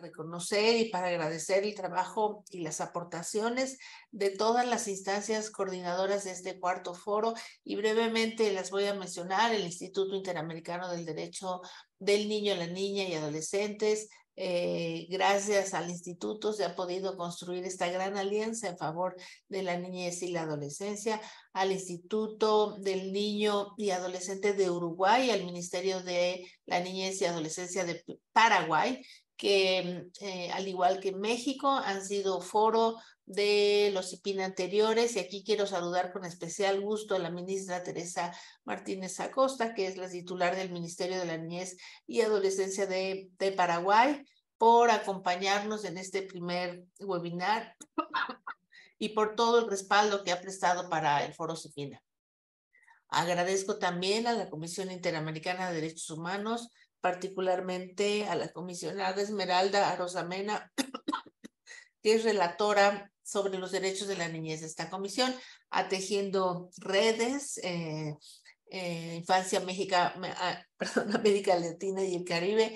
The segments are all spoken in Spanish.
reconocer y para agradecer el trabajo y las aportaciones de todas las instancias coordinadoras de este cuarto foro, y brevemente las voy a mencionar: el Instituto Interamericano del Derecho del Niño, la Niña y Adolescentes. Gracias al instituto se ha podido construir esta gran alianza en favor de la niñez y la adolescencia. Al Instituto del Niño y Adolescente de Uruguay, al Ministerio de la Niñez y Adolescencia de Paraguay, que al igual que México han sido foro de los CIPINA anteriores, y aquí quiero saludar con especial gusto a la ministra Teresa Martínez Acosta, que es la titular del Ministerio de la Niñez y Adolescencia de Paraguay, por acompañarnos en este primer webinar y por todo el respaldo que ha prestado para el Foro CIPINA. Agradezco también a la Comisión Interamericana de Derechos Humanos, particularmente a la comisionada Esmeralda Arosamena, que es relatora sobre los derechos de la niñez. Esta comisión ha tejiendo redes, Infancia América Latina y el Caribe,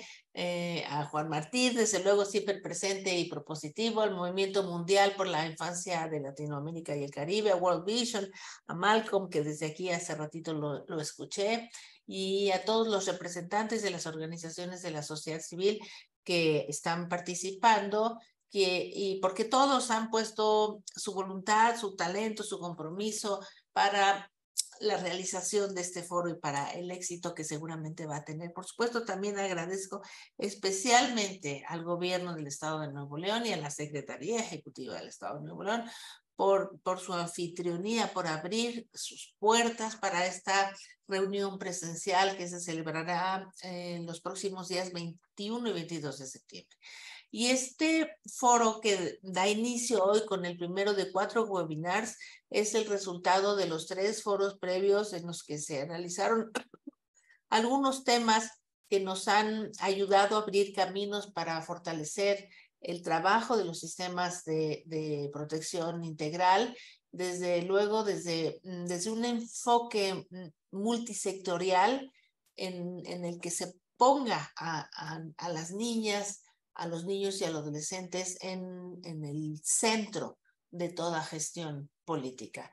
a Juan Martín, desde luego siempre presente y propositivo, al Movimiento Mundial por la Infancia de Latinoamérica y el Caribe, a World Vision, a Malcolm, que desde aquí hace ratito lo escuché, y a todos los representantes de las organizaciones de la sociedad civil que están participando, y porque todos han puesto su voluntad, su talento, su compromiso para la realización de este foro y para el éxito que seguramente va a tener. Por supuesto, también agradezco especialmente al gobierno del Estado de Nuevo León y a la Secretaría Ejecutiva del Estado de Nuevo León por su anfitrionía, por abrir sus puertas para esta reunión presencial que se celebrará en los próximos días 21 y 22 de septiembre. Y este foro que da inicio hoy con el primero de 4 webinars es el resultado de los 3 foros previos en los que se analizaron algunos temas que nos han ayudado a abrir caminos para fortalecer el trabajo de los sistemas de protección integral, desde luego desde un enfoque multisectorial en el que se ponga a las niñas, a los niños y a los adolescentes en el centro de toda gestión política.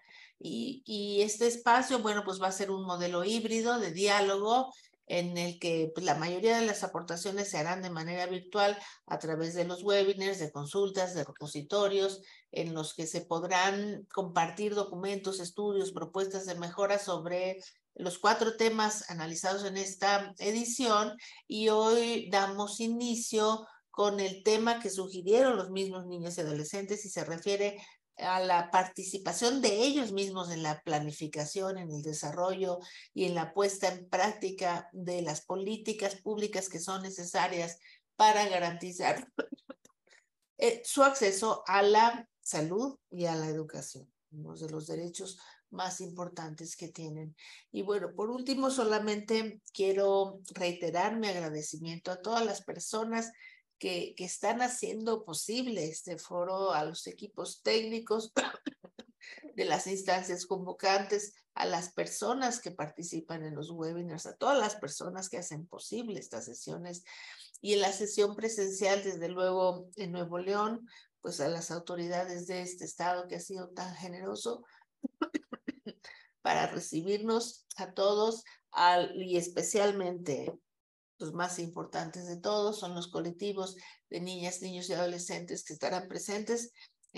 Y este espacio, bueno, pues va a ser un modelo híbrido de diálogo en el que pues, la mayoría de las aportaciones se harán de manera virtual a través de los webinars, de consultas, de repositorios, en los que se podrán compartir documentos, estudios, propuestas de mejora sobre los 4 temas analizados en esta edición. Y hoy damos inicio con el tema que sugirieron los mismos niños y adolescentes, y se refiere a la participación de ellos mismos en la planificación, en el desarrollo y en la puesta en práctica de las políticas públicas que son necesarias para garantizar su acceso a la salud y a la educación, uno de los derechos más importantes que tienen. Y bueno, por último, solamente quiero reiterar mi agradecimiento a todas las personas que están haciendo posible este foro, a los equipos técnicos de las instancias convocantes, a las personas que participan en los webinars, a todas las personas que hacen posible estas sesiones, y en la sesión presencial, desde luego, en Nuevo León, pues a las autoridades de este estado que ha sido tan generoso para recibirnos a todos, y especialmente los más importantes de todos son los colectivos de niñas, niños y adolescentes que estarán presentes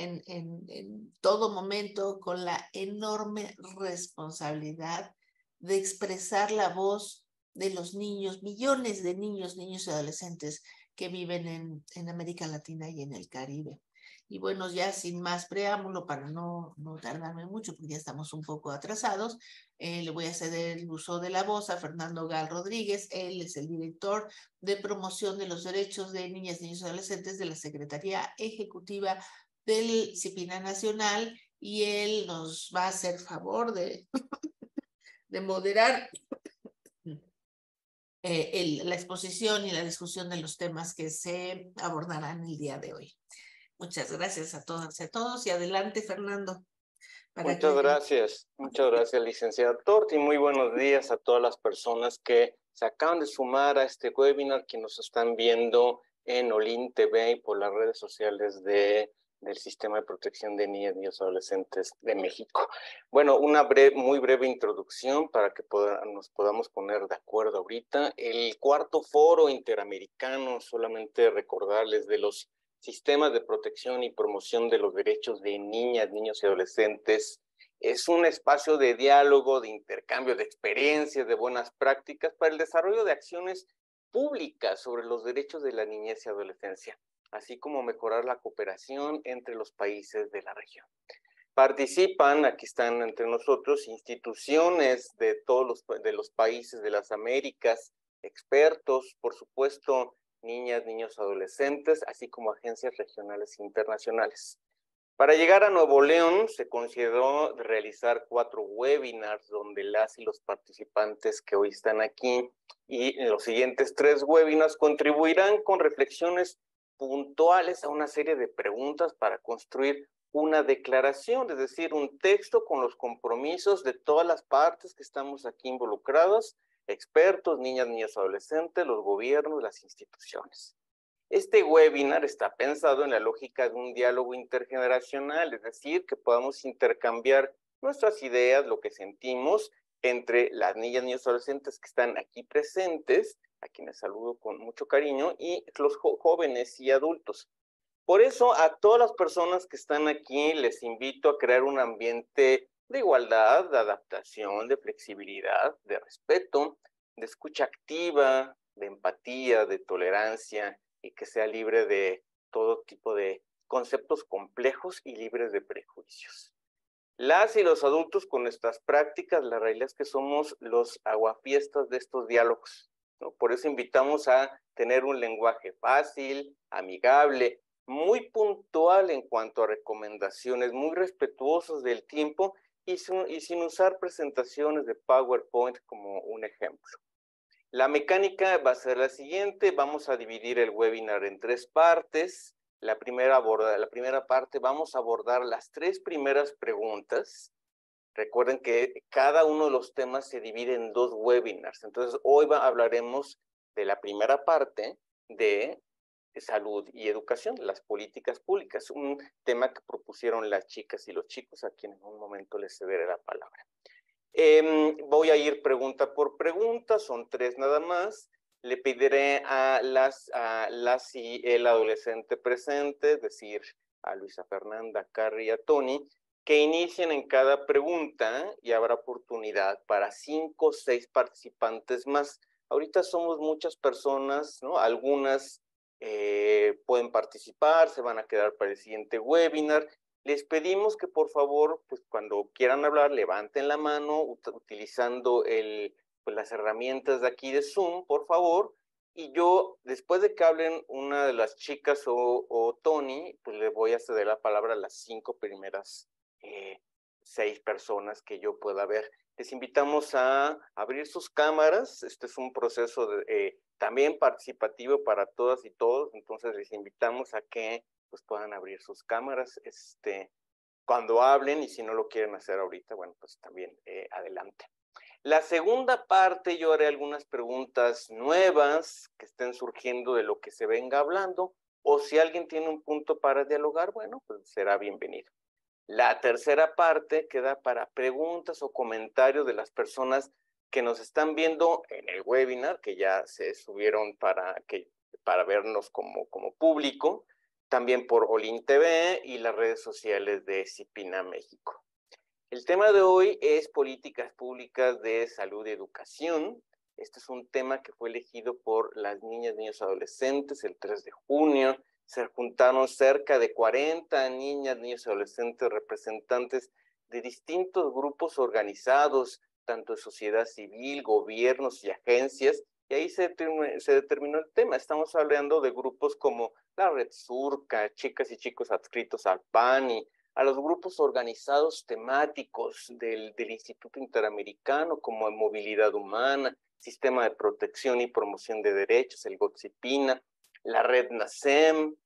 en todo momento con la enorme responsabilidad de expresar la voz de los niños, millones de niños, niños y adolescentes que viven en América Latina y en el Caribe. Y bueno, ya sin más preámbulo, para no tardarme mucho, porque ya estamos un poco atrasados, le voy a ceder el uso de la voz a Fernando Gal Rodríguez. Él es el director de promoción de los derechos de niñas, niños y adolescentes de la Secretaría Ejecutiva del CIPINA Nacional, y él nos va a hacer favor de moderar la exposición y la discusión de los temas que se abordarán el día de hoy. Muchas gracias a todas y a todos, y adelante, Fernando. Muchas gracias, licenciada Tort, y muy buenos días a todas las personas que se acaban de sumar a este webinar, que nos están viendo en Olin TV y por las redes sociales del Sistema de Protección de Niñas y Niños Adolescentes de México. Bueno, una muy breve introducción para que nos podamos poner de acuerdo ahorita. El cuarto foro interamericano, solamente recordarles, de los sistemas de protección y promoción de los derechos de niñas, niños y adolescentes, es un espacio de diálogo, de intercambio de experiencias, de buenas prácticas para el desarrollo de acciones públicas sobre los derechos de la niñez y adolescencia, así como mejorar la cooperación entre los países de la región. Participan, aquí están entre nosotros, instituciones de todos los países de las Américas, expertos, por supuesto, niñas, niños, adolescentes, así como agencias regionales e internacionales. Para llegar a Nuevo León, se consideró realizar 4 webinars donde las y los participantes que hoy están aquí y en los siguientes 3 webinars contribuirán con reflexiones puntuales a una serie de preguntas para construir una declaración, es decir, un texto con los compromisos de todas las partes que estamos aquí involucradas, expertos, niñas, niños, adolescentes, los gobiernos, las instituciones. Este webinar está pensado en la lógica de un diálogo intergeneracional, es decir, que podamos intercambiar nuestras ideas, lo que sentimos, entre las niñas y niños adolescentes que están aquí presentes, a quienes saludo con mucho cariño, y los jóvenes y adultos. Por eso, a todas las personas que están aquí, les invito a crear un ambiente de igualdad, de adaptación, de flexibilidad, de respeto, de escucha activa, de empatía, de tolerancia, y que sea libre de todo tipo de conceptos complejos y libres de prejuicios. Las y los adultos con nuestras prácticas, la realidad es que somos los aguafiestas de estos diálogos, ¿no? Por eso invitamos a tener un lenguaje fácil, amigable, muy puntual en cuanto a recomendaciones, muy respetuosos del tiempo y sin usar presentaciones de PowerPoint como un ejemplo. La mecánica va a ser la siguiente, vamos a dividir el webinar en 3 partes. La primera parte vamos a abordar las 3 primeras preguntas. Recuerden que cada uno de los temas se divide en 2 webinars. Entonces, hoy hablaremos de la primera parte de salud y educación, las políticas públicas, un tema que propusieron las chicas y los chicos, a quienes en un momento les cederé la palabra. Voy a ir pregunta por pregunta, son 3 nada más. Le pediré a las y el adolescente presente, es decir, a Luisa Fernanda, a Carrie y a Tony, que inicien en cada pregunta y habrá oportunidad para 5 o 6 participantes más. Ahorita somos muchas personas, ¿no? Algunas pueden participar, se van a quedar para el siguiente webinar. Les pedimos que por favor, pues cuando quieran hablar, levanten la mano utilizando las herramientas de aquí de Zoom, por favor. Y yo, después de que hablen una de las chicas o Tony, pues le voy a ceder la palabra a las 5 primeras 6 personas que yo pueda ver. Les invitamos a abrir sus cámaras. Este es un proceso también participativo para todas y todos. Entonces les invitamos a que pues puedan abrir sus cámaras cuando hablen, y si no lo quieren hacer ahorita, bueno, pues también adelante. La segunda parte yo haré algunas preguntas nuevas que estén surgiendo de lo que se venga hablando, o si alguien tiene un punto para dialogar, bueno, pues será bienvenido. La tercera parte queda para preguntas o comentarios de las personas que nos están viendo en el webinar, que ya se subieron para vernos como público, también por Olin TV y las redes sociales de CIPINA México. El tema de hoy es políticas públicas de salud y educación. Este es un tema que fue elegido por las niñas, niños, adolescentes el 3 de junio. Se juntaron cerca de 40 niñas, niños y adolescentes representantes de distintos grupos organizados, tanto de sociedad civil, gobiernos y agencias, y ahí se determinó el tema. Estamos hablando de grupos como la Red Surca, chicas y chicos adscritos al PANI, a los grupos organizados temáticos del Instituto Interamericano, como en Movilidad Humana, Sistema de Protección y Promoción de Derechos, el GOTSIPINA, la Red NACEM,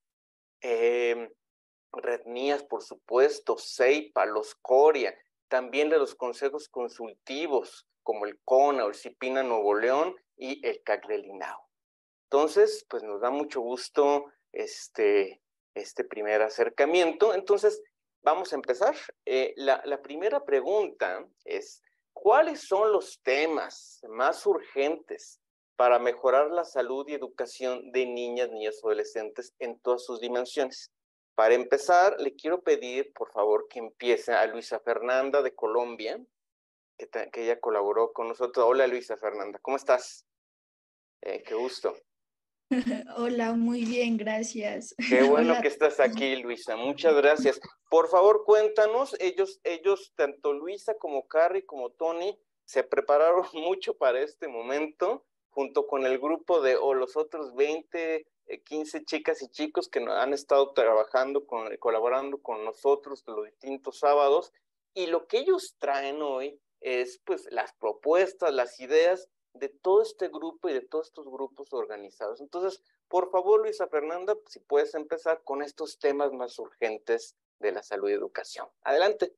Red NIAS, por supuesto, CEIPA, los CORIA, también de los consejos consultivos, como el CONA o el CIPINA Nuevo León y el CAC del INAO. Entonces, pues nos da mucho gusto este primer acercamiento. Entonces, vamos a empezar. La primera pregunta es, ¿cuáles son los temas más urgentes para mejorar la salud y educación de niñas, niños y adolescentes en todas sus dimensiones? Para empezar, le quiero pedir, por favor, que empiece a Luisa Fernanda de Colombia, que ella colaboró con nosotros. Hola, Luisa Fernanda, ¿cómo estás? Qué gusto. Hola, muy bien, gracias. Qué bueno Hola. que estás aquí, Luisa. Muchas gracias. Por favor, cuéntanos, ellos, tanto Luisa como Carrie como Tony, se prepararon mucho para este momento, junto con el grupo o los otros 20, 15 chicas y chicos que han estado trabajando, colaborando con nosotros los distintos sábados. Y lo que ellos traen hoy es pues las propuestas, las ideas de todo este grupo y de todos estos grupos organizados. Entonces, por favor, Luisa Fernanda, si puedes empezar con estos temas más urgentes de la salud y educación. Adelante.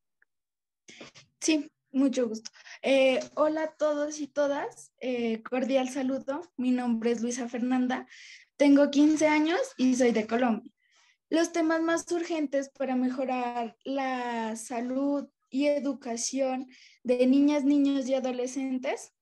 Sí, mucho gusto. Hola a todos y todas, cordial saludo. Mi nombre es Luisa Fernanda, tengo 15 años y soy de Colombia. Los temas más urgentes para mejorar la salud y educación de niñas, niños y adolescentes.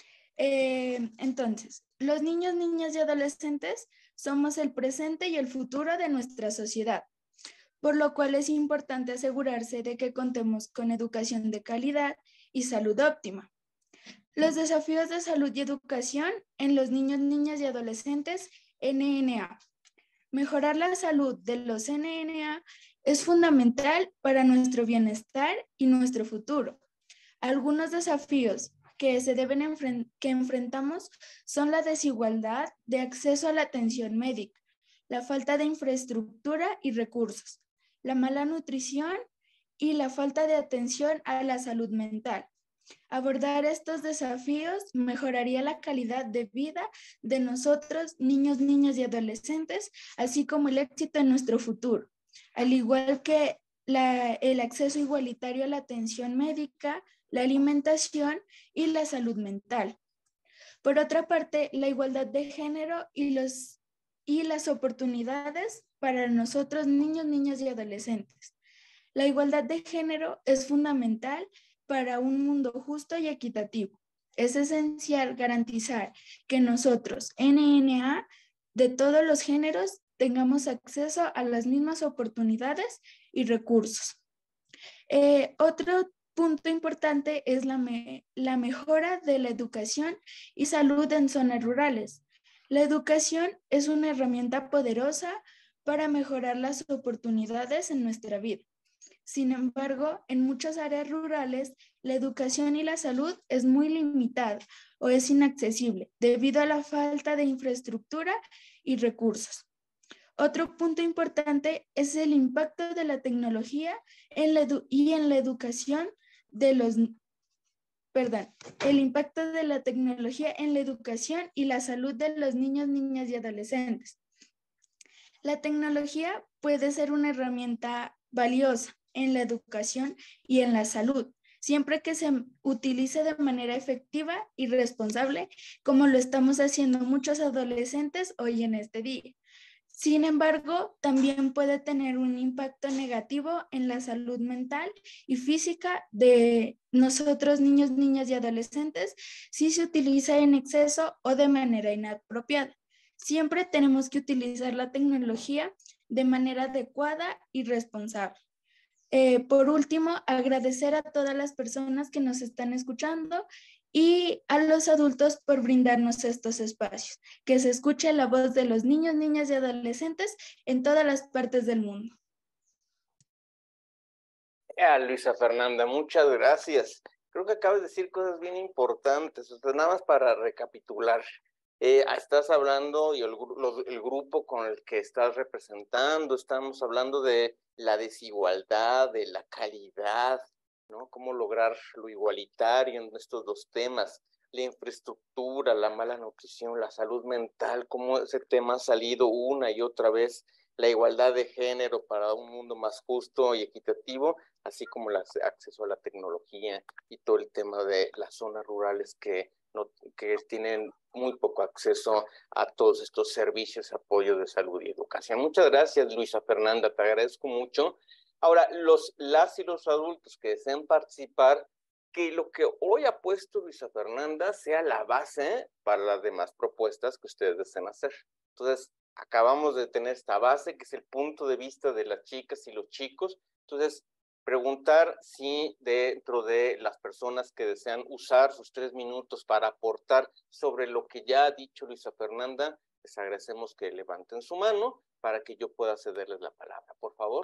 Entonces, los niños, niñas y adolescentes somos el presente y el futuro de nuestra sociedad, por lo cual es importante asegurarse de que contemos con educación de calidad y salud óptima. Los desafíos de salud y educación en los niños, niñas y adolescentes NNA. Mejorar la salud de los NNA es fundamental para nuestro bienestar y nuestro futuro. Algunos desafíos que enfrentamos son la desigualdad de acceso a la atención médica, la falta de infraestructura y recursos, la mala nutrición y la falta de atención a la salud mental. Abordar estos desafíos mejoraría la calidad de vida de nosotros, niños, niñas y adolescentes, así como el éxito en nuestro futuro, al igual que el acceso igualitario a la atención médica, la alimentación y la salud mental. Por otra parte, la igualdad de género y las oportunidades para nosotros, niños, niñas y adolescentes. La igualdad de género es fundamental para un mundo justo y equitativo. Es esencial garantizar que nosotros, NNA, de todos los géneros, tengamos acceso a las mismas oportunidades y recursos. Otro punto importante es la mejora de la educación y salud en zonas rurales. La educación es una herramienta poderosa para mejorar las oportunidades en nuestra vida. Sin embargo, en muchas áreas rurales, la educación y la salud es muy limitada o es inaccesible debido a la falta de infraestructura y recursos. Otro punto importante es el impacto de la tecnología en la educación de los, el impacto de la tecnología en la educación y la salud de los niños, niñas y adolescentes. La tecnología puede ser una herramienta valiosa en la educación y en la salud, siempre que se utilice de manera efectiva y responsable, como lo estamos haciendo muchos adolescentes hoy en este día. Sin embargo, también puede tener un impacto negativo en la salud mental y física de nosotros, niños, niñas y adolescentes, si se utiliza en exceso o de manera inapropiada. Siempre tenemos que utilizar la tecnología de manera adecuada y responsable. Por último, agradecer a todas las personas que nos están escuchando y a los adultos por brindarnos estos espacios, que se escuche la voz de los niños, niñas y adolescentes en todas las partes del mundo. Luisa Fernanda, muchas gracias. Creo que acabas de decir cosas bien importantes. Nada más para recapitular. Estás hablando y el grupo con el que estás representando, estamos hablando de la desigualdad, de la calidad, ¿no? Cómo lograr lo igualitario en estos dos temas, la infraestructura, la mala nutrición, la salud mental, cómo ese tema ha salido una y otra vez, la igualdad de género para un mundo más justo y equitativo, así como el acceso a la tecnología y todo el tema de las zonas rurales que que tienen muy poco acceso a todos estos servicios, apoyo de salud y educación. Muchas gracias, Luisa Fernanda, te agradezco mucho. Ahora, las y los adultos que deseen participar, que lo que hoy ha puesto Luisa Fernanda sea la base para las demás propuestas que ustedes deseen hacer. Entonces, acabamos de tener esta base, que es el punto de vista de las chicas y los chicos. Entonces, preguntar si dentro de las personas que desean usar sus 3 minutos para aportar sobre lo que ya ha dicho Luisa Fernanda, les agradecemos que levanten su mano para que yo pueda cederles la palabra. Por favor.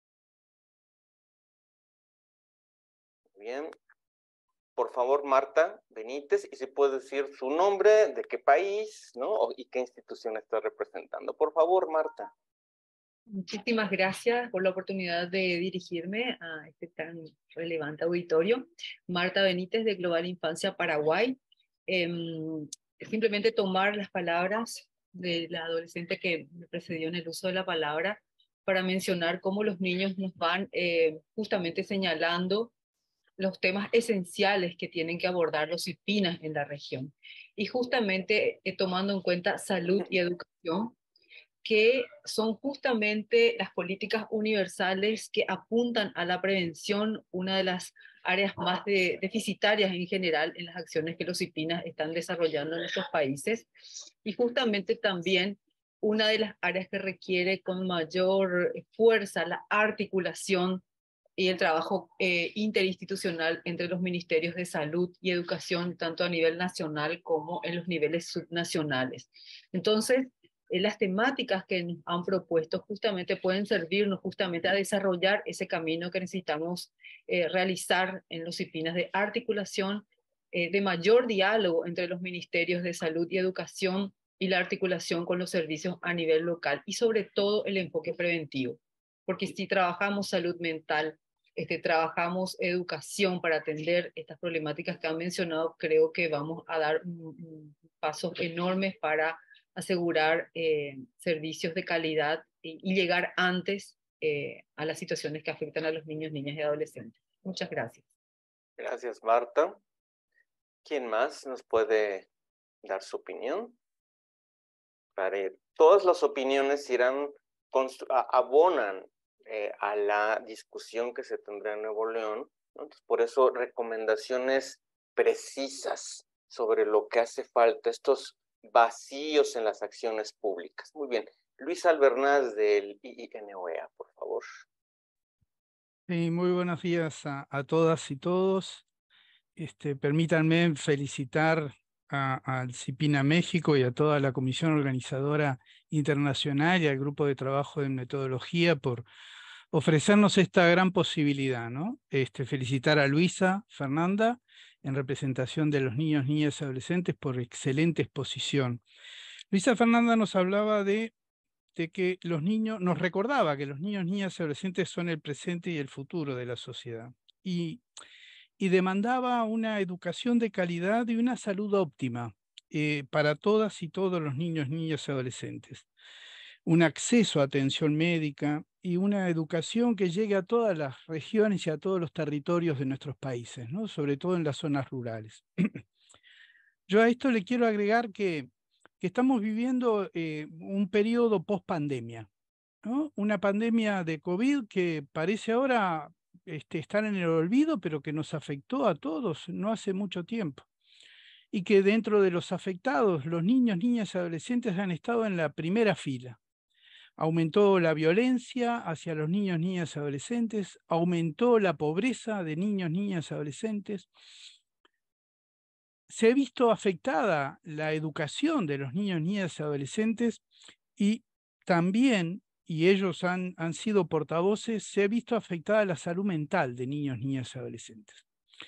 Bien. Por favor, Marta Benítez, y si puede decir su nombre, de qué país, ¿no? Y qué institución está representando. Por favor, Marta. Muchísimas gracias por la oportunidad de dirigirme a este tan relevante auditorio. Marta Benítez, de Global Infancia Paraguay. Simplemente tomar las palabras de la adolescente que me precedió en el uso de la palabra para mencionar cómo los niños nos van justamente señalando los temas esenciales que tienen que abordar los IPINAS en la región. Y justamente tomando en cuenta salud y educación, que son justamente las políticas universales que apuntan a la prevención, una de las áreas más deficitarias en general en las acciones que los IPINAS están desarrollando en nuestros países, y justamente también una de las áreas que requiere con mayor fuerza la articulación y el trabajo interinstitucional entre los ministerios de salud y educación, tanto a nivel nacional como en los niveles subnacionales. Entonces, las temáticas que nos han propuesto justamente pueden servirnos justamente a desarrollar ese camino que necesitamos realizar en los IPINAS de articulación, de mayor diálogo entre los ministerios de salud y educación y la articulación con los servicios a nivel local, y sobre todo el enfoque preventivo. Porque si trabajamos salud mental, trabajamos educación para atender estas problemáticas que han mencionado, creo que vamos a dar pasos enormes para asegurar servicios de calidad y llegar antes a las situaciones que afectan a los niños, niñas y adolescentes. Muchas gracias. Gracias, Marta. ¿Quién más nos puede dar su opinión? Todas las opiniones irán, abonan a la discusión que se tendrá en Nuevo León, ¿no? Entonces, por eso, recomendaciones precisas sobre lo que hace falta, estos vacíos en las acciones públicas. Muy bien. Luis Albernaz, del IINOEA, por favor. Sí, muy buenos días a todas y todos. Permítanme felicitar al CIPINA México y a toda la Comisión Organizadora Internacional y al Grupo de Trabajo de Metodología por ofrecernos esta gran posibilidad, ¿no? Felicitar a Luisa Fernanda en representación de los niños, niñas y adolescentes por excelente exposición. Luisa Fernanda nos hablaba de que los niños, nos recordaba que los niños, niñas y adolescentes son el presente y el futuro de la sociedad. Y demandaba una educación de calidad y una salud óptima para todas y todos los niños, niñas y adolescentes. Un acceso a atención médica y una educación que llegue a todas las regiones y a todos los territorios de nuestros países, ¿no? Sobre todo en las zonas rurales. Yo a esto le quiero agregar que estamos viviendo un periodo post-pandemia, ¿no? Una pandemia de COVID que parece ahora estar en el olvido, pero que nos afectó a todos no hace mucho tiempo. Y que dentro de los afectados, los niños, niñas y adolescentes han estado en la primera fila. Aumentó la violencia hacia los niños, niñas y adolescentes, aumentó la pobreza de niños, niñas y adolescentes. Se ha visto afectada la educación de los niños, niñas y adolescentes, y también, y ellos han sido portavoces, se ha visto afectada la salud mental de niños, niñas y adolescentes.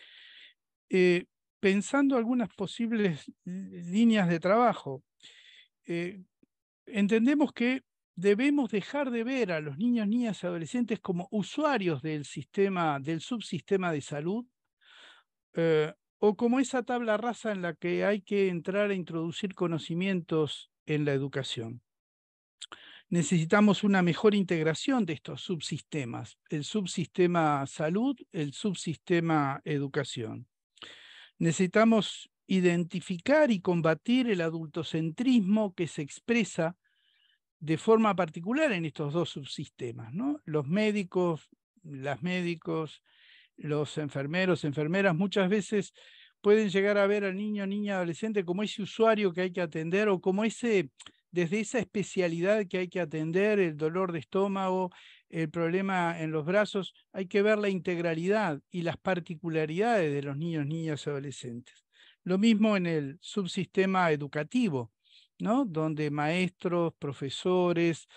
Pensando algunas posibles líneas de trabajo, entendemos que debemos dejar de ver a los niños, niñas y adolescentes como usuarios del subsistema de salud, o como esa tabla rasa en la que hay que entrar a introducir conocimientos en la educación. Necesitamos una mejor integración de estos subsistemas, el subsistema salud, el subsistema educación. Necesitamos identificar y combatir el adultocentrismo que se expresa de forma particular en estos dos subsistemas, ¿no? Los médicos, las médicos, los enfermeros, enfermeras, muchas veces pueden llegar a ver al niño, niña, adolescente como ese usuario que hay que atender o como desde esa especialidad que hay que atender, el dolor de estómago, el problema en los brazos, hay que ver la integralidad y las particularidades de los niños, niñas y adolescentes. Lo mismo en el subsistema educativo, ¿no? Donde maestros, profesores,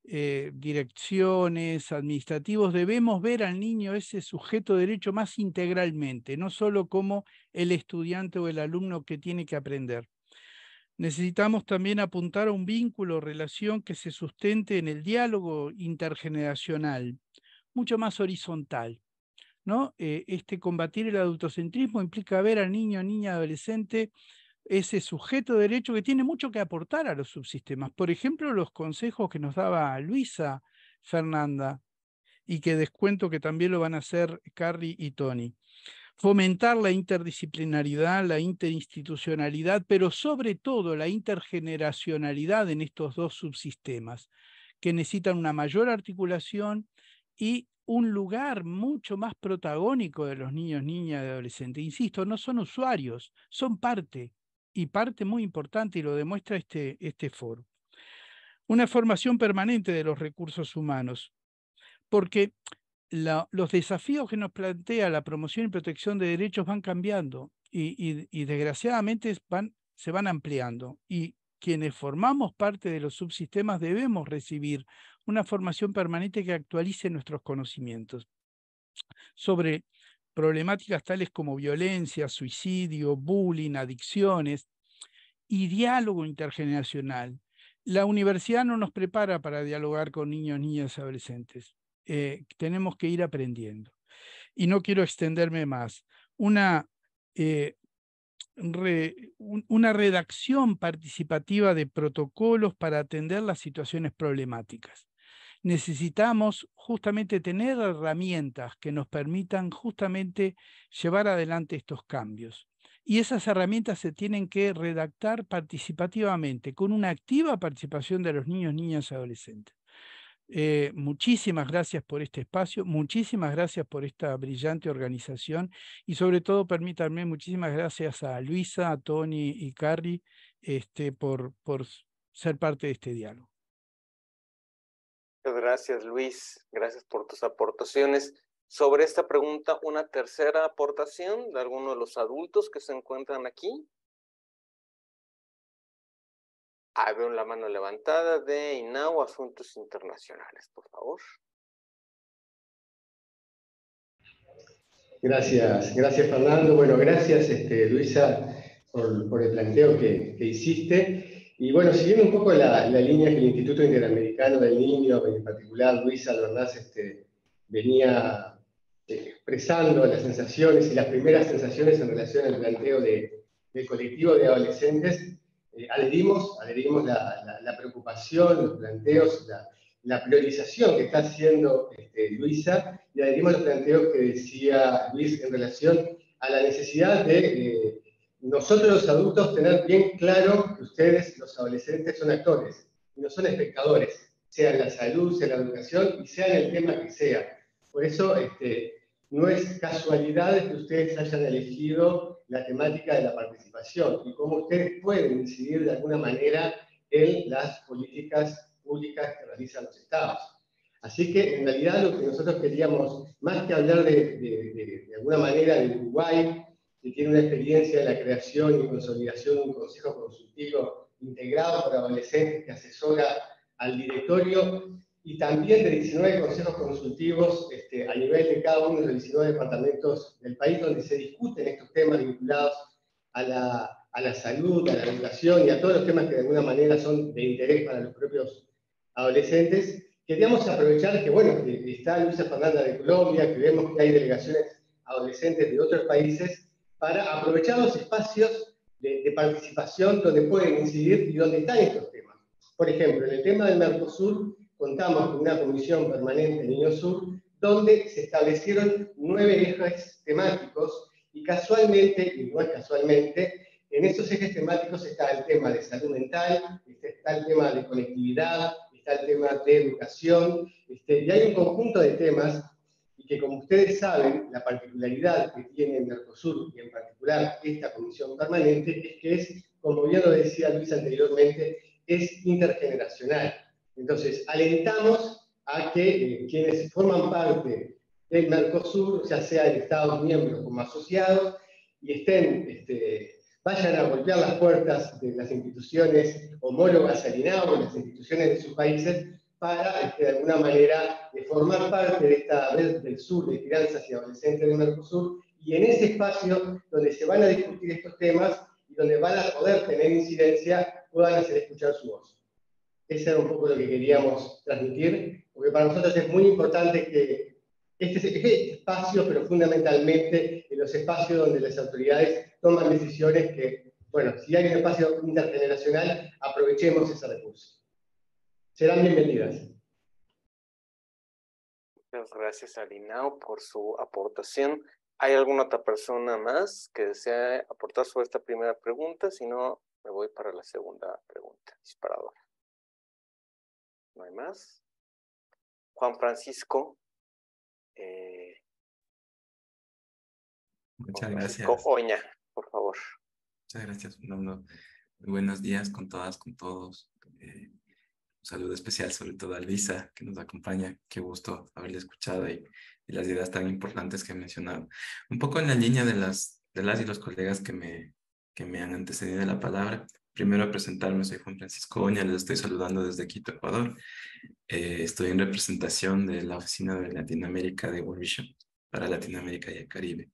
direcciones, administrativos, debemos ver al niño, ese sujeto de derecho, más integralmente, no solo como el estudiante o el alumno que tiene que aprender. Necesitamos también apuntar a un vínculo, relación que se sustente en el diálogo intergeneracional, mucho más horizontal, ¿no? Combatir el adultocentrismo implica ver al niño, niña, adolescente, ese sujeto de derecho que tiene mucho que aportar a los subsistemas. Por ejemplo, los consejos que nos daba Luisa Fernanda, y que descuento que también lo van a hacer Carrie y Tony. Fomentar la interdisciplinaridad, la interinstitucionalidad, pero sobre todo la intergeneracionalidad en estos dos subsistemas, que necesitan una mayor articulación y un lugar mucho más protagónico de los niños, niñas y adolescentes. Insisto, no son usuarios, son parte, y parte muy importante, y lo demuestra este foro. Una formación permanente de los recursos humanos, porque los desafíos que nos plantea la promoción y protección de derechos van cambiando y desgraciadamente se van ampliando. Y quienes formamos parte de los subsistemas debemos recibir una formación permanente que actualice nuestros conocimientos sobre problemáticas tales como violencia, suicidio, bullying, adicciones y diálogo intergeneracional. La universidad no nos prepara para dialogar con niños, niñas y adolescentes. Tenemos que ir aprendiendo. Y no quiero extenderme más. Una redacción participativa de protocolos para atender las situaciones problemáticas. Necesitamos justamente tener herramientas que nos permitan justamente llevar adelante estos cambios. Y esas herramientas se tienen que redactar participativamente, con una activa participación de los niños, niñas y adolescentes. Muchísimas gracias por este espacio, muchísimas gracias por esta brillante organización y sobre todo permítanme muchísimas gracias a Luisa, a Tony y Carrie por ser parte de este diálogo. Muchas gracias, Luis. Gracias por tus aportaciones. Sobre esta pregunta, una tercera aportación de alguno de los adultos que se encuentran aquí. Veo la mano levantada de INAU, Asuntos Internacionales, por favor. Gracias Fernando. Bueno, gracias Luisa por el planteo que hiciste. Y bueno, siguiendo un poco la línea que el Instituto Interamericano del Niño, en particular Luisa Albernaz, venía expresando las sensaciones y las primeras sensaciones en relación al planteo del colectivo de adolescentes, adherimos la preocupación, los planteos, la priorización que está haciendo Luisa, y adherimos los planteos que decía Luis en relación a la necesidad de nosotros los adultos tener bien claro que ustedes, los adolescentes, son actores, y no son espectadores, sea en la salud, sea en la educación, y sea en el tema que sea. Por eso no es casualidad que ustedes hayan elegido la temática de la participación y cómo ustedes pueden incidir de alguna manera en las políticas públicas que realizan los estados. Así que en realidad lo que nosotros queríamos, más que hablar de alguna manera de Uruguay, que tiene una experiencia en la creación y consolidación de un consejo consultivo integrado por adolescentes que asesora al directorio, y también de 19 consejos consultivos a nivel de cada uno de los 19 departamentos del país, donde se discuten estos temas vinculados a la salud, a la educación y a todos los temas que de alguna manera son de interés para los propios adolescentes. Queríamos aprovechar que, bueno, que está Luisa Fernanda de Colombia, que vemos que hay delegaciones adolescentes de otros países, para aprovechar los espacios de participación donde pueden incidir y donde están estos temas. Por ejemplo, en el tema del Mercosur, contamos con una comisión permanente Niño Sur, donde se establecieron 9 ejes temáticos, y casualmente, y no es casualmente, en estos ejes temáticos está el tema de salud mental, está el tema de conectividad, está el tema de educación, y hay un conjunto de temas y que, como ustedes saben, la particularidad que tiene Mercosur y en particular esta comisión permanente es que es, como bien lo decía Luis anteriormente, es intergeneracional. Entonces, alentamos a que quienes forman parte del Mercosur, ya sean Estados miembros como asociados, y vayan a golpear las puertas de las instituciones homólogas al INAO, las instituciones de sus países, para, de alguna manera, formar parte de esta red del sur de crianzas y adolescentes del Mercosur, y en ese espacio donde se van a discutir estos temas y donde van a poder tener incidencia, puedan hacer escuchar su voz. Ese era un poco lo que queríamos transmitir, porque para nosotros es muy importante que este espacio, pero fundamentalmente en los espacios donde las autoridades toman decisiones que, bueno, si hay un espacio intergeneracional, aprovechemos ese recurso. Serán bienvenidas. Muchas gracias a Linao por su aportación. ¿Hay alguna otra persona más que desea aportar sobre esta primera pregunta? Si no, me voy para la segunda pregunta disparadora. ¿No hay más? Juan Francisco. Muchas Francisco gracias. Oña, por favor. Muchas gracias, Fernando. Muy buenos días con todas, con todos. Un saludo especial sobre todo a Luisa, que nos acompaña. Qué gusto haberle escuchado y las ideas tan importantes que ha mencionado. Un poco en la línea de las y los colegas que me han antecedido de la palabra. Primero, presentarme, soy Juan Francisco Oña, les estoy saludando desde Quito, Ecuador. Estoy en representación de la Oficina de Latinoamérica de World Vision para Latinoamérica y el Caribe.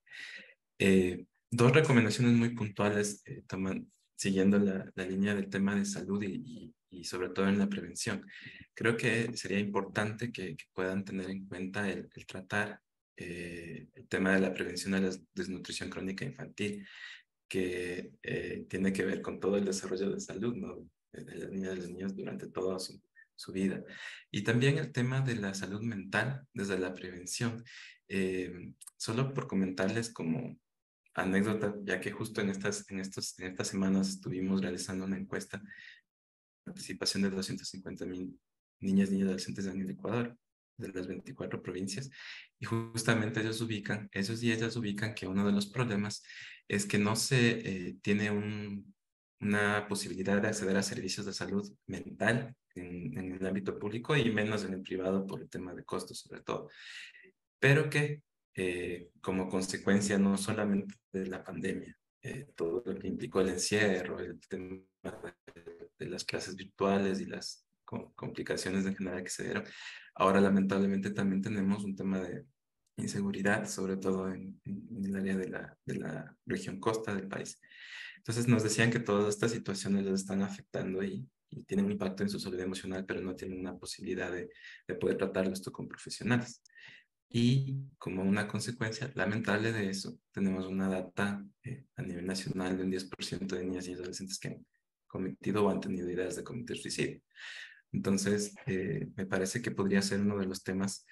Dos recomendaciones muy puntuales, siguiendo la línea del tema de salud y sobre todo en la prevención. Creo que sería importante que puedan tener en cuenta el tratar el tema de la prevención de la desnutrición crónica infantil, que tiene que ver con todo el desarrollo de salud, ¿no?, de las niñas y los niños durante toda su vida. Y también el tema de la salud mental desde la prevención. Solo por comentarles como anécdota, ya que justo en estas semanas estuvimos realizando una encuesta, participación de 250,000 niñas y adolescentes en el Ecuador, de las 24 provincias, y justamente ellos y ellas ubican que uno de los problemas es que no se tiene una posibilidad de acceder a servicios de salud mental en el ámbito público y menos en el privado por el tema de costos sobre todo, pero que como consecuencia no solamente de la pandemia, todo lo que implicó el encierro, el tema de las clases virtuales y las complicaciones en general que se dieron, ahora lamentablemente también tenemos un tema de inseguridad, sobre todo en el área de la región costa del país. Entonces nos decían que todas estas situaciones les están afectando y tienen un impacto en su salud emocional, pero no tienen una posibilidad de poder tratarlo esto con profesionales. Y como una consecuencia lamentable de eso, tenemos una data a nivel nacional de un 10% de niñas y adolescentes que han cometido o han tenido ideas de cometer suicidio. Entonces, me parece que podría ser uno de los temas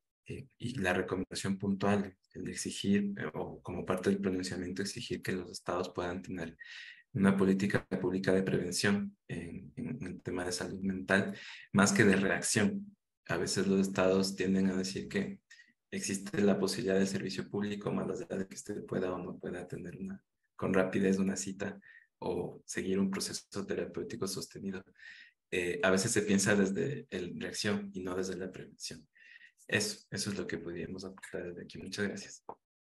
y la recomendación puntual, el de exigir, o como parte del pronunciamiento, exigir que los estados puedan tener una política pública de prevención en el tema de salud mental, más que de reacción. A veces los estados tienden a decir que existe la posibilidad de servicio público, más allá de que usted pueda o no pueda tener con rapidez una cita o seguir un proceso terapéutico sostenido. A veces se piensa desde la reacción y no desde la prevención. Eso es lo que podríamos aportar desde aquí. Muchas gracias.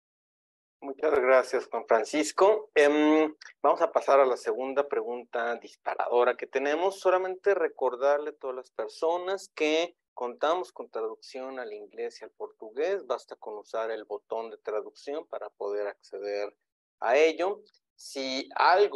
Muchas gracias, Juan Francisco. Vamos a pasar a la segunda pregunta disparadora que tenemos. Solamente recordarle a todas las personas que contamos con traducción al inglés y al portugués. Basta con usar el botón de traducción para poder acceder a ello. Si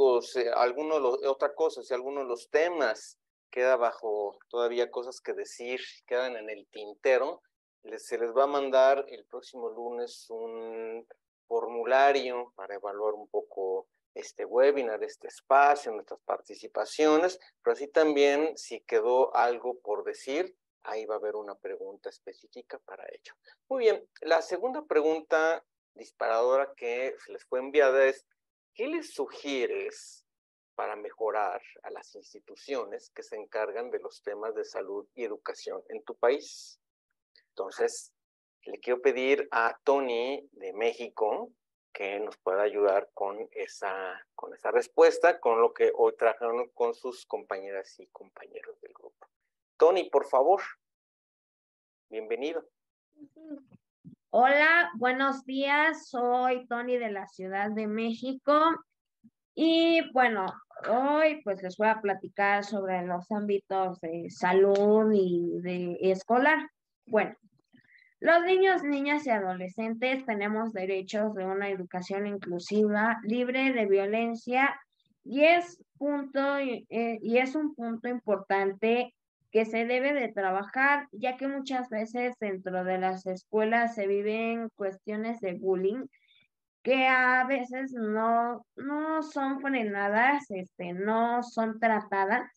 otra cosa, si alguno de los temas queda bajo todavía cosas que decir, quedan en el tintero, se les va a mandar el próximo lunes un formulario para evaluar un poco este webinar, este espacio, nuestras participaciones, pero así también si quedó algo por decir, ahí va a haber una pregunta específica para ello. Muy bien, la segunda pregunta disparadora que se les fue enviada es: ¿qué les sugieres para mejorar a las instituciones que se encargan de los temas de salud y educación en tu país? Entonces, le quiero pedir a Tony de México que nos pueda ayudar con esa respuesta, con lo que hoy trajeron con sus compañeras y compañeros del grupo. Tony, por favor, bienvenido. Hola, buenos días. Soy Tony de la Ciudad de México y bueno, hoy pues les voy a platicar sobre los ámbitos de salud y de escolar. Bueno, los niños, niñas y adolescentes tenemos derechos de una educación inclusiva, libre de violencia y es un punto importante que se debe de trabajar, ya que muchas veces dentro de las escuelas se viven cuestiones de bullying que a veces no son frenadas, no son tratadas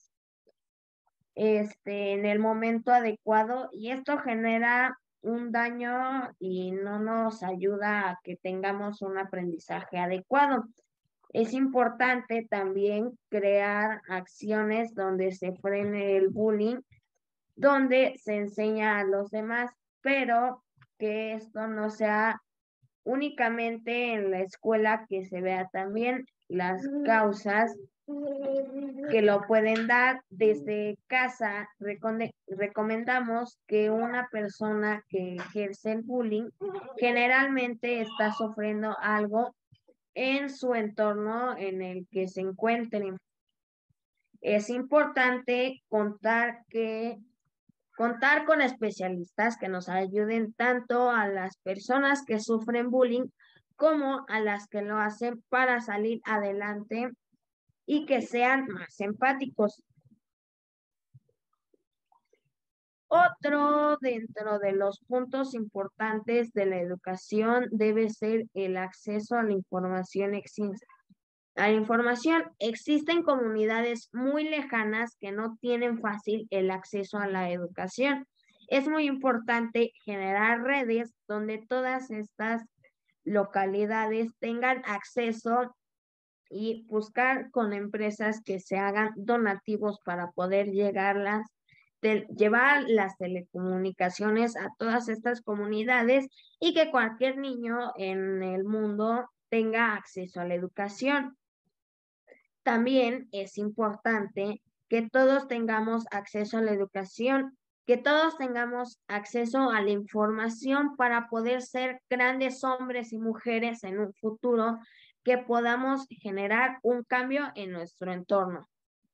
en el momento adecuado y esto genera un daño y no nos ayuda a que tengamos un aprendizaje adecuado. Es importante también crear acciones donde se frene el bullying, donde se enseña a los demás, pero que esto no sea únicamente en la escuela, que se vea también las causas que lo pueden dar desde casa. Recomendamos que una persona que ejerce el bullying generalmente está sufriendo algo en su entorno en el que se encuentren. Es importante contar con especialistas que nos ayuden tanto a las personas que sufren bullying como a las que lo hacen para salir adelante y que sean más empáticos. Otro dentro de los puntos importantes de la educación debe ser el acceso a la información. Existen comunidades muy lejanas que no tienen fácil el acceso a la educación. Es muy importante generar redes donde todas estas localidades tengan acceso y buscar con empresas que se hagan donativos para poder llevar las telecomunicaciones a todas estas comunidades y que cualquier niño en el mundo tenga acceso a la educación. También es importante que todos tengamos acceso a la educación, que todos tengamos acceso a la información para poder ser grandes hombres y mujeres en un futuro, que podamos generar un cambio en nuestro entorno.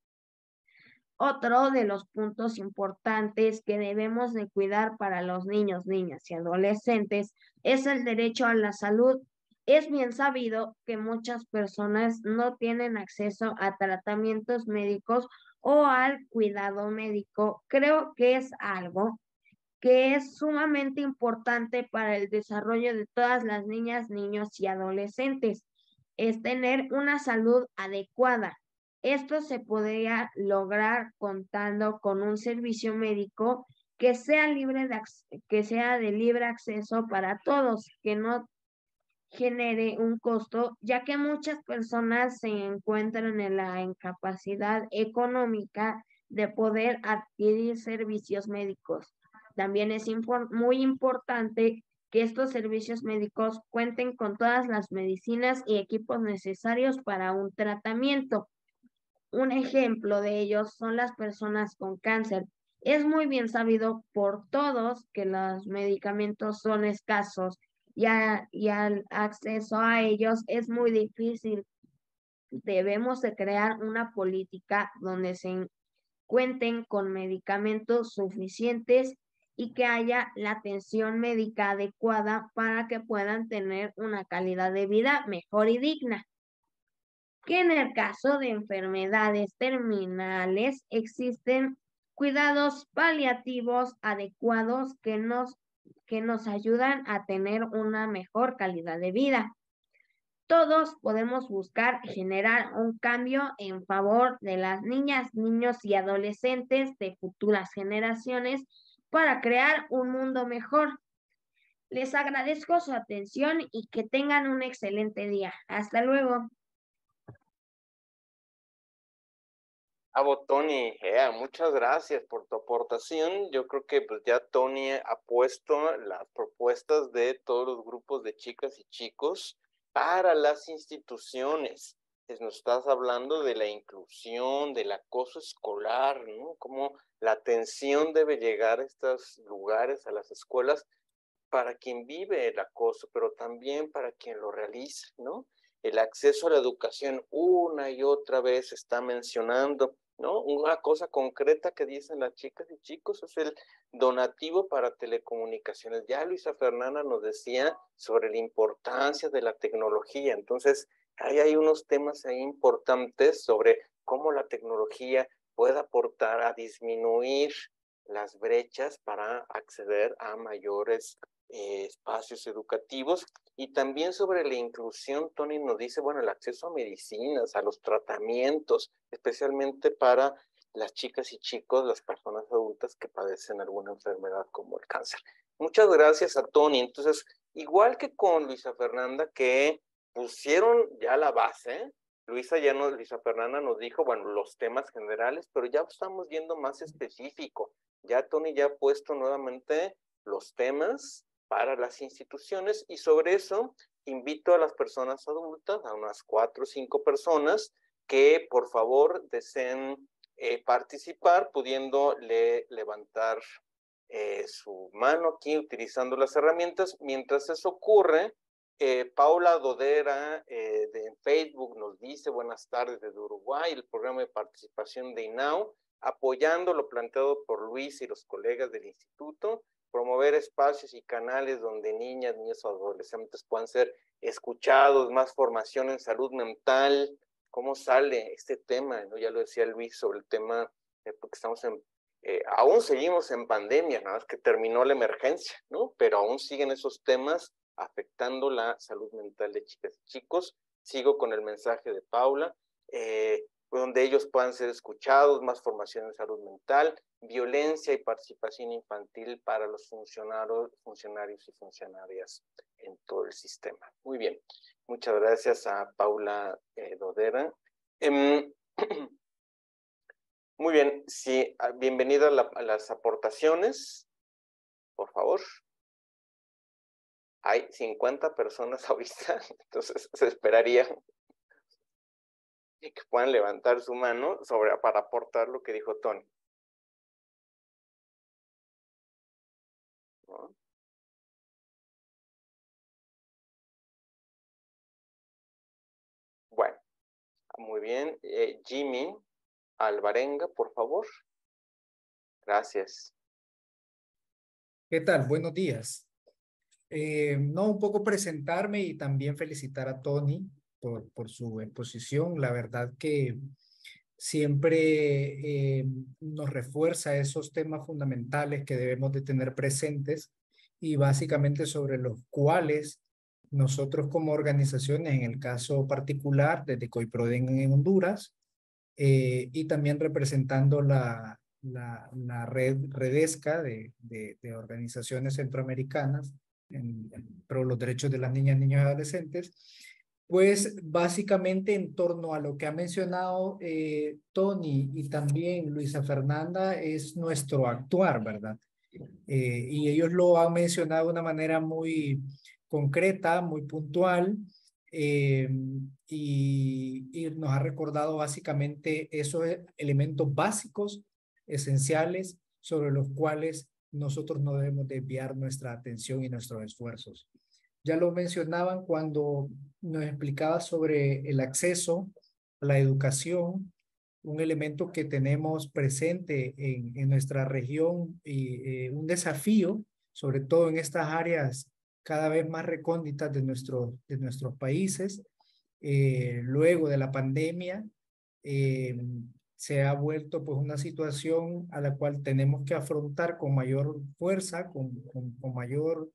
Otro de los puntos importantes que debemos de cuidar para los niños, niñas y adolescentes es el derecho a la salud. Es bien sabido que muchas personas no tienen acceso a tratamientos médicos o al cuidado médico. Creo que es algo que es sumamente importante para el desarrollo de todas las niñas, niños y adolescentes. Es tener una salud adecuada. Esto se podría lograr contando con un servicio médico que sea de libre acceso para todos, que no genere un costo, ya que muchas personas se encuentran en la incapacidad económica de poder adquirir servicios médicos. También es muy importante que estos servicios médicos cuenten con todas las medicinas y equipos necesarios para un tratamiento. Un ejemplo de ellos son las personas con cáncer. Es muy bien sabido por todos que los medicamentos son escasos y al acceso a ellos es muy difícil. Debemos de crear una política donde se cuenten con medicamentos suficientes y que haya la atención médica adecuada para que puedan tener una calidad de vida mejor y digna. Que en el caso de enfermedades terminales existen cuidados paliativos adecuados que nos ayudan a tener una mejor calidad de vida. Todos podemos buscar generar un cambio en favor de las niñas, niños y adolescentes de futuras generaciones para crear un mundo mejor. Les agradezco su atención y que tengan un excelente día. Hasta luego. Tony, muchas gracias por tu aportación. Yo creo que pues ya Tony ha puesto las propuestas de todos los grupos de chicas y chicos para las instituciones. Nos estás hablando de la inclusión, del acoso escolar, ¿no? Cómo la atención debe llegar a estos lugares, a las escuelas, para quien vive el acoso, pero también para quien lo realiza, ¿no? El acceso a la educación una y otra vez está mencionando, ¿no? Una cosa concreta que dicen las chicas y chicos es el donativo para telecomunicaciones. Ya Luisa Fernanda nos decía sobre la importancia de la tecnología. Entonces, hay unos temas ahí importantes sobre cómo la tecnología puede aportar a disminuir las brechas para acceder a mayores espacios educativos. Y también sobre la inclusión, Tony nos dice, bueno, el acceso a medicinas, a los tratamientos, especialmente para las chicas y chicos, las personas adultas que padecen alguna enfermedad como el cáncer. Muchas gracias a Tony. Entonces, igual que con Luisa Fernanda, que pusieron ya la base, Luisa Fernanda nos dijo, bueno, los temas generales, pero ya estamos yendo más específico. Ya Tony ya ha puesto nuevamente los temas para las instituciones y sobre eso invito a las personas adultas, a unas 4 o 5 personas, que por favor deseen participar, pudiendo levantar su mano aquí utilizando las herramientas. Mientras eso ocurre, Paula Dodera de Facebook nos dice buenas tardes desde Uruguay, el programa de participación de INAU, apoyando lo planteado por Luis y los colegas del instituto, promover espacios y canales donde niñas, niños o adolescentes puedan ser escuchados, más formación en salud mental. ¿Cómo sale este tema? ¿No? Ya lo decía Luis sobre el tema, porque estamos aún seguimos en pandemia, nada más que terminó la emergencia, ¿no? Pero aún siguen esos temas afectando la salud mental de chicas y chicos. Sigo con el mensaje de Paula, donde ellos puedan ser escuchados, más formación en salud mental, violencia y participación infantil para los funcionarios y funcionarias en todo el sistema. Muy bien, muchas gracias a Paula Dodera. Muy bien, sí, bienvenida a las aportaciones, por favor. Hay 50 personas ahorita, entonces se esperaría que puedan levantar su mano para aportar lo que dijo Tony. ¿No? Bueno, muy bien. Jimmy Alvarenga, por favor. Gracias. ¿Qué tal? Buenos días. Un poco presentarme y también felicitar a Tony por su exposición. La verdad que siempre nos refuerza esos temas fundamentales que debemos de tener presentes y básicamente sobre los cuales nosotros como organizaciones, en el caso particular desde COIPRODEN en Honduras, y también representando la red Redesca de organizaciones centroamericanas pro los derechos de las niñas, niños y adolescentes, pues básicamente en torno a lo que ha mencionado Tony y también Luisa Fernanda es nuestro actuar, ¿verdad? Y ellos lo han mencionado de una manera muy concreta, muy puntual, y nos ha recordado básicamente esos elementos básicos, esenciales, sobre los cuales nosotros no debemos desviar nuestra atención y nuestros esfuerzos. Ya lo mencionaban cuando nos explicaba sobre el acceso a la educación, un elemento que tenemos presente en nuestra región y un desafío, sobre todo en estas áreas cada vez más recónditas de nuestros países. Luego de la pandemia, se ha vuelto pues una situación a la cual tenemos que afrontar con mayor fuerza, con mayor,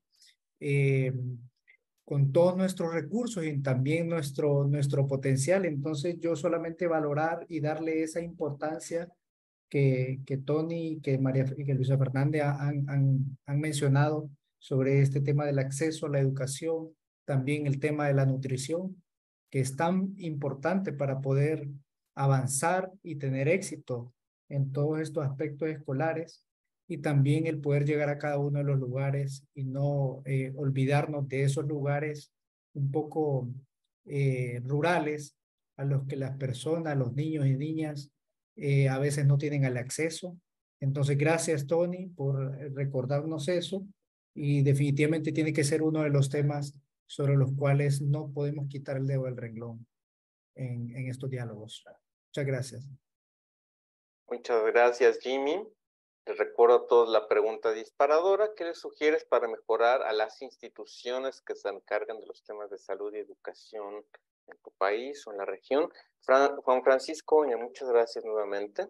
con todos nuestros recursos y también nuestro potencial. Entonces yo solamente valorar y darle esa importancia que Tony y que Luisa Fernández han mencionado sobre este tema del acceso a la educación, también el tema de la nutrición, que es tan importante para poder avanzar y tener éxito en todos estos aspectos escolares, y también el poder llegar a cada uno de los lugares y no olvidarnos de esos lugares un poco rurales a los que las personas, los niños y niñas a veces no tienen el acceso. Entonces, gracias, Tony, por recordarnos eso, y definitivamente tiene que ser uno de los temas sobre los cuales no podemos quitar el dedo del renglón en estos diálogos. Muchas gracias. Muchas gracias, Jimmy. Les recuerdo a todos la pregunta disparadora. ¿Qué les sugieres para mejorar a las instituciones que se encargan de los temas de salud y educación en tu país o en la región? Juan Francisco, muchas gracias nuevamente.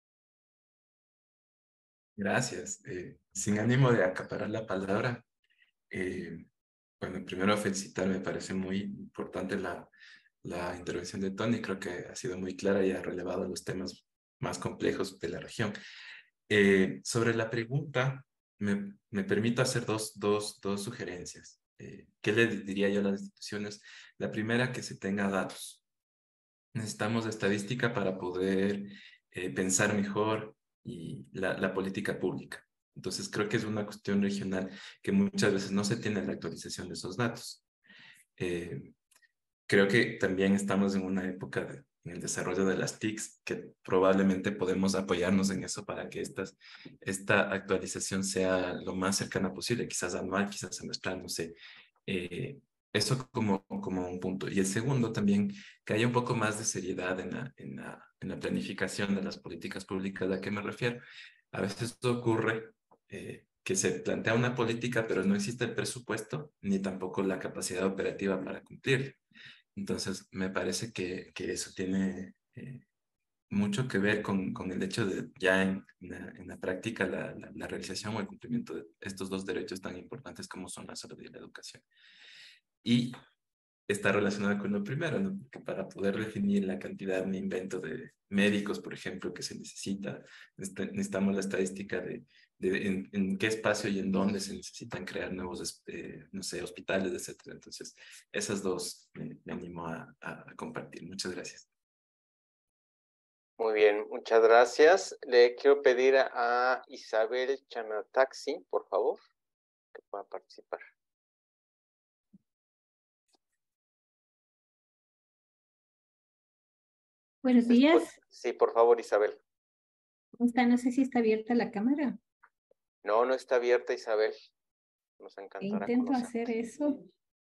Gracias. Sin ánimo de acaparar la palabra, bueno, primero felicitar, me parece muy importante la intervención de Tony, creo que ha sido muy clara y ha relevado los temas más complejos de la región. Sobre la pregunta, me permito hacer dos sugerencias. ¿Qué le diría yo a las instituciones? La primera, que se tenga datos. Necesitamos estadística para poder pensar mejor y la política pública. Entonces, creo que es una cuestión regional que muchas veces no se tiene la actualización de esos datos. Creo que también estamos en una época en el desarrollo de las TICs, que probablemente podemos apoyarnos en eso para que esta actualización sea lo más cercana posible, quizás anual, quizás semestral, no sé. Eso como un punto. Y el segundo también, que haya un poco más de seriedad en la planificación de las políticas públicas. ¿A qué me refiero? A veces ocurre que se plantea una política, pero no existe el presupuesto ni tampoco la capacidad operativa para cumplir. Entonces, me parece que eso tiene mucho que ver con el hecho de ya en la práctica la realización o el cumplimiento de estos dos derechos tan importantes como son la salud y la educación. Y está relacionado con lo primero, ¿no? Porque para poder definir la cantidad, me invento, de médicos, por ejemplo, que se necesita, necesitamos la estadística de en qué espacio y en dónde se necesitan crear nuevos, no sé, hospitales, etcétera. Entonces, esas dos me animo a compartir. Muchas gracias. Muy bien, muchas gracias. Le quiero pedir a Isabel Chanataxi, por favor, que pueda participar. Buenos días. Sí, por favor, Isabel. ¿Cómo está? No sé si está abierta la cámara. No, no está abierta, Isabel. Nos encantará Intento conocerte. hacer eso.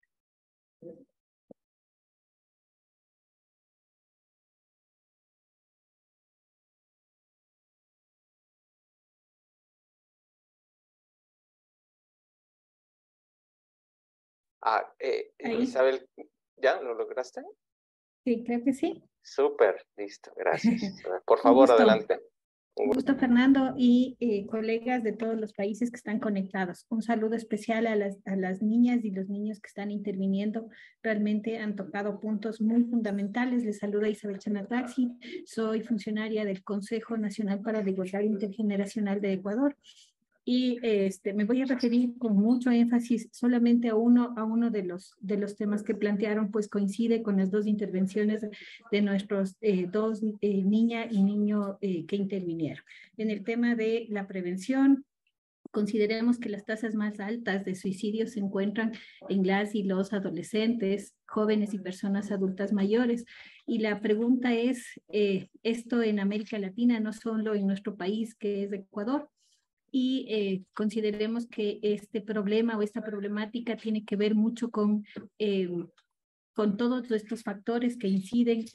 Isabel, ¿ya lo lograste? Sí, creo que sí. Súper, listo, gracias. Por favor, adelante. Un gusto, Fernando, y colegas de todos los países que están conectados. Un saludo especial a las niñas y los niños que están interviniendo. Realmente han tocado puntos muy fundamentales. Les saluda Isabel Chanataxi. Soy funcionaria del Consejo Nacional para la Igualdad Intergeneracional de Ecuador. Y me voy a referir con mucho énfasis solamente a uno de los temas que plantearon, pues coincide con las dos intervenciones de nuestros dos niña y niño que intervinieron. En el tema de la prevención, consideremos que las tasas más altas de suicidio se encuentran en las y los adolescentes, jóvenes y personas adultas mayores. Y la pregunta es, esto en América Latina, no solo en nuestro país que es Ecuador, y consideremos que este problema o esta problemática tiene que ver mucho con todos estos factores que inciden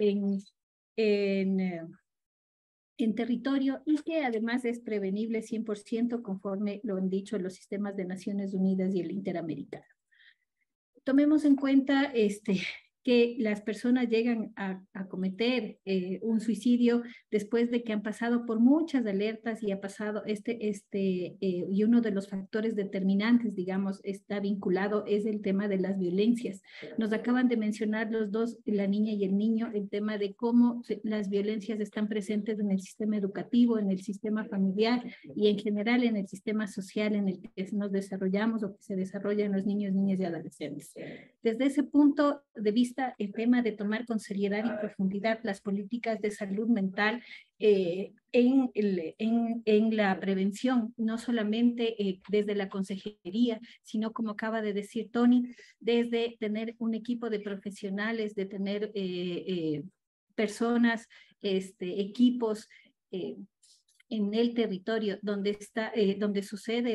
en territorio y que además es prevenible 100% conforme lo han dicho los sistemas de Naciones Unidas y el Interamericano. Tomemos en cuenta que las personas llegan a cometer un suicidio después de que han pasado por muchas alertas y ha pasado y uno de los factores determinantes, digamos, está vinculado, es el tema de las violencias. Nos acaban de mencionar los dos, la niña y el niño, el tema de cómo las violencias están presentes en el sistema educativo, en el sistema familiar y en general en el sistema social en el que nos desarrollamos o que se desarrollan los niños, niñas y adolescentes. Desde ese punto de vista, vista el tema de tomar con seriedad y profundidad las políticas de salud mental en la prevención, no solamente desde la consejería, sino como acaba de decir Tony, desde tener un equipo de profesionales, de tener personas, equipos en el territorio donde sucede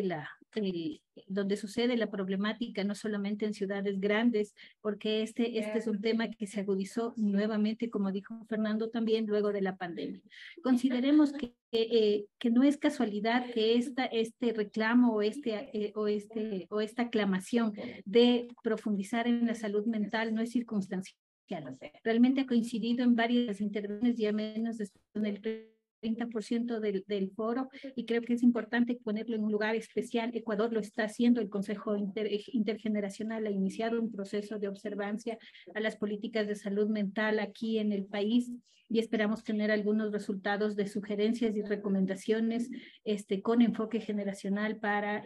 la problemática, no solamente en ciudades grandes, porque este es un tema que se agudizó nuevamente, como dijo Fernando también, luego de la pandemia. Consideremos que no es casualidad que este reclamo o esta aclamación de profundizar en la salud mental no es circunstancial. Realmente ha coincidido en varias intervenciones, ya menos en el 30% del foro, y creo que es importante ponerlo en un lugar especial. Ecuador lo está haciendo, el Consejo Intergeneracional ha iniciado un proceso de observancia a las políticas de salud mental aquí en el país, y esperamos tener algunos resultados de sugerencias y recomendaciones con enfoque generacional para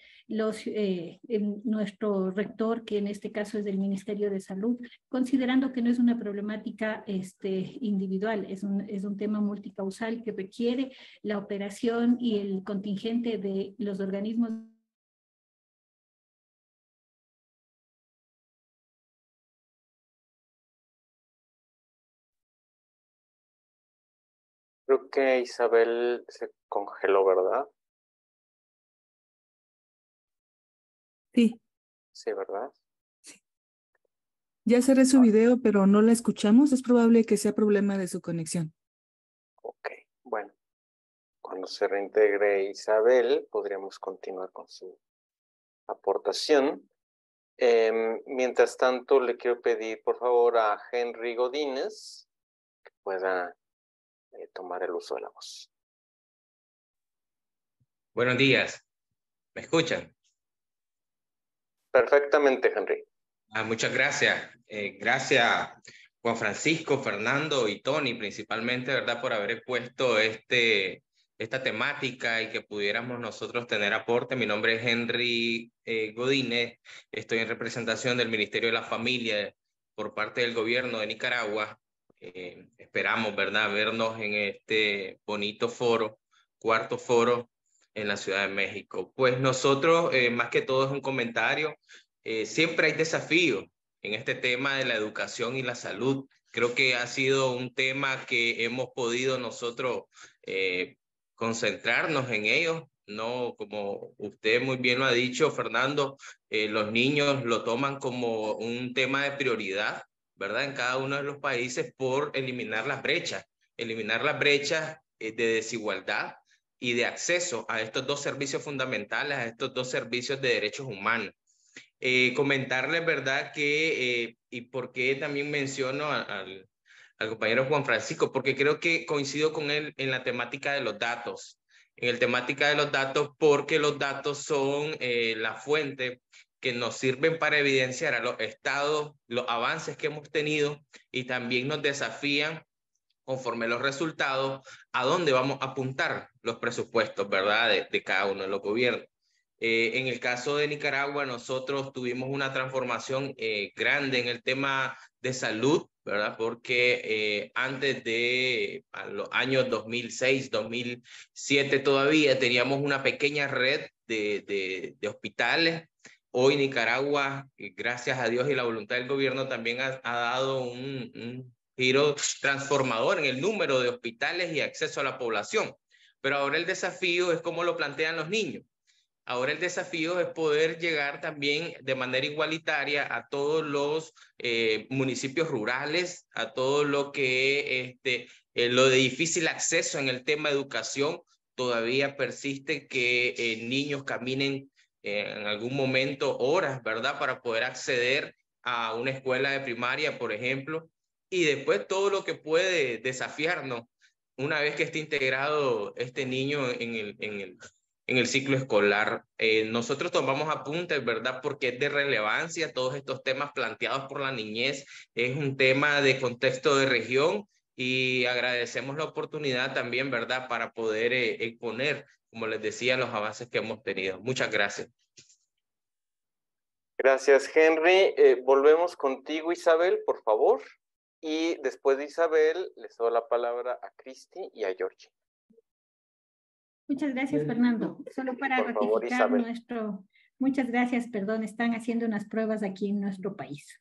nuestro rector, que en este caso es del Ministerio de Salud, considerando que no es una problemática individual, es un tema multicausal que requiere la operación y el contingente de los organismos. Creo que Isabel se congeló, ¿verdad? Sí. Sí, ¿verdad? Sí. Ya cerré su video, pero no la escuchamos. Es probable que sea problema de su conexión. Ok, bueno. Cuando se reintegre Isabel, podríamos continuar con su aportación. Mientras tanto, le quiero pedir, por favor, a Henry Godínez que pueda tomar el uso de la voz. Buenos días. ¿Me escuchan? Perfectamente, Henry. Muchas gracias. Gracias, Juan Francisco, Fernando y Tony, principalmente, ¿verdad?, por haber expuesto esta temática y que pudiéramos nosotros tener aporte. Mi nombre es Henry Godínez. Estoy en representación del Ministerio de la Familia por parte del gobierno de Nicaragua. Esperamos, ¿verdad?, vernos en este bonito foro, cuarto foro en la Ciudad de México. Pues nosotros, más que todo es un comentario, siempre hay desafíos en este tema de la educación y la salud. Creo que ha sido un tema que hemos podido nosotros concentrarnos en ellos, ¿no? Como usted muy bien lo ha dicho, Fernando, los niños lo toman como un tema de prioridad, ¿verdad?, en cada uno de los países, por eliminar las brechas de desigualdad y de acceso a estos dos servicios fundamentales, a estos dos servicios de derechos humanos. Comentarles, ¿verdad?, que, y por qué también menciono al compañero Juan Francisco, porque creo que coincido con él en la temática de los datos, porque los datos son la fuente que nos sirven para evidenciar a los estados, los avances que hemos tenido, y también nos desafían, conforme los resultados, a dónde vamos a apuntar los presupuestos, ¿verdad?, de cada uno de los gobiernos. En el caso de Nicaragua, nosotros tuvimos una transformación grande en el tema de salud, ¿verdad? Porque antes de los años 2006, 2007 todavía teníamos una pequeña red de hospitales. Hoy Nicaragua, gracias a Dios y la voluntad del gobierno, también ha dado un giro transformador en el número de hospitales y acceso a la población. Pero ahora el desafío es cómo lo plantean los niños. Ahora el desafío es poder llegar también de manera igualitaria a todos los municipios rurales, a todo lo que lo de difícil acceso en el tema de educación. Todavía persiste que niños caminen en algún momento horas, ¿verdad?, para poder acceder a una escuela de primaria, por ejemplo, y después todo lo que puede desafiarnos una vez que esté integrado este niño en el ciclo escolar. Nosotros tomamos apuntes, ¿verdad?, porque es de relevancia todos estos temas planteados por la niñez. Es un tema de contexto de región, y agradecemos la oportunidad también, ¿verdad?, para poder exponer, como les decía, los avances que hemos tenido. Muchas gracias. Gracias, Henry. Volvemos contigo, Isabel, por favor. Y después de Isabel, les doy la palabra a Cristi y a Georgie. Muchas gracias, Fernando. Solo para por favor, ratificar Isabel. Muchas gracias, perdón, están haciendo unas pruebas aquí en nuestro país.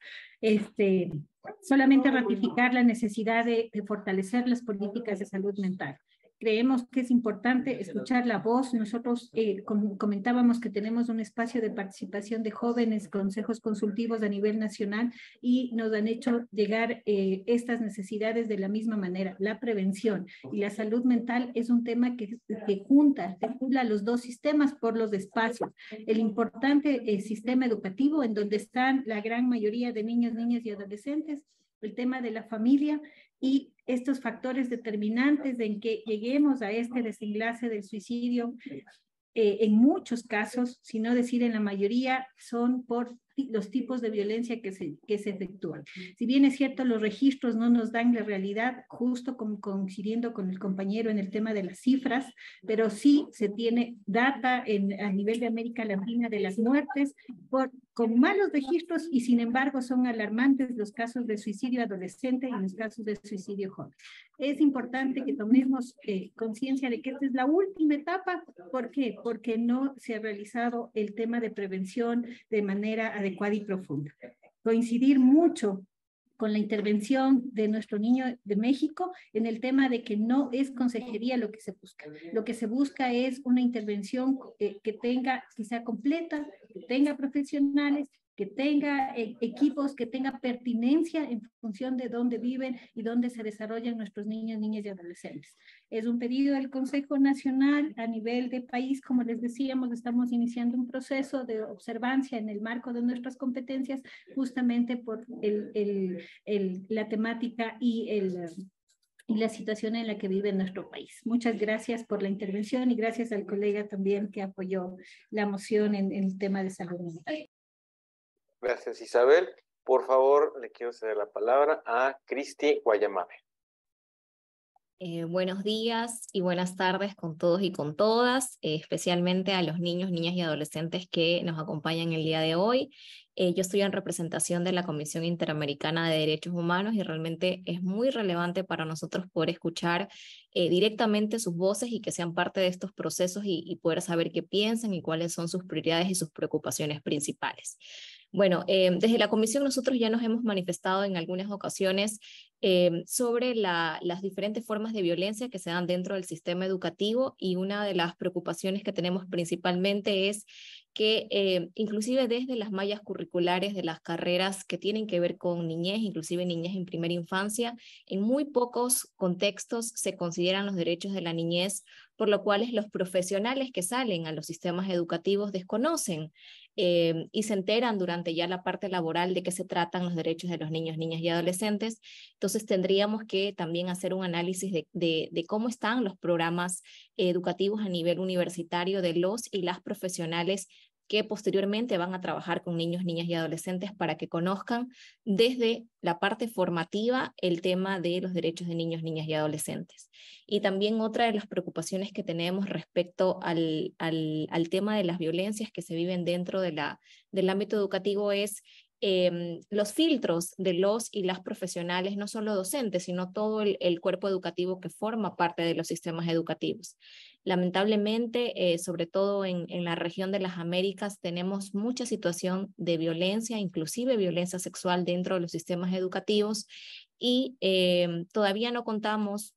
Solamente ratificar la necesidad de fortalecer las políticas de salud mental. Creemos que es importante escuchar la voz. Nosotros comentábamos que tenemos un espacio de participación de jóvenes, consejos consultivos a nivel nacional, y nos han hecho llegar estas necesidades de la misma manera. La prevención y la salud mental es un tema que junta los dos sistemas por los espacios. El importante sistema educativo, en donde están la gran mayoría de niños, niñas y adolescentes, el tema de la familia y estos factores determinantes en que lleguemos a este desenlace del suicidio, en muchos casos, si no decir en la mayoría, son por los tipos de violencia que se efectúan. Si bien es cierto, los registros no nos dan la realidad, justo coincidiendo con el compañero en el tema de las cifras, pero sí se tiene data a nivel de América Latina de las muertes con malos registros, y sin embargo son alarmantes los casos de suicidio adolescente y los casos de suicidio joven. Es importante que tomemos conciencia de que esta es la última etapa. ¿Por qué? Porque no se ha realizado el tema de prevención de manera adecuada y profunda. Coincidir mucho con la intervención de nuestro niño de México en el tema de que no es consejería lo que se busca. Lo que se busca es una intervención que sea completa, que tenga profesionales, que tenga equipos, que tenga pertinencia en función de dónde viven y dónde se desarrollan nuestros niños, niñas y adolescentes. Es un pedido del Consejo Nacional a nivel de país. Como les decíamos, estamos iniciando un proceso de observancia en el marco de nuestras competencias, justamente por la temática y la situación en la que vive nuestro país. Muchas gracias por la intervención y gracias al colega también que apoyó la moción en el tema de salud mental. Gracias, Isabel. Por favor, le quiero ceder la palabra a Cristi Guayamabe. Buenos días y buenas tardes con todos y con todas, especialmente a los niños, niñas y adolescentes que nos acompañan el día de hoy. Yo estoy en representación de la Comisión Interamericana de Derechos Humanos y realmente es muy relevante para nosotros poder escuchar directamente sus voces y que sean parte de estos procesos y poder saber qué piensan y cuáles son sus prioridades y sus preocupaciones principales. Bueno, desde la Comisión nosotros ya nos hemos manifestado en algunas ocasiones sobre las diferentes formas de violencia que se dan dentro del sistema educativo, y una de las preocupaciones que tenemos principalmente es que inclusive desde las mallas curriculares de las carreras que tienen que ver con niñez, inclusive niñez en primera infancia, en muy pocos contextos se consideran los derechos de la niñez, por lo cual los profesionales que salen a los sistemas educativos desconocen y se enteran durante ya la parte laboral de qué se tratan los derechos de los niños, niñas y adolescentes. Entonces tendríamos que también hacer un análisis de cómo están los programas educativos a nivel universitario de los y las profesionales que posteriormente van a trabajar con niños, niñas y adolescentes para que conozcan desde la parte formativa el tema de los derechos de niños, niñas y adolescentes. Y también otra de las preocupaciones que tenemos respecto al tema de las violencias que se viven dentro del ámbito educativo es los filtros de los y las profesionales, no solo docentes, sino todo el cuerpo educativo que forma parte de los sistemas educativos. Lamentablemente, sobre todo en la región de las Américas, tenemos mucha situación de violencia, inclusive violencia sexual dentro de los sistemas educativos, y todavía no contamos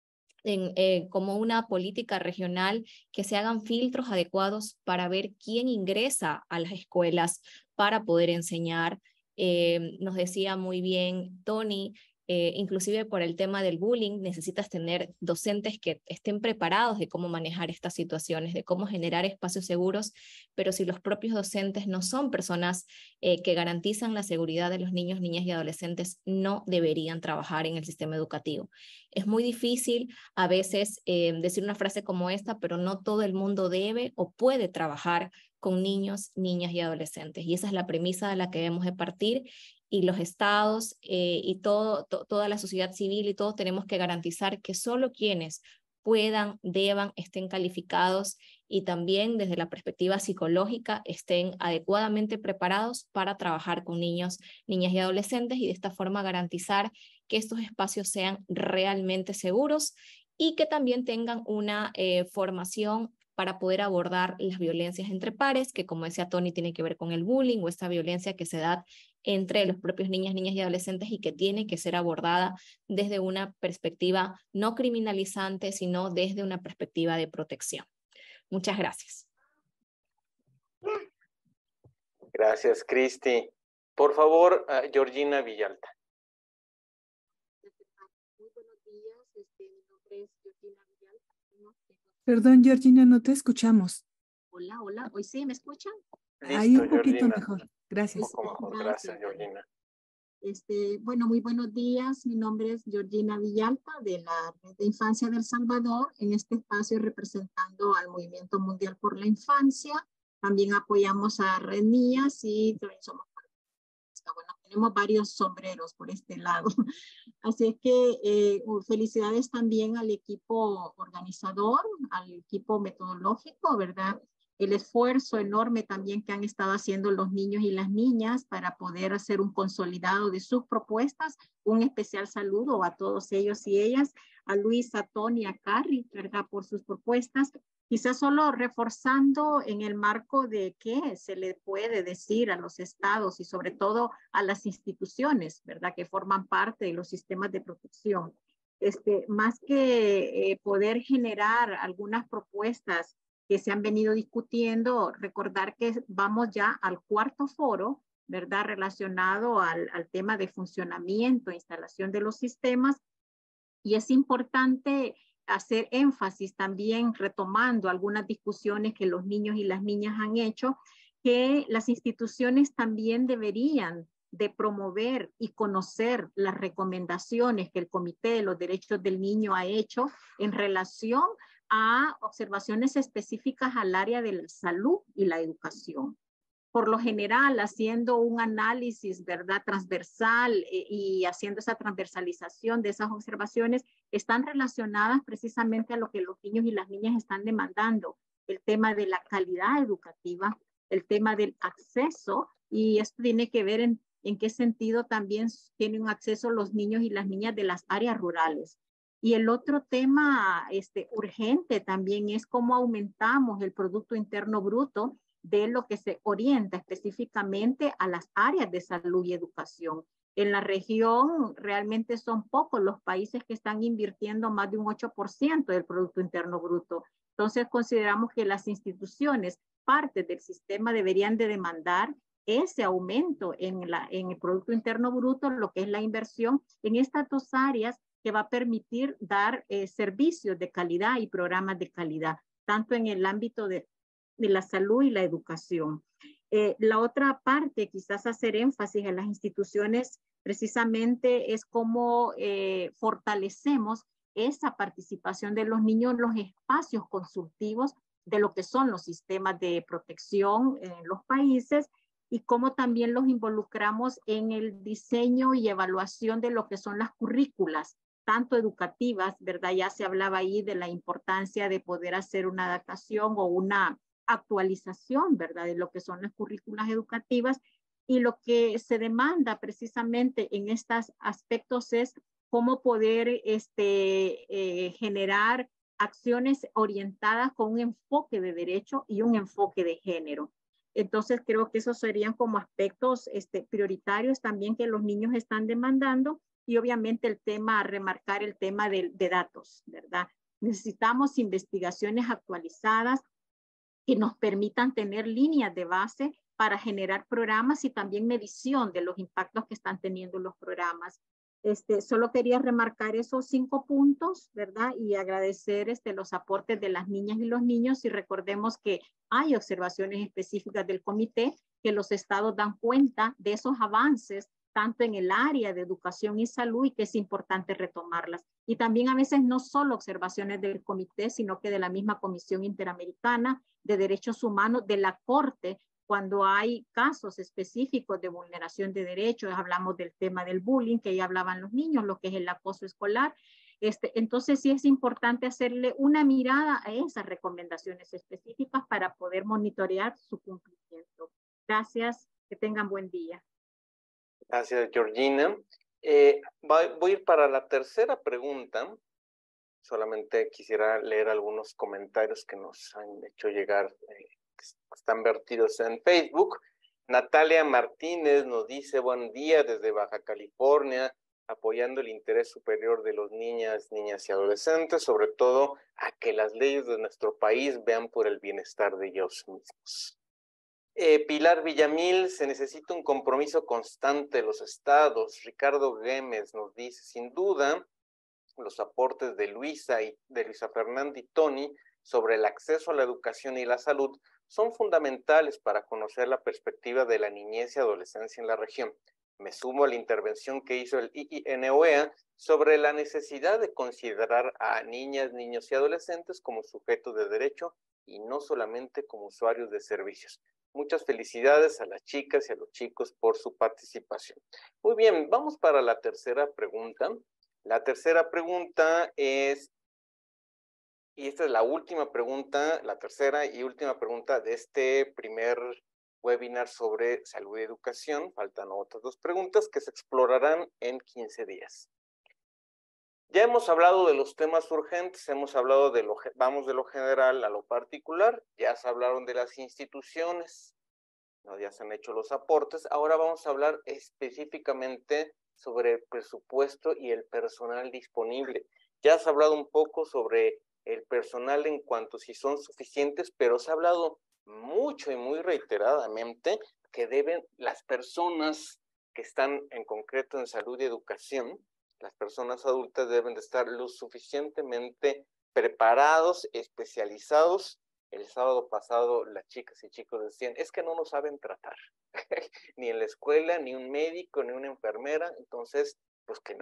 como una política regional que se hagan filtros adecuados para ver quién ingresa a las escuelas para poder enseñar. Nos decía muy bien Tony, inclusive por el tema del bullying, necesitas tener docentes que estén preparados de cómo manejar estas situaciones, de cómo generar espacios seguros, pero si los propios docentes no son personas que garantizan la seguridad de los niños, niñas y adolescentes, no deberían trabajar en el sistema educativo. Es muy difícil a veces decir una frase como esta, pero no todo el mundo debe o puede trabajar con niños, niñas y adolescentes, y esa es la premisa de la que debemos de partir, y los estados y toda la sociedad civil y todos tenemos que garantizar que solo quienes puedan, deban, estén calificados y también desde la perspectiva psicológica estén adecuadamente preparados para trabajar con niños, niñas y adolescentes y de esta forma garantizar que estos espacios sean realmente seguros y que también tengan una formación para poder abordar las violencias entre pares, que como decía Tony, tiene que ver con el bullying o esta violencia que se da entre los propios niñas y adolescentes y que tiene que ser abordada desde una perspectiva no criminalizante, sino desde una perspectiva de protección. Muchas gracias. Gracias, Cristi. Por favor, Georgina Villalta. Muy buenos días, mi nombre es Georgina Villalta. Perdón, Georgina, no te escuchamos. Hola, hola, ¿hoy sí me escuchan? Listo, ahí un poquito Georgina. mejor, gracias. Un poco mejor, gracias, Georgina. Bueno, muy buenos días. Mi nombre es Georgina Villalta de la Red de Infancia de El Salvador. En este espacio representando al Movimiento Mundial por la Infancia. También apoyamos a Red Niñas y también somos, bueno, tenemos varios sombreros por este lado. Así es que felicidades también al equipo organizador, al equipo metodológico, ¿verdad? El esfuerzo enorme también que han estado haciendo los niños y las niñas para poder hacer un consolidado de sus propuestas. Un especial saludo a todos ellos y ellas, a Luis, a Tony, a Carrie, ¿verdad? Por sus propuestas. Quizás solo reforzando en el marco de qué se le puede decir a los estados y sobre todo a las instituciones, ¿verdad? Que forman parte de los sistemas de protección. Más que poder generar algunas propuestas que se han venido discutiendo, recordar que vamos ya al cuarto foro, ¿verdad? Relacionado al tema de funcionamiento, instalación de los sistemas. Y es importante hacer énfasis también, retomando algunas discusiones que los niños y las niñas han hecho, que las instituciones también deberían de promover y conocer las recomendaciones que el Comité de los Derechos del Niño ha hecho en relación a observaciones específicas al área de la salud y la educación. Por lo general, haciendo un análisis, ¿verdad?, transversal y haciendo esa transversalización de esas observaciones, están relacionadas precisamente a lo que los niños y las niñas están demandando, el tema de la calidad educativa, el tema del acceso, y esto tiene que ver en qué sentido también tienen acceso los niños y las niñas de las áreas rurales. Y el otro tema urgente también es cómo aumentamos el Producto Interno Bruto de lo que se orienta específicamente a las áreas de salud y educación. En la región realmente son pocos los países que están invirtiendo más de un 8% del Producto Interno Bruto. Entonces consideramos que las instituciones, parte del sistema, deberían de demandar ese aumento en el Producto Interno Bruto, lo que es la inversión en estas dos áreas que va a permitir dar servicios de calidad y programas de calidad, tanto en el ámbito de la salud y la educación. La otra parte, quizás hacer énfasis en las instituciones, precisamente es cómo fortalecemos esa participación de los niños en los espacios consultivos de lo que son los sistemas de protección en los países y cómo también los involucramos en el diseño y evaluación de lo que son las currículas, tanto educativas, ¿verdad? Ya se hablaba ahí de la importancia de poder hacer una adaptación o una actualización, ¿verdad? De lo que son las currículas educativas, y lo que se demanda precisamente en estos aspectos es cómo poder generar acciones orientadas con un enfoque de derecho y un enfoque de género. Entonces creo que esos serían como aspectos prioritarios también que los niños están demandando, y obviamente el tema, remarcar el tema de datos, ¿verdad? Necesitamos investigaciones actualizadas que nos permitan tener líneas de base para generar programas y también medición de los impactos que están teniendo los programas. Solo quería remarcar esos 5 puntos, ¿verdad? Y agradecer los aportes de las niñas y los niños, y recordemos que hay observaciones específicas del comité que los estados dan cuenta de esos avances tanto en el área de educación y salud, y que es importante retomarlas. Y también a veces no solo observaciones del comité, sino que de la misma Comisión Interamericana de Derechos Humanos, de la Corte, cuando hay casos específicos de vulneración de derechos. Hablamos del tema del bullying, que ya hablaban los niños, lo que es el acoso escolar, Entonces sí es importante hacerle una mirada a esas recomendaciones específicas para poder monitorear su cumplimiento. Gracias, que tengan buen día. Gracias, Georgina. Voy a ir para la tercera pregunta. Solamente quisiera leer algunos comentarios que nos han hecho llegar, que están vertidos en Facebook. Natalia Martínez nos dice: buen día desde Baja California, apoyando el interés superior de los niñas y adolescentes, sobre todo a que las leyes de nuestro país vean por el bienestar de ellos mismos. Pilar Villamil: se necesita un compromiso constante de los estados. Ricardo Gémez nos dice: sin duda, los aportes de Luisa Fernanda y Tony sobre el acceso a la educación y la salud son fundamentales para conocer la perspectiva de la niñez y adolescencia en la región. Me sumo a la intervención que hizo el IINOEA sobre la necesidad de considerar a niñas, niños y adolescentes como sujetos de derecho y no solamente como usuarios de servicios. Muchas felicidades a las chicas y a los chicos por su participación. Muy bien, vamos para la tercera pregunta. La tercera pregunta es, y esta es la última pregunta, la tercera y última pregunta de este primer webinar sobre salud y educación. Faltan otras dos preguntas que se explorarán en 15 días. Ya hemos hablado de los temas urgentes, hemos hablado vamos de lo general a lo particular, ya se hablaron de las instituciones, ¿no? Ya se han hecho los aportes. Ahora vamos a hablar específicamente sobre el presupuesto y el personal disponible. Ya se ha hablado un poco sobre el personal en cuanto si son suficientes, pero se ha hablado mucho y muy reiteradamente que deben las personas que están en concreto en salud y educación, las personas adultas deben de estar lo suficientemente preparados, especializados. El sábado pasado las chicas y chicos decían, es que no nos saben tratar, ni en la escuela, ni un médico, ni una enfermera, entonces, pues que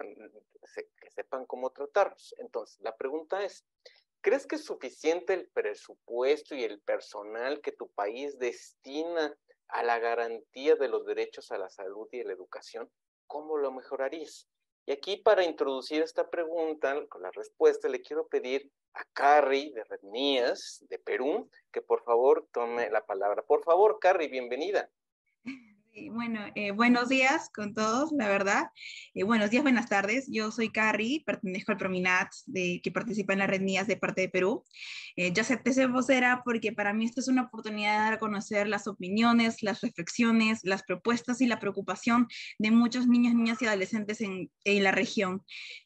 sepan cómo tratarlos. Entonces, la pregunta es, ¿crees que es suficiente el presupuesto y el personal que tu país destina a la garantía de los derechos a la salud y a la educación? ¿Cómo lo mejorarías? Y aquí, para introducir esta pregunta, con la respuesta, le quiero pedir a Carrie de Rednías, de Perú, que por favor tome la palabra. Por favor, Carrie, bienvenida. Bueno, buenos días con todos, la verdad. Buenos días, buenas tardes. Yo soy Carrie, pertenezco al Prominat, que participa en la Red NIAS de parte de Perú. Yo acepté ser vocera porque para mí esto es una oportunidad de dar a conocer las opiniones, las reflexiones, las propuestas y la preocupación de muchos niños, niñas y adolescentes en la región.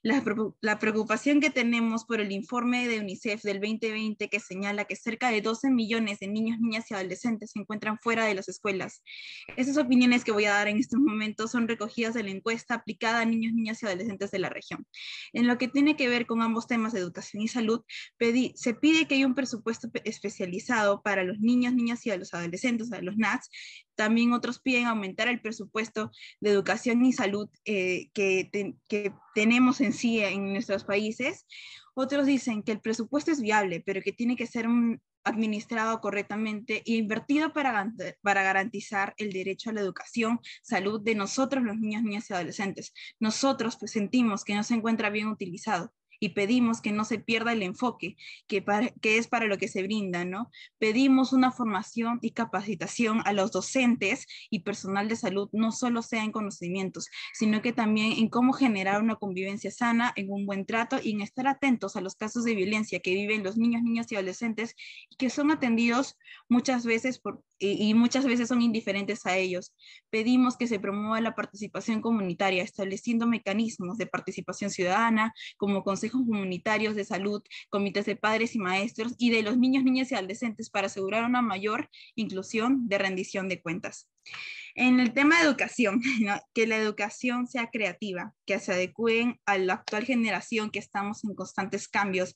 La preocupación que tenemos por el informe de UNICEF del 2020 que señala que cerca de 12 millones de niños, niñas y adolescentes se encuentran fuera de las escuelas. Esas opiniones que voy a dar en estos momentos son recogidas de la encuesta aplicada a niños, niñas y adolescentes de la región. En lo que tiene que ver con ambos temas de educación y salud, se pide que haya un presupuesto especializado para los niños, niñas y a los adolescentes, a los NATS. También otros piden aumentar el presupuesto de educación y salud que tenemos en sí en nuestros países. Otros dicen que el presupuesto es viable, pero que tiene que ser administrado correctamente e invertido para garantizar el derecho a la educación, salud de nosotros, los niños, niñas y adolescentes. Nosotros pues, sentimos que no se encuentra bien utilizado y pedimos que no se pierda el enfoque que es para lo que se brinda, ¿no? Pedimos una formación y capacitación a los docentes y personal de salud, no solo sea en conocimientos, sino que también en cómo generar una convivencia sana, en un buen trato y en estar atentos a los casos de violencia que viven los niños, niñas y adolescentes y que son atendidos muchas veces y muchas veces son indiferentes a ellos. Pedimos que se promueva la participación comunitaria, estableciendo mecanismos de participación ciudadana, como consejos comunitarios de salud, comités de padres y maestros y de los niños, niñas y adolescentes para asegurar una mayor inclusión de rendición de cuentas. En el tema de educación, ¿no? Que la educación sea creativa, que se adecúen a la actual generación, que estamos en constantes cambios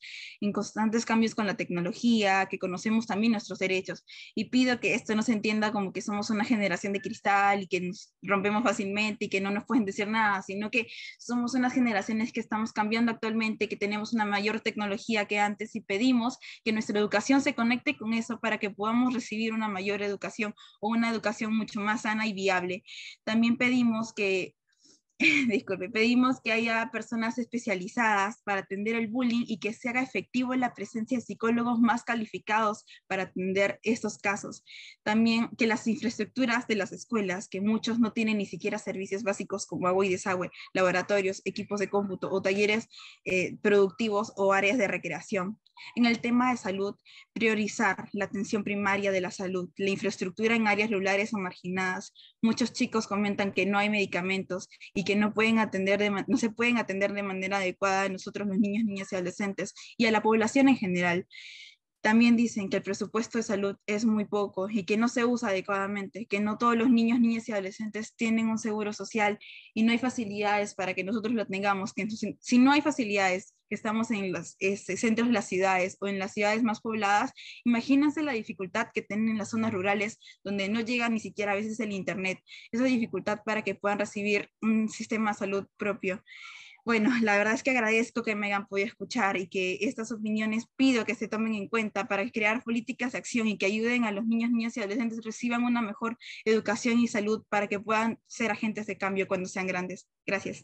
con la tecnología, que conocemos también nuestros derechos. Y pido que esto no se entienda como que somos una generación de cristal y que nos rompemos fácilmente y que no nos pueden decir nada, sino que somos unas generaciones que estamos cambiando actualmente, que tenemos una mayor tecnología que antes y pedimos que nuestra educación se conecte con eso para que podamos recibir una mayor educación o una educación mucho más sana y viable. También pedimos que disculpe, pedimos que haya personas especializadas para atender el bullying y que se haga efectivo la presencia de psicólogos más calificados para atender estos casos. También que las infraestructuras de las escuelas, que muchos no tienen ni siquiera servicios básicos como agua y desagüe, laboratorios, equipos de cómputo o talleres productivos o áreas de recreación. En el tema de salud, priorizar la atención primaria de la salud, la infraestructura en áreas rurales o marginadas. Muchos chicos comentan que no hay medicamentos y que no se pueden atender de manera adecuada a nosotros los niños, niñas y adolescentes y a la población en general. También dicen que el presupuesto de salud es muy poco y que no se usa adecuadamente, que no todos los niños, niñas y adolescentes tienen un seguro social y no hay facilidades para que nosotros lo tengamos. Que entonces, si no hay facilidades, que estamos en los centros de las ciudades o en las ciudades más pobladas, imagínense la dificultad que tienen en las zonas rurales donde no llega ni siquiera a veces el internet, esa dificultad para que puedan recibir un sistema de salud propio. Bueno, la verdad es que agradezco que me hayan podido escuchar y que estas opiniones pido que se tomen en cuenta para crear políticas de acción y que ayuden a los niños, niñas y adolescentes reciban una mejor educación y salud para que puedan ser agentes de cambio cuando sean grandes. Gracias.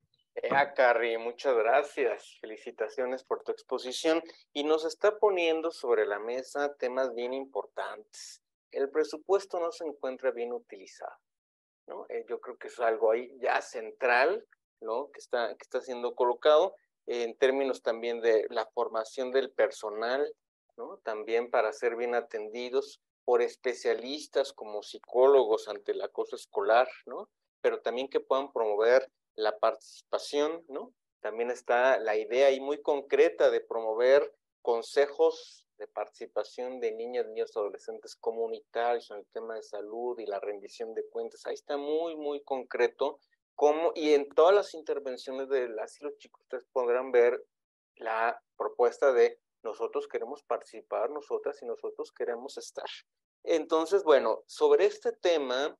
Carrie, muchas gracias. Felicitaciones por tu exposición y nos está poniendo sobre la mesa temas bien importantes. El presupuesto no se encuentra bien utilizado, ¿no? Yo creo que es algo ahí ya central, ¿no? que está siendo colocado en términos también de la formación del personal, ¿no? También para ser bien atendidos por especialistas como psicólogos ante el acoso escolar, ¿no? Pero también que puedan promover la participación, ¿no? También está la idea ahí muy concreta de promover consejos de participación de niñas, niños, adolescentes comunitarios en el tema de salud y la rendición de cuentas. Ahí está muy, muy concreto. Y en todas las intervenciones de las y los chicos, ustedes podrán ver la propuesta de nosotros queremos participar, nosotras y nosotros queremos estar. Entonces, bueno, sobre este tema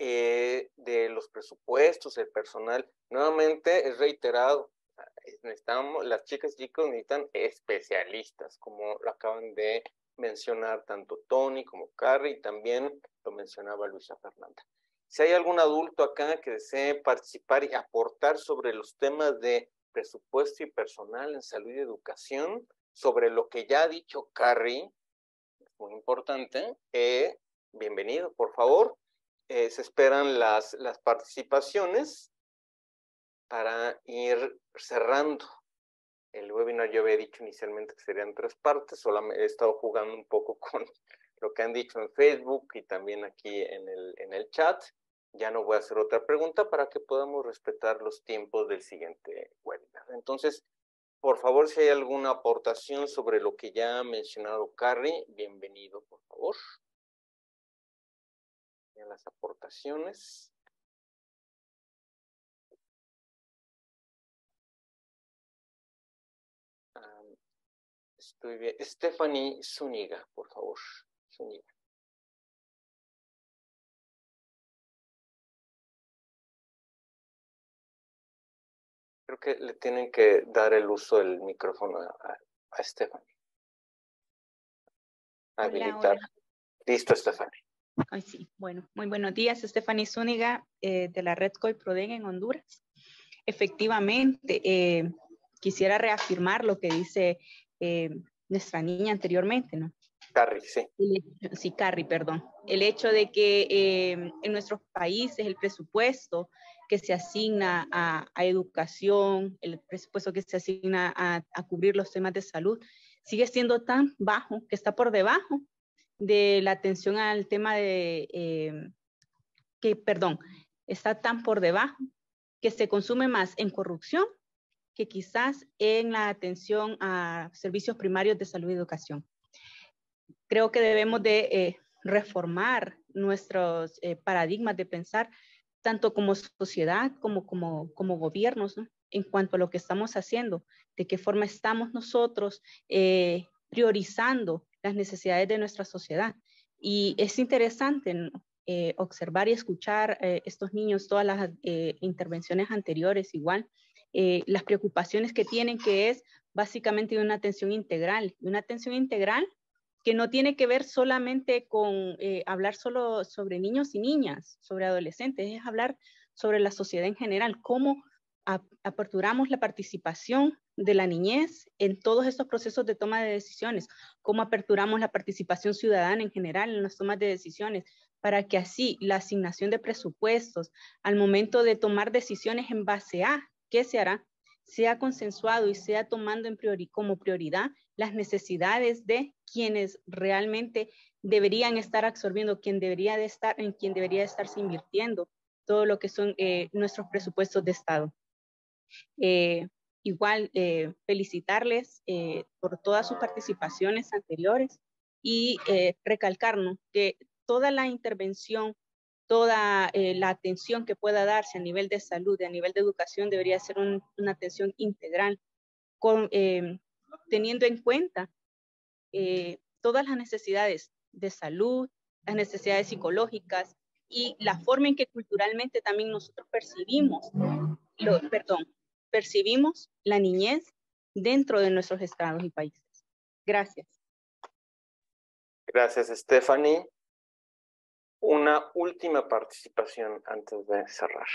de los presupuestos, el personal, nuevamente es reiterado, las chicas y chicos necesitan especialistas, como lo acaban de mencionar tanto Tony como Carrie, y también lo mencionaba Luisa Fernanda. Si hay algún adulto acá que desee participar y aportar sobre los temas de presupuesto y personal en salud y educación, sobre lo que ya ha dicho Carrie, es muy importante, bienvenido, por favor. Se esperan las participaciones para ir cerrando el webinar. Yo había dicho inicialmente que serían 3 partes, solamente he estado jugando un poco con lo que han dicho en Facebook y también aquí en el chat. Ya no voy a hacer otra pregunta para que podamos respetar los tiempos del siguiente webinar. Entonces, por favor, si hay alguna aportación sobre lo que ya ha mencionado Carrie, bienvenido, por favor. En las aportaciones. Estoy bien. Stephanie Zúñiga, por favor. Zúñiga. Creo que le tienen que dar el uso del micrófono a Stephanie. Habilitar. Hola. Listo, Stephanie. Ay, sí. Bueno, muy buenos días. Stephanie Zúñiga, de la red COIPRODEN en Honduras. Efectivamente, quisiera reafirmar lo que dice nuestra niña anteriormente, ¿no? Carrie, sí. Sí, Carrie, perdón. El hecho de que en nuestros países el presupuesto que se asigna a educación, el presupuesto que se asigna a cubrir los temas de salud, sigue siendo tan bajo que está por debajo de la atención al tema de, está tan por debajo que se consume más en corrupción que quizás en la atención a servicios primarios de salud y educación. Creo que debemos de reformar nuestros paradigmas de pensar, tanto como sociedad como gobiernos, ¿no? En cuanto a lo que estamos haciendo, de qué forma estamos nosotros priorizando las necesidades de nuestra sociedad. Y es interesante, ¿no? Observar y escuchar estos niños, todas las intervenciones anteriores igual, las preocupaciones que tienen, que es básicamente una atención integral que no tiene que ver solamente con hablar solo sobre niños y niñas, sobre adolescentes, es hablar sobre la sociedad en general, cómo aperturamos la participación de la niñez en todos estos procesos de toma de decisiones, cómo aperturamos la participación ciudadana en general en las tomas de decisiones, para que así la asignación de presupuestos al momento de tomar decisiones en base a qué se hará, sea consensuado y sea tomando como prioridad las necesidades de quienes realmente deberían estar absorbiendo, en quien debería estarse invirtiendo todo lo que son nuestros presupuestos de Estado. Igual felicitarles por todas sus participaciones anteriores y recalcarnos que toda la intervención, toda la atención que pueda darse a nivel de salud, a nivel de educación, debería ser una atención integral, teniendo en cuenta todas las necesidades de salud, las necesidades psicológicas y la forma en que culturalmente también nosotros percibimos la niñez dentro de nuestros estados y países. Gracias. Gracias, Stephanie. Una última participación antes de cerrar.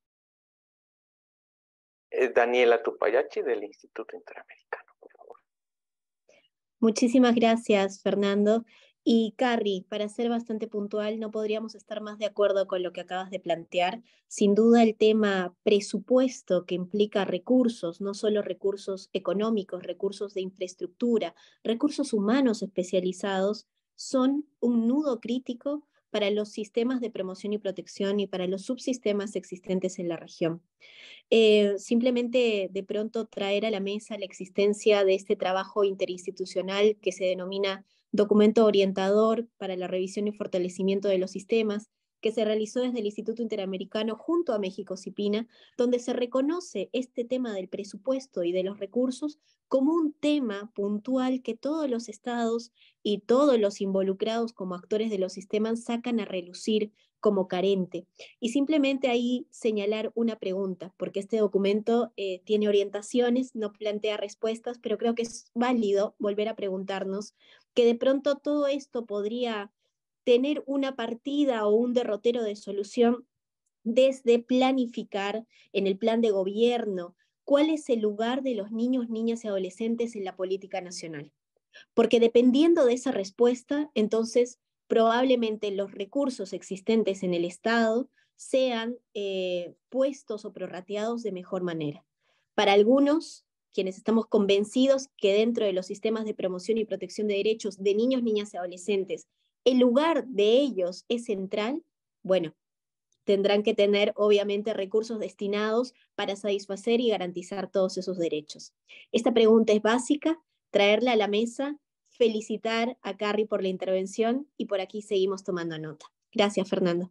Daniela Tupayachi del Instituto Interamericano, por favor. Muchísimas gracias, Fernando. Y Carrie, para ser bastante puntual, no podríamos estar más de acuerdo con lo que acabas de plantear. Sin duda el tema presupuesto, que implica recursos, no solo recursos económicos, recursos de infraestructura, recursos humanos especializados, son un nudo crítico para los sistemas de promoción y protección y para los subsistemas existentes en la región. Simplemente de pronto traer a la mesa la existencia de este trabajo interinstitucional que se denomina Documento Orientador para la Revisión y Fortalecimiento de los Sistemas, que se realizó desde el Instituto Interamericano junto a México CIPINA, donde se reconoce este tema del presupuesto y de los recursos como un tema puntual que todos los estados y todos los involucrados como actores de los sistemas sacan a relucir como carente. Y simplemente ahí señalar una pregunta, porque este documento tiene orientaciones, no plantea respuestas, pero creo que es válido volver a preguntarnos que de pronto todo esto podría tener una partida o un derrotero de solución desde planificar en el plan de gobierno cuál es el lugar de los niños, niñas y adolescentes en la política nacional. Porque dependiendo de esa respuesta, entonces probablemente los recursos existentes en el Estado sean puestos o prorrateados de mejor manera. Para algunos, quienes estamos convencidos que dentro de los sistemas de promoción y protección de derechos de niños, niñas y adolescentes, el lugar de ellos es central, bueno, tendrán que tener obviamente recursos destinados para satisfacer y garantizar todos esos derechos. Esta pregunta es básica, traerla a la mesa, felicitar a Carrie por la intervención y por aquí seguimos tomando nota. Gracias, Fernando.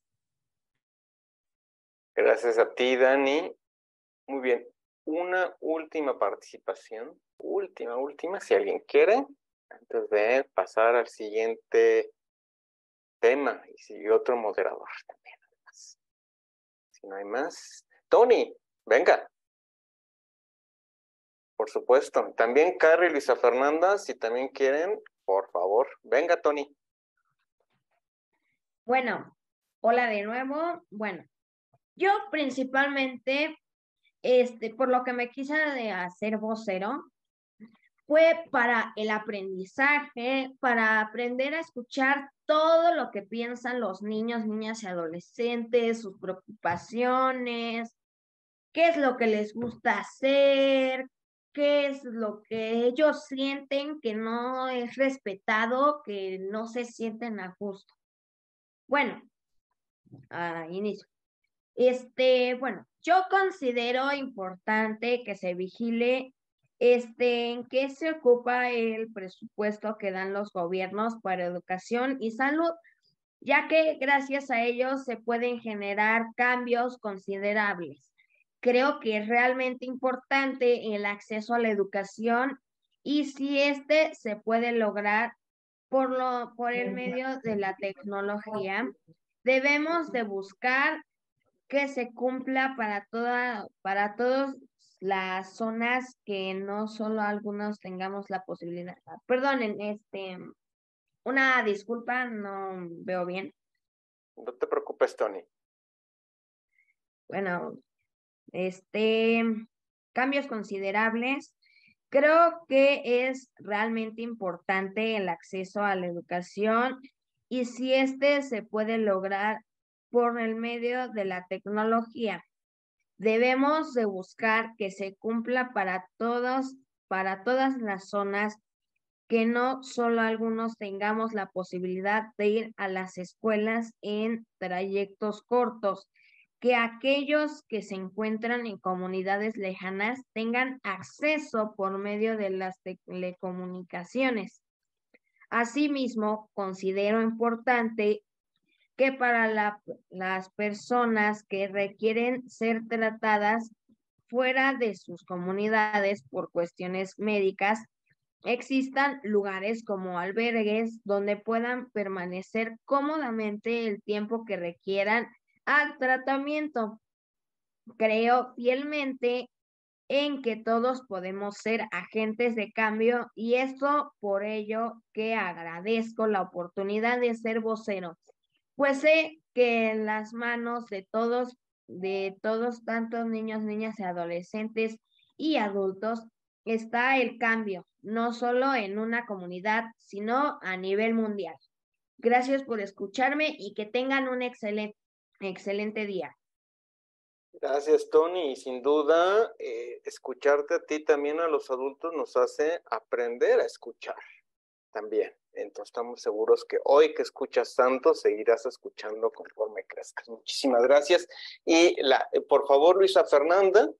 Gracias a ti, Dani. Muy bien. Una última participación, última, si alguien quiere, antes de pasar al siguiente tema y si otro moderador también. Además. Si no hay más. Tony, venga. Por supuesto. También Carrie y Luisa Fernanda, si también quieren, por favor. Venga, Tony. Bueno, hola de nuevo. Bueno, yo principalmente, por lo que me quise de hacer vocero, fue para el aprendizaje, para aprender a escuchar todo lo que piensan los niños, niñas y adolescentes, sus preocupaciones, qué es lo que les gusta hacer, qué es lo que ellos sienten que no es respetado, que no se sienten a gusto. Bueno, inicio. Bueno, yo considero importante que se vigile en qué se ocupa el presupuesto que dan los gobiernos para educación y salud, ya que gracias a ellos se pueden generar cambios considerables. Creo que es realmente importante el acceso a la educación y si se puede lograr por el medio de la tecnología, debemos de buscar que se cumpla para todas las zonas, que no solo algunos tengamos la posibilidad. Perdonen, una disculpa, no veo bien. No te preocupes, Tony. bueno, cambios considerables. Creo que es realmente importante el acceso a la educación y si se puede lograr por el medio de la tecnología. Debemos de buscar que se cumpla para todas las zonas, que no solo algunos tengamos la posibilidad de ir a las escuelas en trayectos cortos, que aquellos que se encuentran en comunidades lejanas tengan acceso por medio de las telecomunicaciones. Asimismo, considero importante que para las personas que requieren ser tratadas fuera de sus comunidades por cuestiones médicas, existan lugares como albergues donde puedan permanecer cómodamente el tiempo que requieran al tratamiento. Creo fielmente en que todos podemos ser agentes de cambio y esto por ello que agradezco la oportunidad de ser vocero, pues sé que en las manos de todos, tantos niños, niñas y adolescentes y adultos, está el cambio, no solo en una comunidad, sino a nivel mundial. Gracias por escucharme y que tengan un excelente día. Gracias, Tony. Y sin duda, escucharte a ti también, a los adultos, nos hace aprender a escuchar también. Entonces estamos seguros que hoy que escuchas tanto, seguirás escuchando conforme crezcas. Muchísimas gracias. Y por favor, Luisa Fernanda.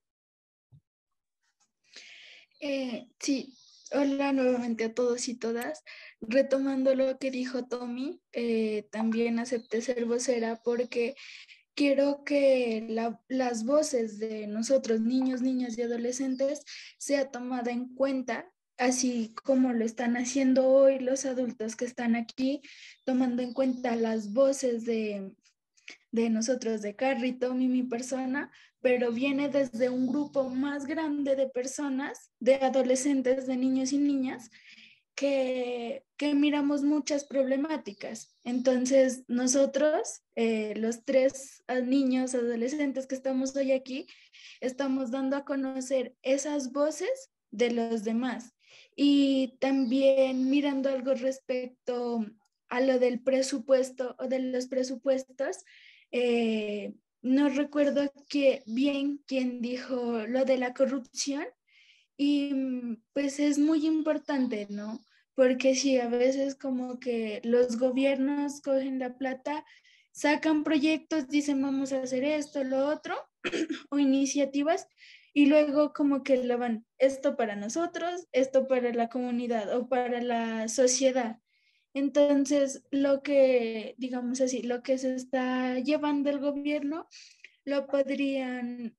Sí, hola nuevamente a todos y todas. Retomando lo que dijo Tommy, también acepté ser vocera porque quiero que las voces de nosotros, niños, niñas y adolescentes, sea tomada en cuenta, así como lo están haciendo hoy los adultos que están aquí, tomando en cuenta las voces de nosotros, de Carrie, Tommy, mi persona, pero viene desde un grupo más grande de personas, de adolescentes, de niños y niñas, que miramos muchas problemáticas. Entonces, nosotros, los 3 niños, adolescentes que estamos hoy aquí, estamos dando a conocer esas voces de los demás. Y también mirando algo respecto a lo del presupuesto o de los presupuestos, no recuerdo bien quién dijo lo de la corrupción y pues es muy importante, ¿no? Porque sí, a veces como que los gobiernos cogen la plata, sacan proyectos, dicen vamos a hacer esto, lo otro, o iniciativas, y luego como que lo van, esto para nosotros, esto para la comunidad o para la sociedad. Entonces, lo que, digamos así, lo que se está llevando el gobierno, lo podrían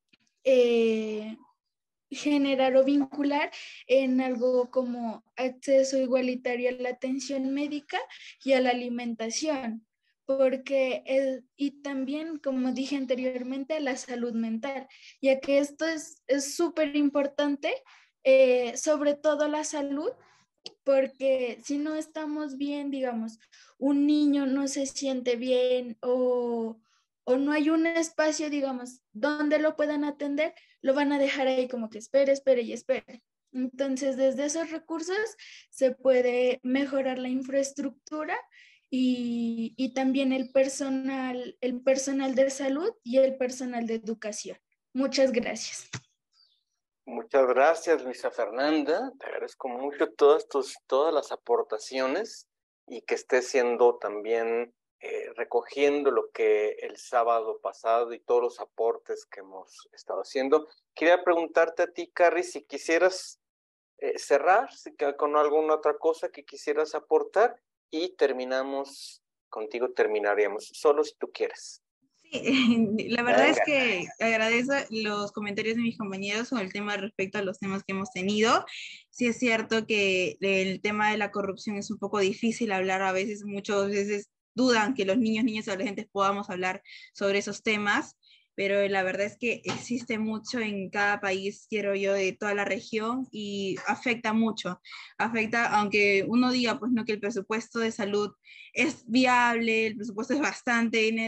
generar o vincular en algo como acceso igualitario a la atención médica y a la alimentación, porque y también, como dije anteriormente, la salud mental, ya que esto es súper importante, sobre todo la salud, porque si no estamos bien, digamos, un niño no se siente bien o no hay un espacio, digamos, donde lo puedan atender, lo van a dejar ahí como que espere y espere. Entonces, desde esos recursos se puede mejorar la infraestructura y también el personal de salud y el personal de educación. Muchas gracias. Muchas gracias, Luisa Fernanda. Te agradezco mucho todas las aportaciones y que estés siendo también recogiendo lo que el sábado pasado y todos los aportes que hemos estado haciendo. Quería preguntarte a ti, Carrie, si quisieras cerrar con alguna otra cosa que quisieras aportar y terminaríamos, solo si tú quieres. La verdad es que agradezco los comentarios de mis compañeros sobre el tema respecto a los temas que hemos tenido. Sí es cierto que el tema de la corrupción es un poco difícil hablar a veces, muchas veces dudan que los niños, niñas y adolescentes podamos hablar sobre esos temas, pero la verdad es que existe mucho en cada país, quiero yo, de toda la región y afecta mucho. Afecta, aunque uno diga, pues no, que el presupuesto de salud es viable, el presupuesto es bastante dinero,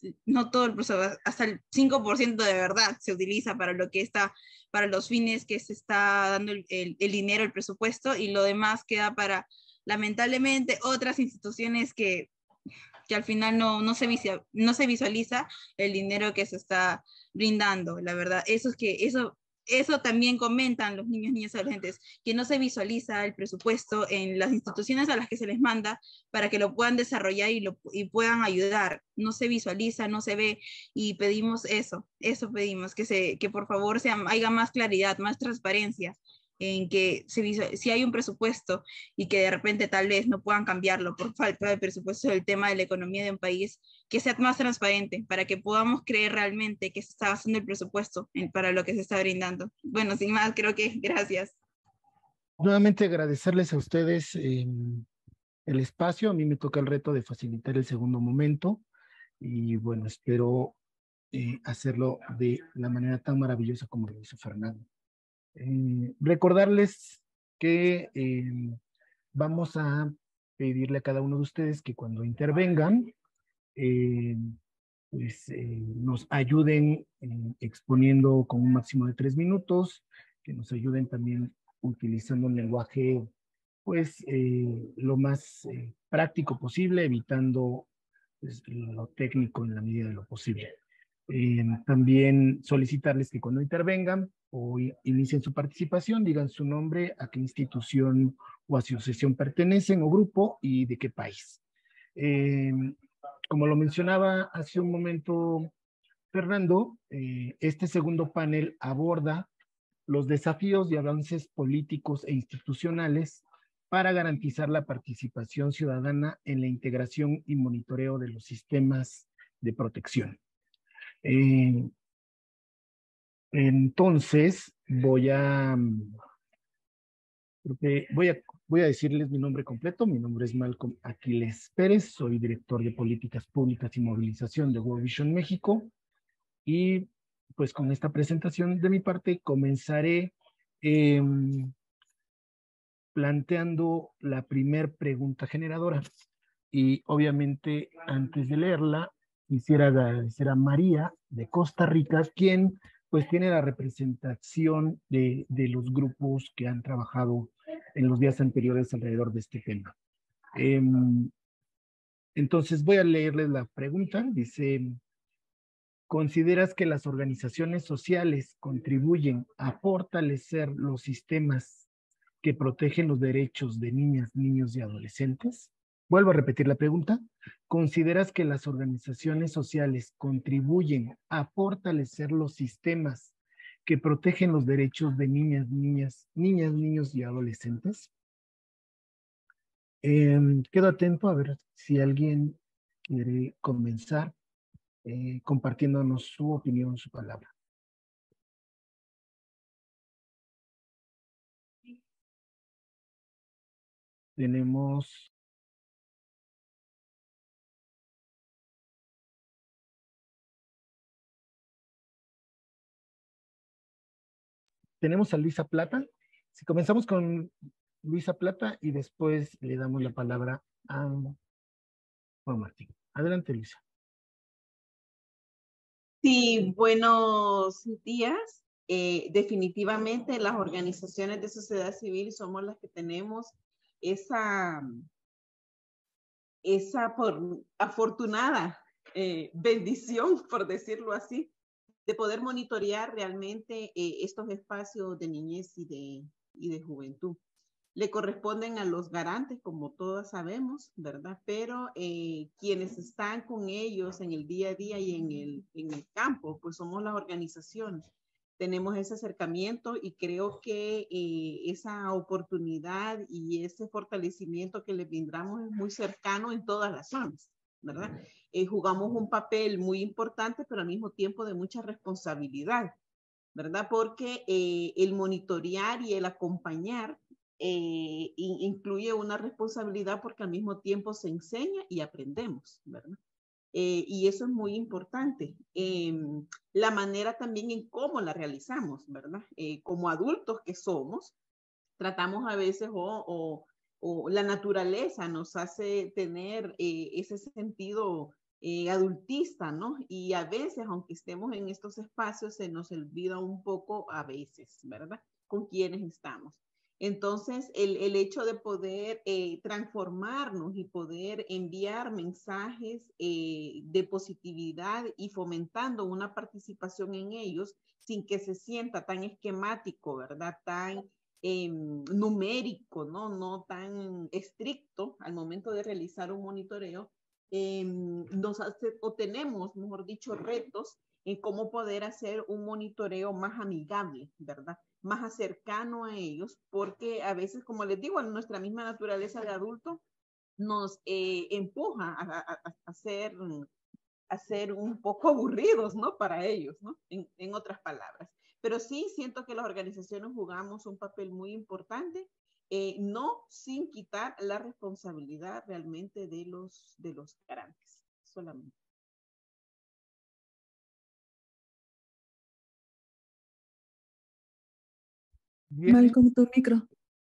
no todo el presupuesto, hasta el 5% de verdad se utiliza para lo que está, para los fines que se está dando el dinero, el presupuesto, y lo demás queda para, lamentablemente, otras instituciones que al final no se visualiza el dinero que se está brindando, la verdad. Eso también comentan los niños, niñas y adolescentes, que no se visualiza el presupuesto en las instituciones a las que se les manda para que lo puedan desarrollar y puedan ayudar. No se visualiza, no se ve, y pedimos eso pedimos, que por favor haya más claridad, más transparencia en que si hay un presupuesto y que de repente tal vez no puedan cambiarlo por falta de presupuesto del tema de la economía de un país, que sea más transparente para que podamos creer realmente que se está haciendo el presupuesto para lo que se está brindando. Bueno, sin más, creo que gracias. Nuevamente agradecerles a ustedes el espacio. A mí me toca el reto de facilitar el segundo momento y bueno, espero hacerlo de la manera tan maravillosa como lo hizo Fernando. Recordarles que vamos a pedirle a cada uno de ustedes que cuando intervengan nos ayuden exponiendo con un máximo de 3 minutos, que nos ayuden también utilizando un lenguaje pues lo más práctico posible, evitando pues, lo técnico en la medida de lo posible. También solicitarles que cuando intervengan o inicien su participación, digan su nombre, a qué institución o asociación pertenecen o grupo y de qué país. Como lo mencionaba hace un momento Fernando, este segundo panel aborda los desafíos y avances políticos e institucionales para garantizar la participación ciudadana en la integración y monitoreo de los sistemas de protección. Entonces, voy a decirles mi nombre completo. Mi nombre es Malcolm Aquiles Pérez, soy director de Políticas Públicas y Movilización de World Vision México. Y pues con esta presentación de mi parte comenzaré planteando la primer pregunta generadora. Y obviamente antes de leerla, quisiera agradecer a María de Costa Rica, quien pues tiene la representación de los grupos que han trabajado en los días anteriores alrededor de este tema. Entonces voy a leerles la pregunta. Dice, ¿consideras que las organizaciones sociales contribuyen a fortalecer los sistemas que protegen los derechos de niñas, niños y adolescentes? Vuelvo a repetir la pregunta. ¿Consideras que las organizaciones sociales contribuyen a fortalecer los sistemas que protegen los derechos de niñas, niños y adolescentes? Quedo atento a ver si alguien quiere comenzar compartiéndonos su opinión, su palabra. Tenemos a Luisa Plata. Si comenzamos con Luisa Plata y después le damos la palabra a Juan Martín. Adelante, Luisa. Sí, buenos días. Definitivamente las organizaciones de sociedad civil somos las que tenemos esa afortunada bendición, por decirlo así, de poder monitorear realmente estos espacios de niñez y de juventud. Le corresponden a los garantes, como todas sabemos, ¿verdad? Pero quienes están con ellos en el día a día y en el campo, pues somos las organizaciones. Tenemos ese acercamiento y creo que esa oportunidad y ese fortalecimiento que les brindamos es muy cercano en todas las zonas, ¿verdad? Jugamos un papel muy importante, pero al mismo tiempo de mucha responsabilidad, ¿verdad? Porque el monitorear y el acompañar incluye una responsabilidad porque al mismo tiempo se enseña y aprendemos, ¿verdad? Y eso es muy importante. La manera también en cómo la realizamos, ¿verdad? Como adultos que somos, tratamos a veces o la naturaleza nos hace tener ese sentido adultista, ¿no? Y a veces, aunque estemos en estos espacios, se nos olvida un poco a veces, ¿verdad? Con quienes estamos. Entonces, el hecho de poder transformarnos y poder enviar mensajes de positividad y fomentando una participación en ellos sin que se sienta tan esquemático, ¿verdad? Tan numérico, ¿no? No tan estricto al momento de realizar un monitoreo, nos hace, o tenemos, mejor dicho, retos en cómo poder hacer un monitoreo más amigable, ¿verdad? Más cercano a ellos, porque a veces, como les digo, nuestra misma naturaleza de adulto nos empuja a ser un poco aburridos, ¿no? Para ellos, ¿no? En otras palabras. Pero sí siento que las organizaciones jugamos un papel muy importante, no sin quitar la responsabilidad realmente de los garantes, solamente. Bien. Malcolm, tu micro.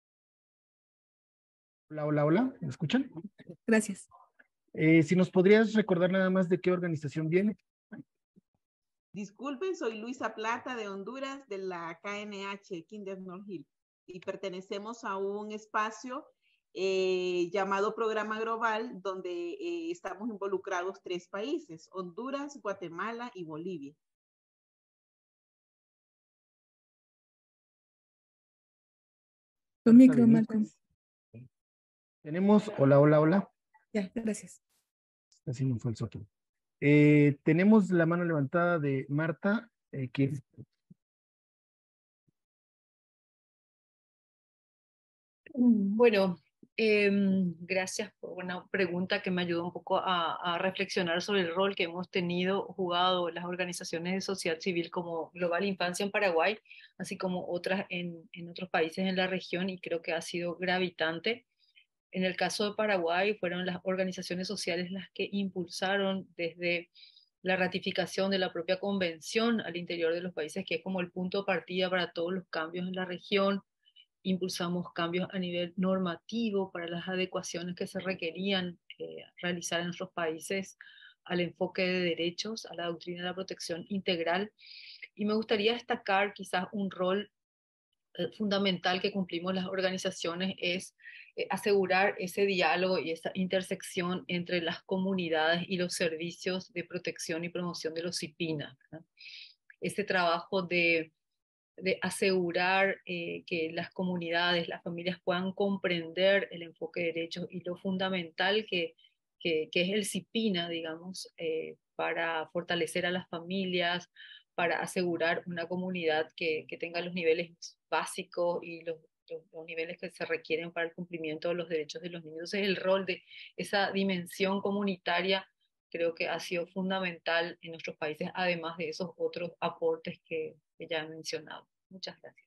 Hola, hola, hola, ¿me escuchan? Gracias. Si nos podrías recordar nada más de qué organización viene. Disculpen, soy Luisa Plata de Honduras, de la KNH, Kinder North Hill, y pertenecemos a un espacio llamado Programa Global, donde estamos involucrados 3 países, Honduras, Guatemala y Bolivia. Tu micro, Malcolm. Tenemos, hola, hola, hola. Ya, gracias. Así no fue el sótano. Tenemos la mano levantada de Marta. Bueno, gracias por una pregunta que me ayudó un poco a reflexionar sobre el rol que hemos jugado las organizaciones de sociedad civil como Global Infancia en Paraguay, así como otras en otros países en la región, y creo que ha sido gravitante. En el caso de Paraguay fueron las organizaciones sociales las que impulsaron desde la ratificación de la propia convención al interior de los países, que es como el punto de partida para todos los cambios en la región. Impulsamos cambios a nivel normativo para las adecuaciones que se requerían realizar en nuestros países al enfoque de derechos, a la doctrina de la protección integral. Y me gustaría destacar quizás un rol fundamental que cumplimos las organizaciones es asegurar ese diálogo y esa intersección entre las comunidades y los servicios de protección y promoción de los CIPINA, ¿verdad? Ese trabajo de asegurar que las comunidades, las familias puedan comprender el enfoque de derechos y lo fundamental que es el CIPINA, digamos, para fortalecer a las familias, para asegurar una comunidad que tenga los niveles básicos y los niveles que se requieren para el cumplimiento de los derechos de los niños. Entonces, el rol de esa dimensión comunitaria creo que ha sido fundamental en nuestros países, además de esos otros aportes que ya he mencionado. Muchas gracias.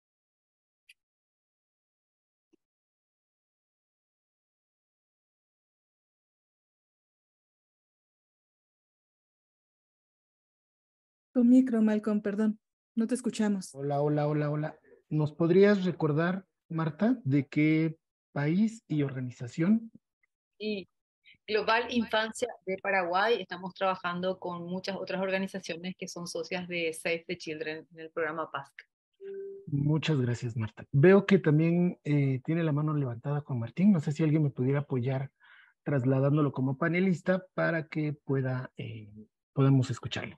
Tu micro, Malcolm, perdón. No te escuchamos. Hola, hola, hola, hola. ¿Nos podrías recordar, Marta, de qué país y organización? Y Global Infancia de Paraguay, estamos trabajando con muchas otras organizaciones que son socias de Save the Children en el programa PASC. Muchas gracias, Marta. Veo que también tiene la mano levantada Juan Martín. No sé si alguien me pudiera apoyar trasladándolo como panelista para que podamos escucharlo.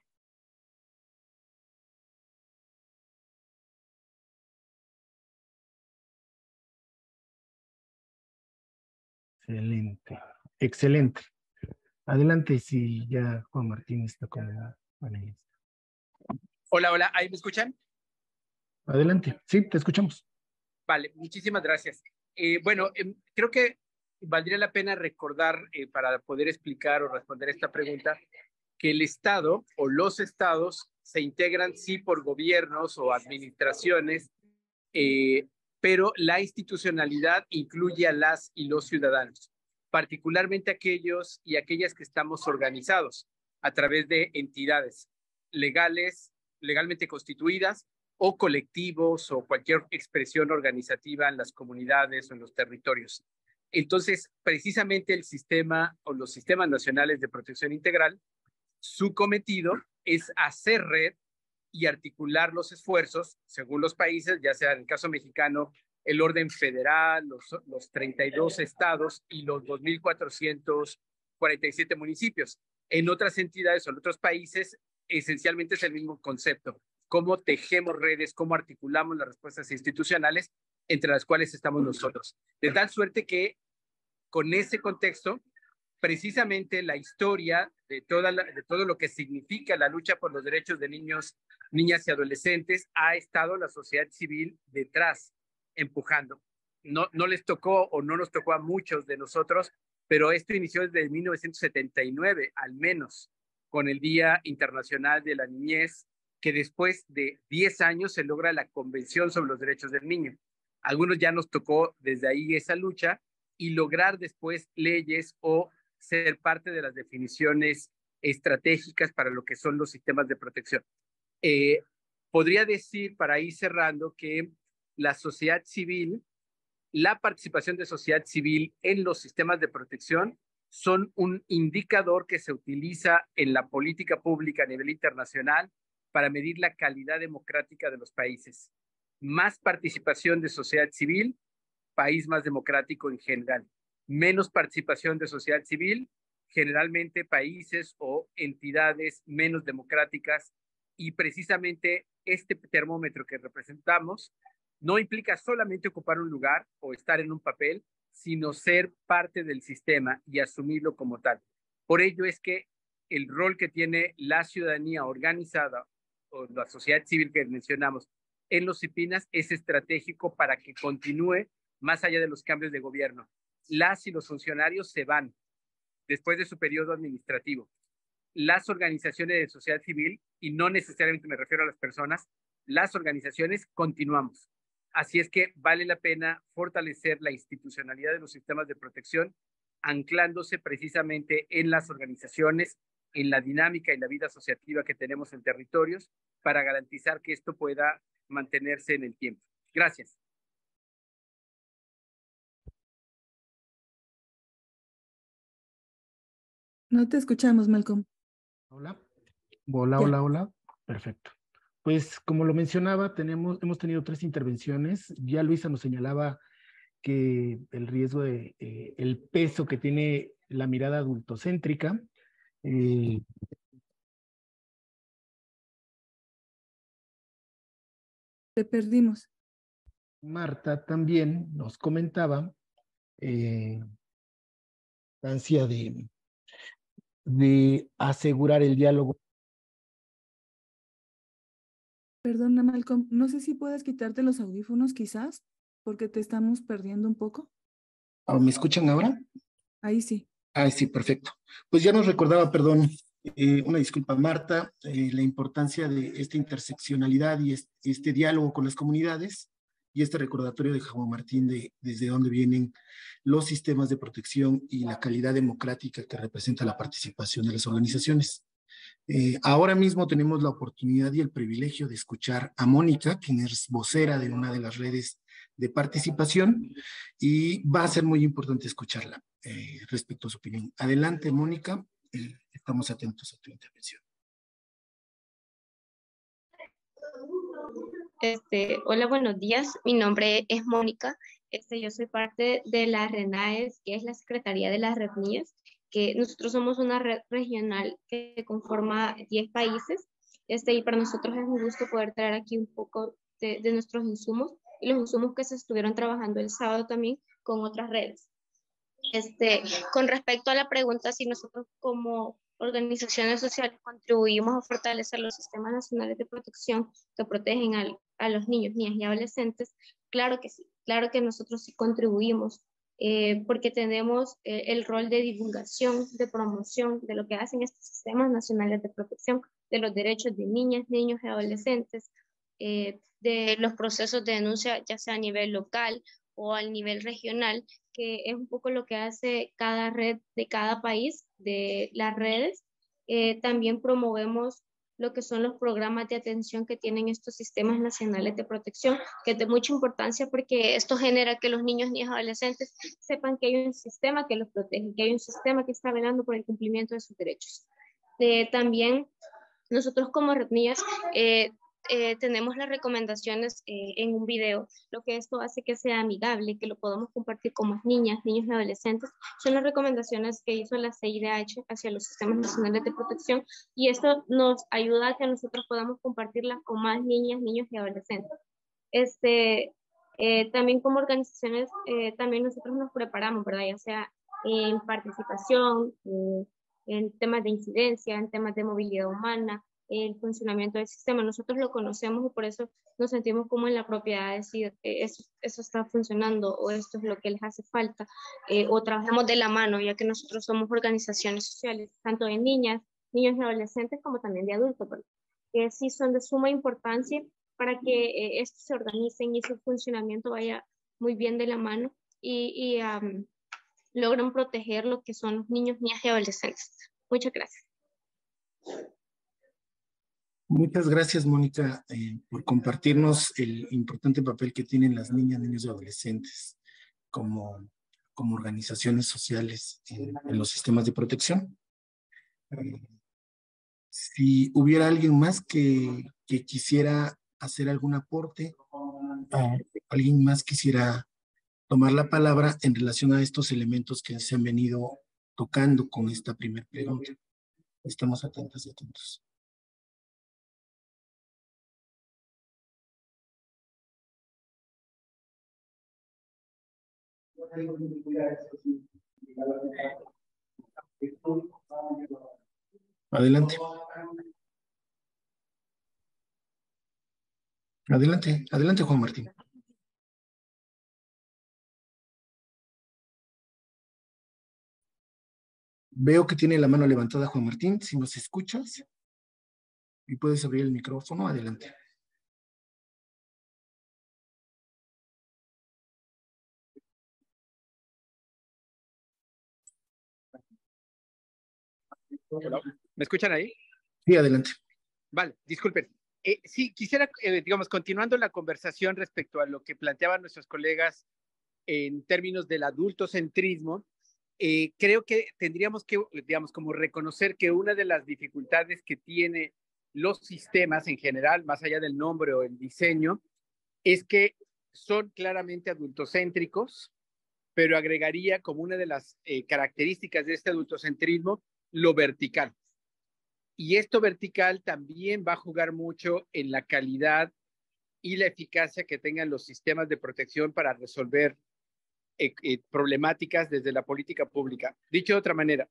Excelente, excelente. Adelante, si ya Juan Martín está como panelista. Hola, hola, ¿ahí me escuchan? Adelante, sí, te escuchamos. Vale, muchísimas gracias. Bueno, creo que valdría la pena recordar, para poder explicar o responder esta pregunta, que el Estado o los estados se integran sí por gobiernos o administraciones, pero la institucionalidad incluye a las y los ciudadanos, particularmente aquellos y aquellas que estamos organizados a través de entidades legalmente constituidas o colectivos o cualquier expresión organizativa en las comunidades o en los territorios. Entonces, precisamente el sistema o los sistemas nacionales de protección integral, su cometido es hacer red y articular los esfuerzos según los países, ya sea en el caso mexicano, el orden federal, los 32 estados y los 2.447 municipios. En otras entidades o en otros países, esencialmente es el mismo concepto. Cómo tejemos redes, cómo articulamos las respuestas institucionales entre las cuales estamos nosotros. De tal suerte que con ese contexto, precisamente la historia de todo lo que significa la lucha por los derechos de niños, niñas y adolescentes, ha estado la sociedad civil detrás, empujando. No les tocó o no nos tocó a muchos de nosotros, pero esto inició desde 1979, al menos, con el Día Internacional de la Niñez, que después de 10 años se logra la Convención sobre los Derechos del Niño. Algunos ya nos tocó desde ahí esa lucha y lograr después leyes o ser parte de las definiciones estratégicas para lo que son los sistemas de protección. Podría decir, para ir cerrando, que la sociedad civil, la participación de sociedad civil en los sistemas de protección son un indicador que se utiliza en la política pública a nivel internacional para medir la calidad democrática de los países. Más participación de sociedad civil, país más democrático en general. Menos participación de sociedad civil, generalmente países o entidades menos democráticas, y precisamente este termómetro que representamos no implica solamente ocupar un lugar o estar en un papel, sino ser parte del sistema y asumirlo como tal. Por ello es que el rol que tiene la ciudadanía organizada o la sociedad civil que mencionamos en los CIPINAS es estratégico para que continúe más allá de los cambios de gobierno. Las y los funcionarios se van después de su periodo administrativo. Las organizaciones de sociedad civil, y no necesariamente me refiero a las personas, las organizaciones continuamos. Así es que vale la pena fortalecer la institucionalidad de los sistemas de protección, anclándose precisamente en las organizaciones, en la dinámica y la vida asociativa que tenemos en territorios, para garantizar que esto pueda mantenerse en el tiempo. Gracias. No te escuchamos, Malcolm. Hola. Hola. Perfecto. Pues como lo mencionaba, hemos tenido 3 intervenciones. Ya Luisa nos señalaba que el riesgo de el peso que tiene la mirada adultocéntrica. Te perdimos. Marta también nos comentaba la ansia de asegurar el diálogo. Perdona, Malcolm, no sé si puedes quitarte los audífonos quizás, porque te estamos perdiendo un poco. ¿Me escuchan ahora? Ahí sí. Sí, perfecto. Pues ya nos recordaba, perdón, una disculpa, Marta, la importancia de esta interseccionalidad y este diálogo con las comunidades y este recordatorio de Jaume Martín de desde dónde vienen los sistemas de protección y la calidad democrática que representa la participación de las organizaciones. Ahora mismo tenemos la oportunidad y el privilegio de escuchar a Mónica, quien es vocera de una de las redes de participación, y va a ser muy importante escucharla respecto a su opinión. Adelante, Mónica, estamos atentos a tu intervención. Hola, buenos días. Mi nombre es Mónica. Yo soy parte de la RENAES, que es la Secretaría de las RENIES, que nosotros somos una red regional que conforma 10 países. Y para nosotros es un gusto poder traer aquí un poco de nuestros insumos y los insumos que se estuvieron trabajando el sábado también con otras redes. Con respecto a la pregunta si nosotros como organizaciones sociales contribuimos a fortalecer los sistemas nacionales de protección que protegen a los niños, niñas y adolescentes, claro que sí, claro que nosotros sí contribuimos, porque tenemos el rol de divulgación, de promoción de lo que hacen estos sistemas nacionales de protección de los derechos de niñas, niños y adolescentes, de los procesos de denuncia, ya sea a nivel local o al nivel regional, que es un poco lo que hace cada red de cada país, de las redes. También promovemos lo que son los programas de atención que tienen estos sistemas nacionales de protección, que es de mucha importancia porque esto genera que los niños, niñas y adolescentes sepan que hay un sistema que los protege, que hay un sistema que está velando por el cumplimiento de sus derechos. También nosotros como Red Niñas tenemos las recomendaciones en un video. Lo que esto hace que sea amigable, que lo podamos compartir con más niñas, niños y adolescentes, son las recomendaciones que hizo la CIDH hacia los sistemas nacionales de protección, y esto nos ayuda a que nosotros podamos compartirlas con más niñas, niños y adolescentes. También como organizaciones, también nosotros nos preparamos, ¿verdad? Ya sea en participación, en temas de incidencia, en temas de movilidad humana, el funcionamiento del sistema. Nosotros lo conocemos y por eso nos sentimos como en la propiedad de decir eso está funcionando o esto es lo que les hace falta, o trabajamos de la mano, ya que nosotros somos organizaciones sociales, tanto de niñas, niños y adolescentes como también de adultos, que sí son de suma importancia para que esto se organicen y su funcionamiento vaya muy bien de la mano y logran proteger lo que son los niños, niñas y adolescentes. Muchas gracias. Muchas gracias, Mónica, por compartirnos el importante papel que tienen las niñas, niños y adolescentes como organizaciones sociales en los sistemas de protección. Si hubiera alguien más que quisiera hacer algún aporte, alguien más quisiera tomar la palabra en relación a estos elementos que se han venido tocando con esta primera pregunta. Estamos atentos y atentos. Adelante. Adelante, adelante, Juan Martín. Veo que tiene la mano levantada Juan Martín. Si nos escuchas y puedes abrir el micrófono, adelante. ¿Me escuchan ahí? Sí, adelante. Vale, disculpen. Sí, quisiera, digamos, continuando la conversación respecto a lo que planteaban nuestros colegas en términos del adultocentrismo, creo que tendríamos que, digamos, como reconocer que una de las dificultades que tiene los sistemas en general, más allá del nombre o el diseño, es que son claramente adultocéntricos, pero agregaría como una de las características de este adultocentrismo lo vertical. Y esto vertical también va a jugar mucho en la calidad y la eficacia que tengan los sistemas de protección para resolver problemáticas desde la política pública. Dicho de otra manera,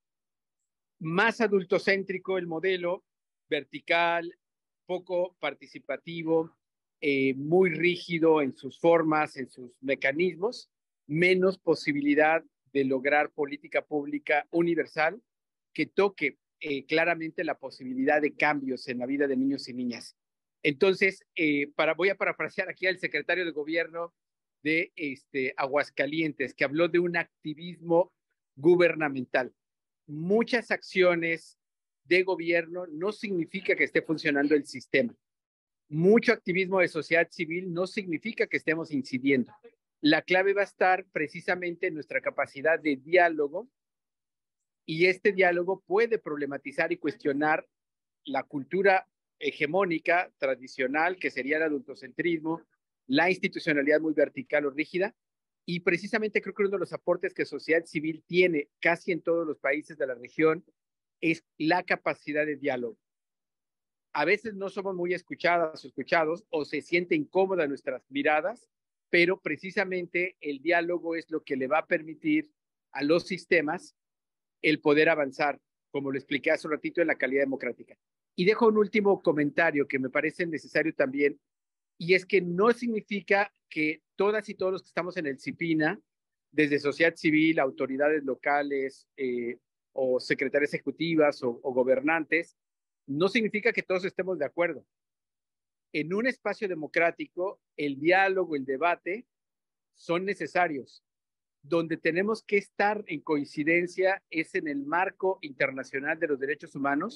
más adultocéntrico el modelo, vertical, poco participativo, muy rígido en sus formas, en sus mecanismos, menos posibilidad de lograr política pública universal que toque claramente la posibilidad de cambios en la vida de niños y niñas. Entonces, voy a parafrasear aquí al secretario de gobierno de Aguascalientes, que habló de un activismo gubernamental. Muchas acciones de gobierno no significa que esté funcionando el sistema. Mucho activismo de sociedad civil no significa que estemos incidiendo. La clave va a estar precisamente en nuestra capacidad de diálogo, y este diálogo puede problematizar y cuestionar la cultura hegemónica, tradicional, que sería el adultocentrismo, la institucionalidad muy vertical o rígida, y precisamente creo que uno de los aportes que sociedad civil tiene casi en todos los países de la región es la capacidad de diálogo. A veces no somos muy escuchadas o escuchados, o se siente incómoda nuestras miradas, pero precisamente el diálogo es lo que le va a permitir a los sistemas el poder avanzar, como lo expliqué hace un ratito, en la calidad democrática. Y dejo un último comentario que me parece necesario también, y es que no significa que todas y todos los que estamos en el CIPINA, desde sociedad civil, autoridades locales o secretarias ejecutivas o gobernantes, no significa que todos estemos de acuerdo. En un espacio democrático, el diálogo, el debate son necesarios. Donde tenemos que estar en coincidencia es en el marco internacional de los derechos humanos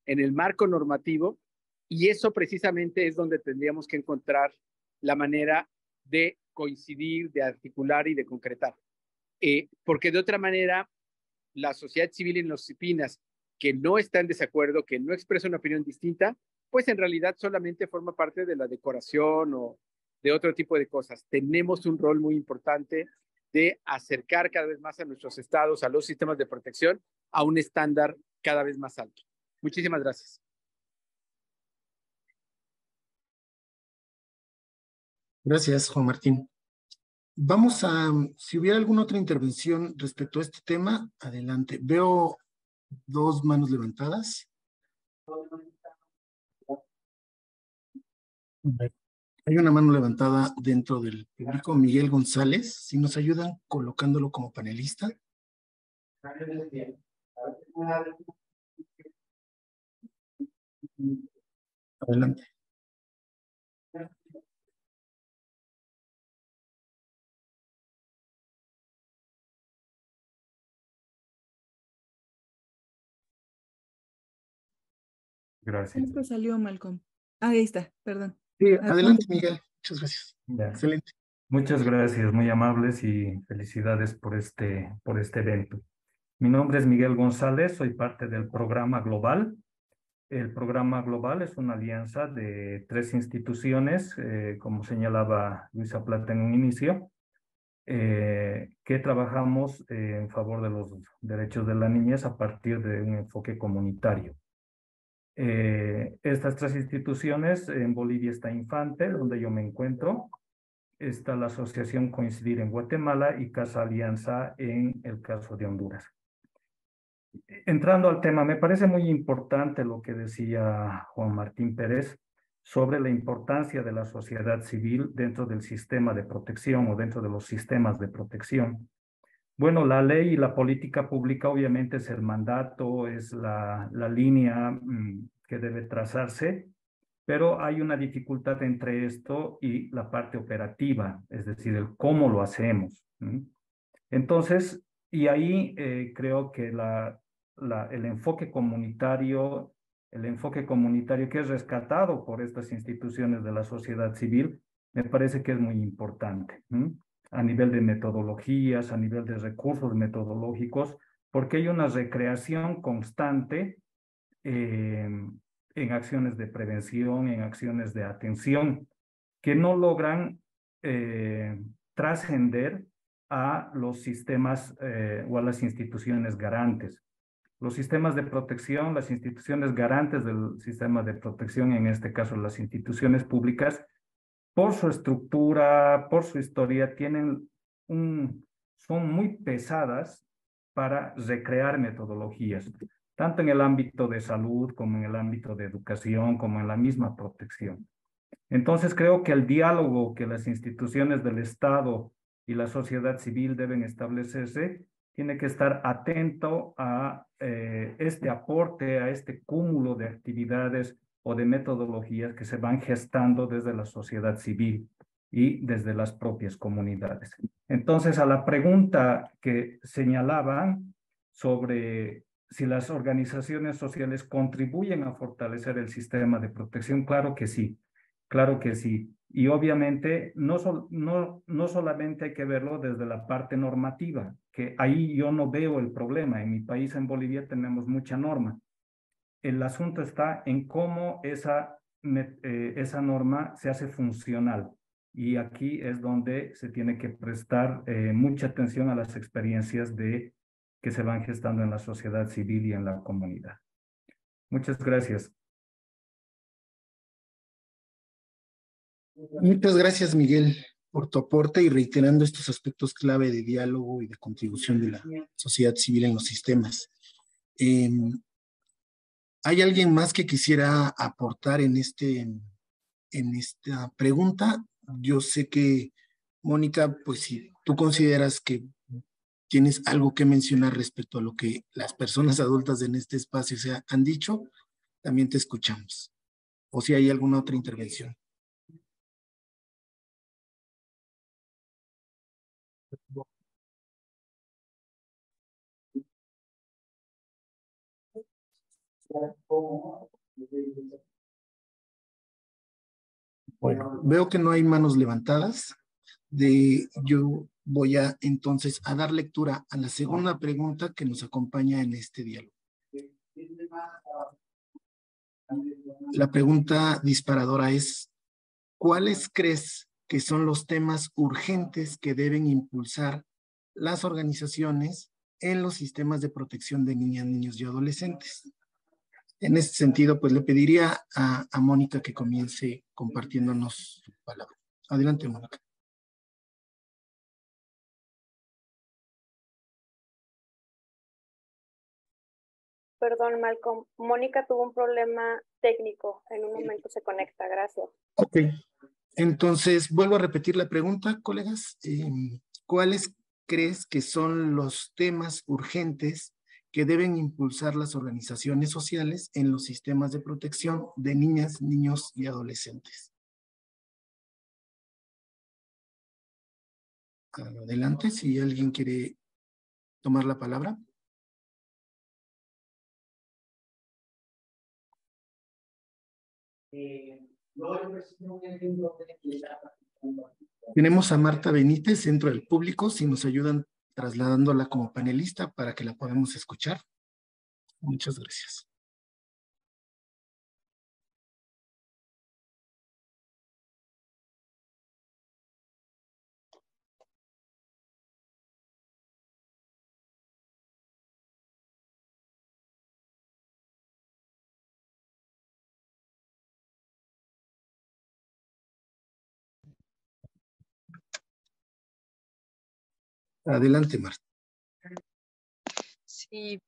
en el marco normativo, y eso precisamente es donde tendríamos que encontrar la manera de coincidir, de articular y de concretar. Porque de otra manera, la sociedad civil en los CIPINAS, que no está en desacuerdo, que no expresa una opinión distinta, pues en realidad solamente forma parte de la decoración o de otro tipo de cosas. Tenemos un rol muy importante de acercar cada vez más a nuestros estados, a los sistemas de protección, a un estándar cada vez más alto. Muchísimas gracias. Gracias, Juan Martín. Vamos a, si hubiera alguna otra intervención respecto a este tema, adelante. Veo 2 manos levantadas. Hay una mano levantada dentro del público, Miguel González. Si nos ayudan colocándolo como panelista. Adelante. Gracias. Esto salió, Malcolm. Ahí está, perdón. Sí, adelante, Miguel. Muchas gracias. Ya. Excelente. Muchas gracias, muy amables y felicidades por este evento. Mi nombre es Miguel González, soy parte del programa Global. El programa Global es una alianza de 3 instituciones, como señalaba Luisa Plata en un inicio, que trabajamos en favor de los derechos de la niñez a partir de un enfoque comunitario. Estas 3 instituciones, en Bolivia está Infante, donde yo me encuentro, está la Asociación Coincidir en Guatemala y Casa Alianza en el caso de Honduras. Entrando al tema, me parece muy importante lo que decía Juan Martín Pérez sobre la importancia de la sociedad civil dentro del sistema de protección o dentro de los sistemas de protección. Bueno, la ley y la política pública obviamente es el mandato, es la línea que debe trazarse, pero hay una dificultad entre esto y la parte operativa, es decir, el cómo lo hacemos. Entonces, y ahí creo que el enfoque comunitario que es rescatado por estas instituciones de la sociedad civil, me parece que es muy importante, a nivel de metodologías, a nivel de recursos metodológicos, porque hay una recreación constante en acciones de prevención, en acciones de atención, que no logran trascender a los sistemas o a las instituciones garantes. Los sistemas de protección, las instituciones garantes del sistema de protección, en este caso las instituciones públicas, por su estructura, por su historia, son muy pesadas para recrear metodologías, tanto en el ámbito de salud como en el ámbito de educación, como en la misma protección. Entonces creo que el diálogo que las instituciones del Estado y la sociedad civil deben establecerse tiene que estar atento a este aporte, a este cúmulo de actividades o de metodologías que se van gestando desde la sociedad civil y desde las propias comunidades. Entonces, a la pregunta que señalaban sobre si las organizaciones sociales contribuyen a fortalecer el sistema de protección, claro que sí. Claro que sí. Y obviamente no solamente hay que verlo desde la parte normativa, que ahí yo no veo el problema. En mi país, en Bolivia, tenemos mucha norma. El asunto está en cómo esa norma se hace funcional. Y aquí es donde se tiene que prestar mucha atención a las experiencias que se van gestando en la sociedad civil y en la comunidad. Muchas gracias. Muchas gracias, Miguel, por tu aporte y reiterando estos aspectos clave de diálogo y de contribución de la sociedad civil en los sistemas. ¿Hay alguien más que quisiera aportar en esta pregunta? Yo sé que, Mónica, pues si tú consideras que tienes algo que mencionar respecto a lo que las personas adultas en este espacio se han dicho, también te escuchamos. O si hay alguna otra intervención. Bueno, veo que no hay manos levantadas. Yo voy a entonces a dar lectura a la segunda pregunta que nos acompaña en este diálogo. La pregunta disparadora es: ¿cuáles crees que son los temas urgentes que deben impulsar las organizaciones en los sistemas de protección de niñas, niños y adolescentes? En este sentido, pues le pediría a Mónica que comience compartiéndonos su palabra. Adelante, Mónica. Perdón, Malcolm. Mónica tuvo un problema técnico. En un momento se conecta. Gracias. Ok. Entonces, vuelvo a repetir la pregunta, colegas. ¿Cuáles crees que son los temas urgentes que deben impulsar las organizaciones sociales en los sistemas de protección de niñas, niños y adolescentes? Adelante, si alguien quiere tomar la palabra. Tenemos a Marta Benítez dentro del público, si nos ayudan trasladándola como panelista para que la podamos escuchar. Muchas gracias. Adelante, Marta. Sí.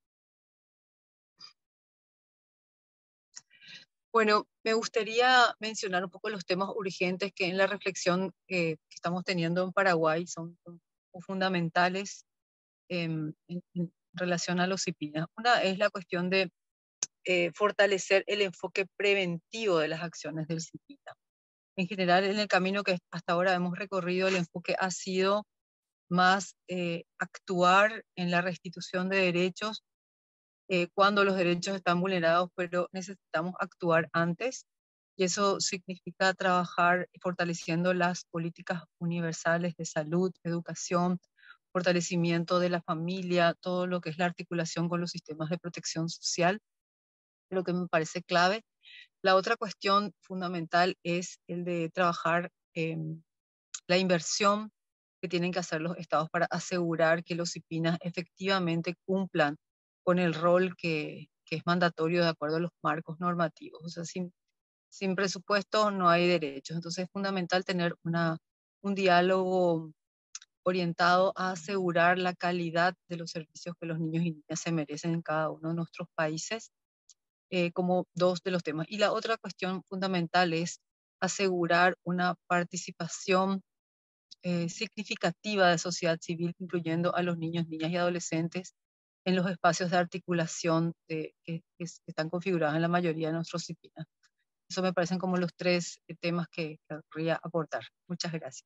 Bueno, me gustaría mencionar un poco los temas urgentes que en la reflexión que estamos teniendo en Paraguay son fundamentales en relación a los CIPINA. Una es la cuestión de fortalecer el enfoque preventivo de las acciones del CIPINA. En general, en el camino que hasta ahora hemos recorrido, el enfoque ha sido más actuar en la restitución de derechos cuando los derechos están vulnerados, pero necesitamos actuar antes, y eso significa trabajar fortaleciendo las políticas universales de salud, educación, fortalecimiento de la familia, todo lo que es la articulación con los sistemas de protección social, lo que me parece clave. La otra cuestión fundamental es el de trabajar la inversión que tienen que hacer los estados para asegurar que los CIPINAs efectivamente cumplan con el rol que es mandatorio de acuerdo a los marcos normativos. O sea, sin presupuesto no hay derechos. Entonces es fundamental tener un diálogo orientado a asegurar la calidad de los servicios que los niños y niñas se merecen en cada uno de nuestros países, como dos de los temas. Y la otra cuestión fundamental es asegurar una participación significativa de sociedad civil, incluyendo a los niños, niñas y adolescentes en los espacios de articulación que están configurados en la mayoría de nuestros CIPINA. Eso me parecen como los tres temas que querría aportar. Muchas gracias.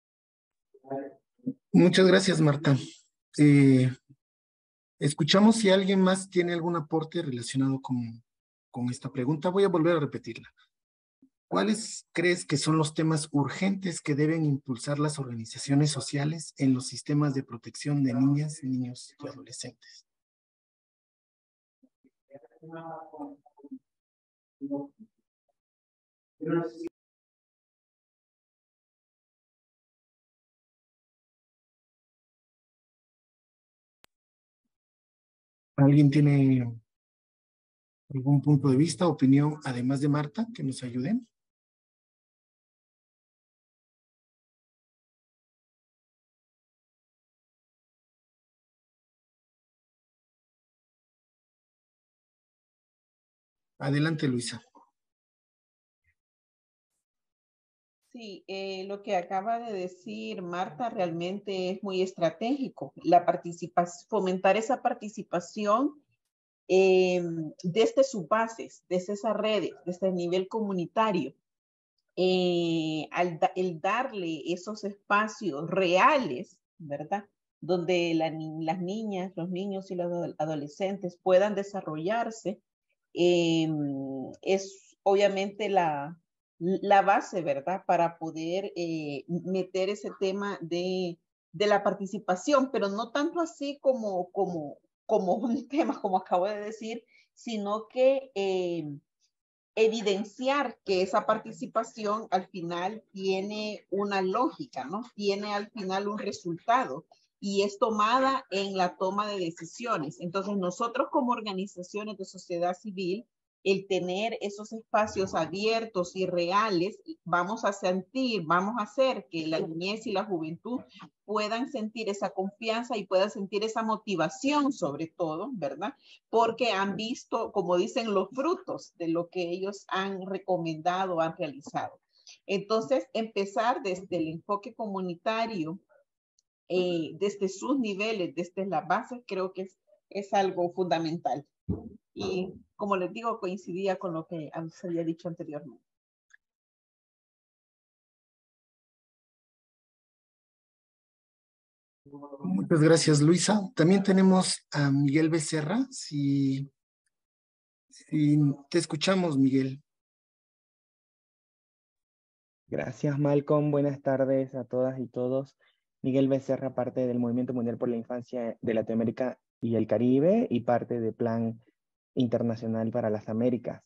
Muchas gracias, Marta. Escuchamos si alguien más tiene algún aporte relacionado con esta pregunta. Voy a volver a repetirla. ¿Cuáles crees que son los temas urgentes que deben impulsar las organizaciones sociales en los sistemas de protección de niñas, niños y adolescentes? ¿Alguien tiene algún punto de vista, opinión, además de Marta, que nos ayuden? Adelante, Luisa. Sí, lo que acaba de decir Marta realmente es muy estratégico. Fomentar esa participación desde sus bases, desde esas redes, desde el nivel comunitario. El darle esos espacios reales, ¿verdad? Donde las niñas, los niños y los adolescentes puedan desarrollarse, es obviamente la base, ¿verdad? Para poder meter ese tema de la participación, pero no tanto así como un tema, como acabo de decir, sino que evidenciar que esa participación al final tiene una lógica, ¿no? Tiene al final un resultado y es tomada en la toma de decisiones. Entonces, nosotros como organizaciones de sociedad civil, el tener esos espacios abiertos y reales, vamos a hacer que la niñez y la juventud puedan sentir esa confianza y puedan sentir esa motivación sobre todo, ¿verdad? Porque han visto, como dicen, los frutos de lo que ellos han recomendado, han realizado. Entonces, empezar desde el enfoque comunitario, desde sus niveles, desde las bases, creo que es algo fundamental. Y como les digo, coincidía con lo que se había dicho anteriormente. Muchas gracias, Luisa. También tenemos a Miguel Becerra. Si te escuchamos, Miguel. Gracias, Malcolm. Buenas tardes a todas y todos. Miguel Becerra, parte del Movimiento Mundial por la Infancia de Latinoamérica y el Caribe y parte del Plan Internacional para las Américas.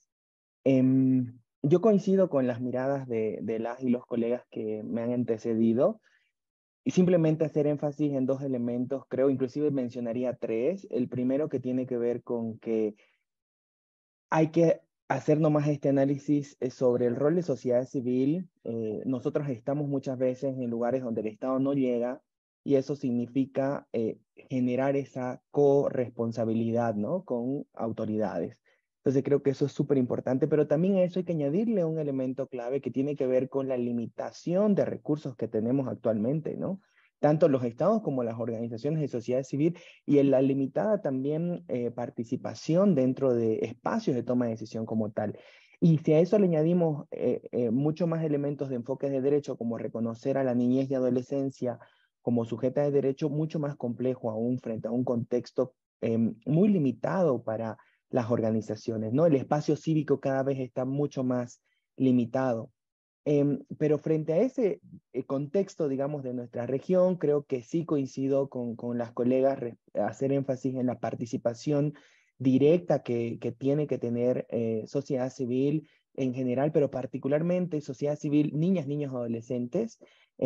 Yo coincido con las miradas de las y los colegas que me han antecedido y simplemente hacer énfasis en dos elementos, creo, inclusive mencionaría tres. El primero que tiene que ver con que hay que hacer nomás este análisis sobre el rol de sociedad civil. Nosotros estamos muchas veces en lugares donde el Estado no llega y eso significa generar esa corresponsabilidad, ¿no? Con autoridades. Entonces creo que eso es súper importante, pero también a eso hay que añadirle un elemento clave que tiene que ver con la limitación de recursos que tenemos actualmente, ¿no? Tanto los estados como las organizaciones de sociedad civil y en la limitada también participación dentro de espacios de toma de decisión como tal. Y si a eso le añadimos mucho más elementos de enfoques de derecho, como reconocer a la niñez y adolescencia como sujeta de derecho, mucho más complejo aún frente a un contexto muy limitado para las organizaciones, ¿no? El espacio cívico cada vez está mucho más limitado. Pero frente a ese contexto, digamos, de nuestra región, creo que sí coincido con las colegas hacer énfasis en la participación directa que tiene que tener sociedad civil en general, pero particularmente sociedad civil, niñas, niños, adolescentes.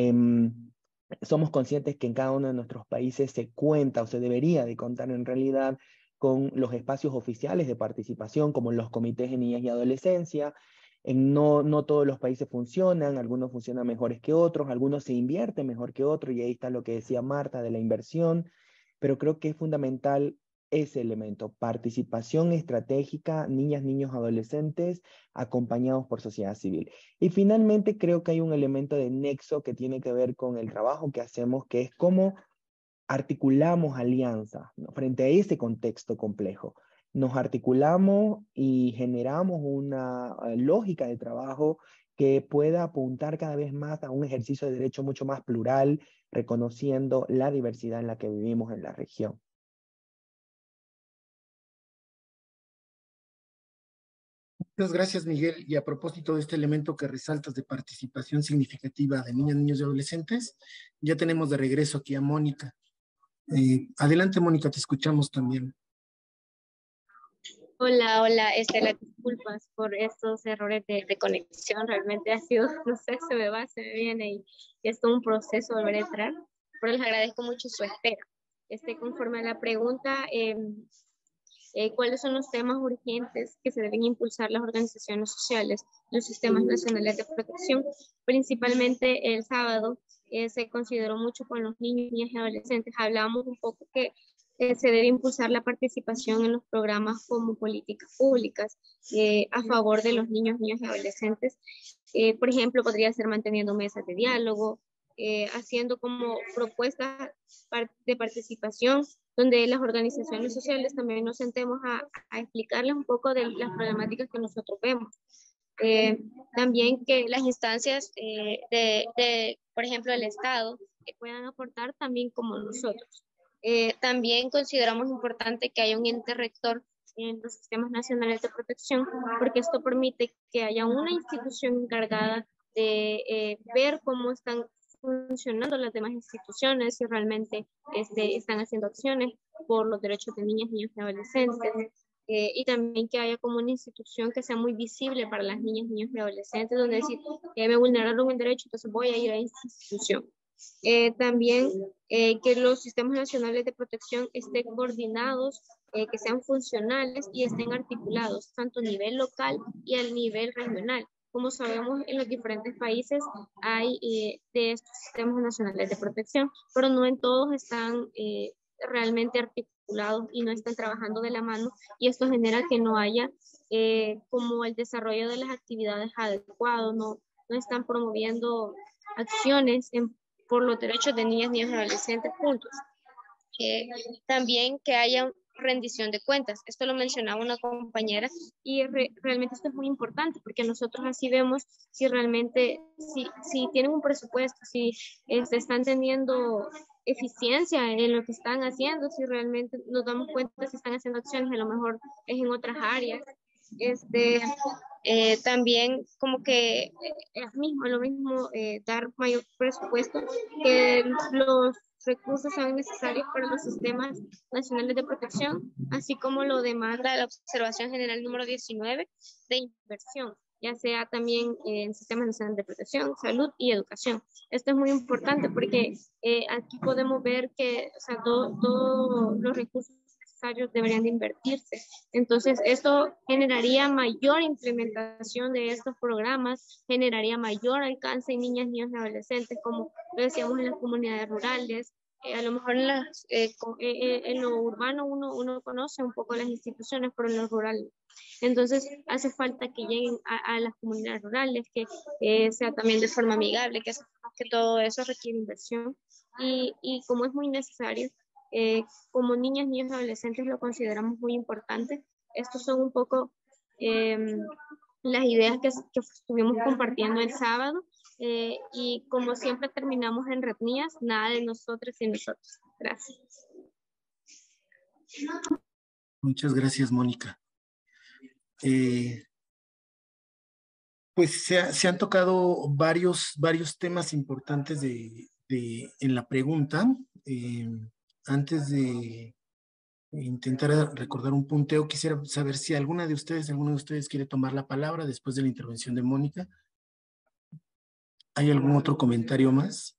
Somos conscientes que en cada uno de nuestros países se cuenta o se debería de contar en realidad con los espacios oficiales de participación, como los comités de niñas y adolescencia. No todos los países funcionan, algunos funcionan mejores que otros, algunos se invierten mejor que otros, y ahí está lo que decía Marta de la inversión, pero creo que es fundamental ese elemento, participación estratégica, niñas, niños, adolescentes, acompañados por sociedad civil. Y finalmente creo que hay un elemento de nexo que tiene que ver con el trabajo que hacemos, que es cómo articulamos alianzas, ¿no? Frente a ese contexto complejo. Nos articulamos y generamos una lógica de trabajo que pueda apuntar cada vez más a un ejercicio de derecho mucho más plural, reconociendo la diversidad en la que vivimos en la región. Muchas gracias, Miguel. Y a propósito de este elemento que resaltas de participación significativa de niñas, niños y adolescentes, ya tenemos de regreso aquí a Mónica. Adelante, Mónica, te escuchamos también. Hola, Estela, disculpas por estos errores de conexión, realmente ha sido, no sé, se me va, se me viene y es todo un proceso volver a entrar, pero les agradezco mucho su espera. Conforme a la pregunta, ¿cuáles son los temas urgentes que se deben impulsar las organizaciones sociales, los sistemas nacionales de protección? Principalmente el sábado se consideró mucho con los niños, niñas y adolescentes. Hablamos un poco que se debe impulsar la participación en los programas como políticas públicas a favor de los niños, niñas y adolescentes. Por ejemplo, podría ser manteniendo mesas de diálogo, haciendo como propuestas de participación donde las organizaciones sociales también nos sentemos a explicarles un poco de las problemáticas que nosotros vemos. También que las instancias por ejemplo, el Estado, que puedan aportar también como nosotros. También consideramos importante que haya un ente rector en los sistemas nacionales de protección, porque esto permite que haya una institución encargada de ver cómo están funcionando las demás instituciones, si realmente están haciendo acciones por los derechos de niñas, niños y adolescentes. Y también que haya como una institución que sea muy visible para las niñas, niños y adolescentes, donde decir, me vulneraron un derecho, entonces voy a ir a esta institución. También que los sistemas nacionales de protección estén coordinados, que sean funcionales y estén articulados, tanto a nivel local y al nivel regional. Como sabemos, en los diferentes países hay de estos sistemas nacionales de protección, pero no en todos están realmente articulados y no están trabajando de la mano, y esto genera que no haya como el desarrollo de las actividades adecuado, no están promoviendo acciones por los derechos de niñas, niños y adolescentes juntos. También que haya rendición de cuentas. Esto lo mencionaba una compañera y realmente esto es muy importante porque nosotros así vemos si realmente, si tienen un presupuesto, si están teniendo eficiencia en lo que están haciendo, si realmente nos damos cuenta si están haciendo acciones, a lo mejor es en otras áreas. También como que lo mismo dar mayor presupuesto, que los recursos sean necesarios para los sistemas nacionales de protección, así como lo demanda la observación general número 19 de inversión, ya sea también en sistemas nacionales de protección, salud y educación. Esto es muy importante porque aquí podemos ver que todos los recursos necesarios deberían de invertirse. Entonces, esto generaría mayor implementación de estos programas, generaría mayor alcance en niñas, niños y adolescentes, como lo decíamos en las comunidades rurales. A lo mejor en lo urbano uno conoce un poco las instituciones, pero en lo rural. Entonces, hace falta que lleguen a las comunidades rurales, que sea también de forma amigable, que todo eso requiere inversión. Y como es muy necesario, como niñas, niños y adolescentes lo consideramos muy importante. Estos son un poco las ideas que estuvimos compartiendo el sábado, y como siempre terminamos en retnías, nada de nosotros y nosotros. Gracias. Muchas gracias, Mónica. Pues se han tocado varios temas importantes en la pregunta. Antes de intentar recordar un punteo, quisiera saber si alguno de ustedes quiere tomar la palabra después de la intervención de Mónica. ¿Hay algún otro comentario más?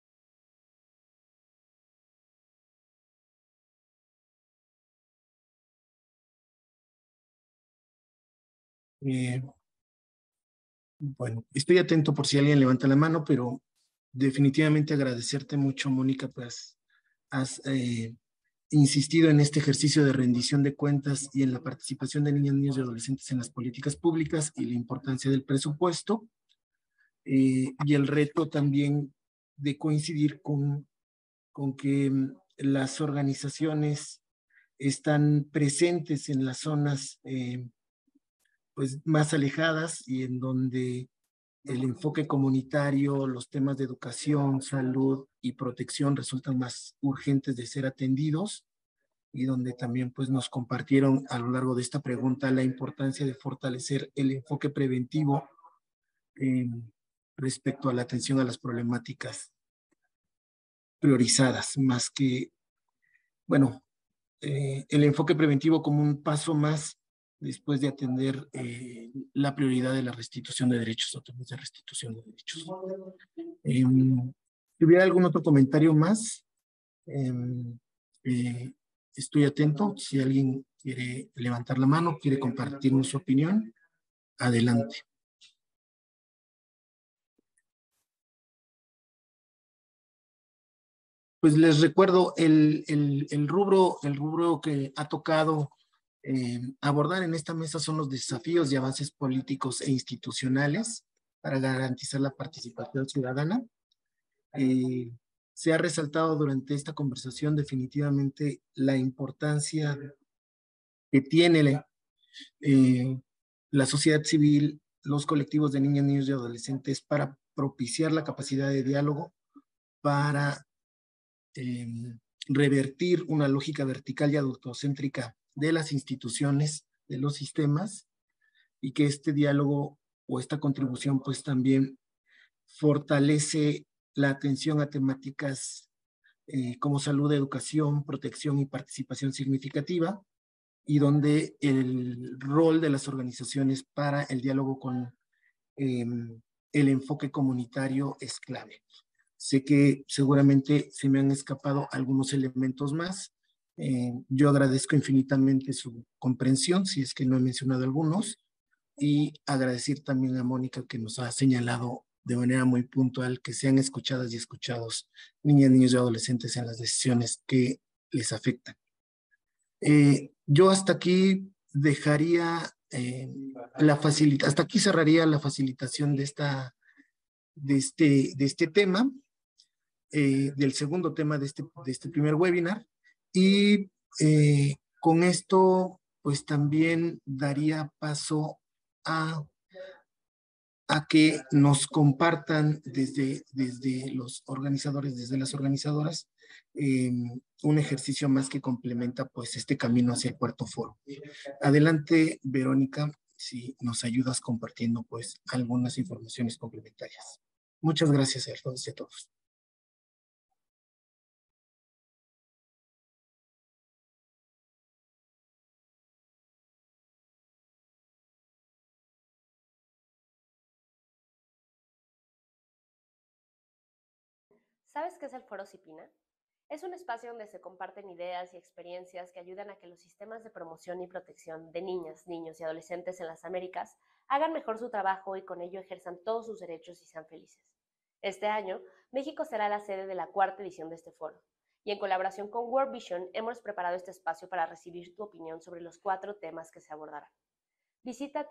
Bueno, estoy atento por si alguien levanta la mano, pero definitivamente agradecerte mucho, Mónica, pues has insistido en este ejercicio de rendición de cuentas y en la participación de niñas, niños y adolescentes en las políticas públicas y la importancia del presupuesto, y el reto también de coincidir con que las organizaciones están presentes en las zonas pues más alejadas y en donde el enfoque comunitario, los temas de educación, salud y protección resultan más urgentes de ser atendidos, y donde también pues nos compartieron a lo largo de esta pregunta la importancia de fortalecer el enfoque preventivo respecto a la atención a las problemáticas priorizadas, más que, bueno, el enfoque preventivo como un paso más después de atender la prioridad de la restitución de derechos o temas de restitución de derechos. Si hubiera algún otro comentario más, estoy atento. Si alguien quiere levantar la mano, quiere compartirnos su opinión, adelante. Pues les recuerdo el rubro que ha tocado abordar en esta mesa son los desafíos y avances políticos e institucionales para garantizar la participación ciudadana. Se ha resaltado durante esta conversación definitivamente la importancia que tiene la sociedad civil, los colectivos de niñas, niños y adolescentes para propiciar la capacidad de diálogo, para revertir una lógica vertical y adultocéntrica de las instituciones, de los sistemas, y que este diálogo o esta contribución pues también fortalece la atención a temáticas como salud, educación, protección y participación significativa, y donde el rol de las organizaciones para el diálogo con el enfoque comunitario es clave. Sé que seguramente se me han escapado algunos elementos más. Yo agradezco infinitamente su comprensión, si es que no he mencionado algunos, y agradecer también a Mónica que nos ha señalado de manera muy puntual que sean escuchadas y escuchados niñas, niños y adolescentes en las decisiones que les afectan. Yo hasta aquí dejaría hasta aquí cerraría la facilitación de este tema, del segundo tema de este primer webinar, y con esto pues también daría paso a que nos compartan desde los organizadores, desde las organizadoras, un ejercicio más que complementa pues este camino hacia el cuarto foro. Adelante, Verónica, si nos ayudas compartiendo pues algunas informaciones complementarias. Muchas gracias a todos y a todos. ¿Sabes qué es el Foro CIPINA? Es un espacio donde se comparten ideas y experiencias que ayudan a que los sistemas de promoción y protección de niñas, niños y adolescentes en las Américas hagan mejor su trabajo y con ello ejerzan todos sus derechos y sean felices. Este año, México será la sede de la 4ª edición de este foro, y en colaboración con World Vision hemos preparado este espacio para recibir tu opinión sobre los 4 temas que se abordarán. Visita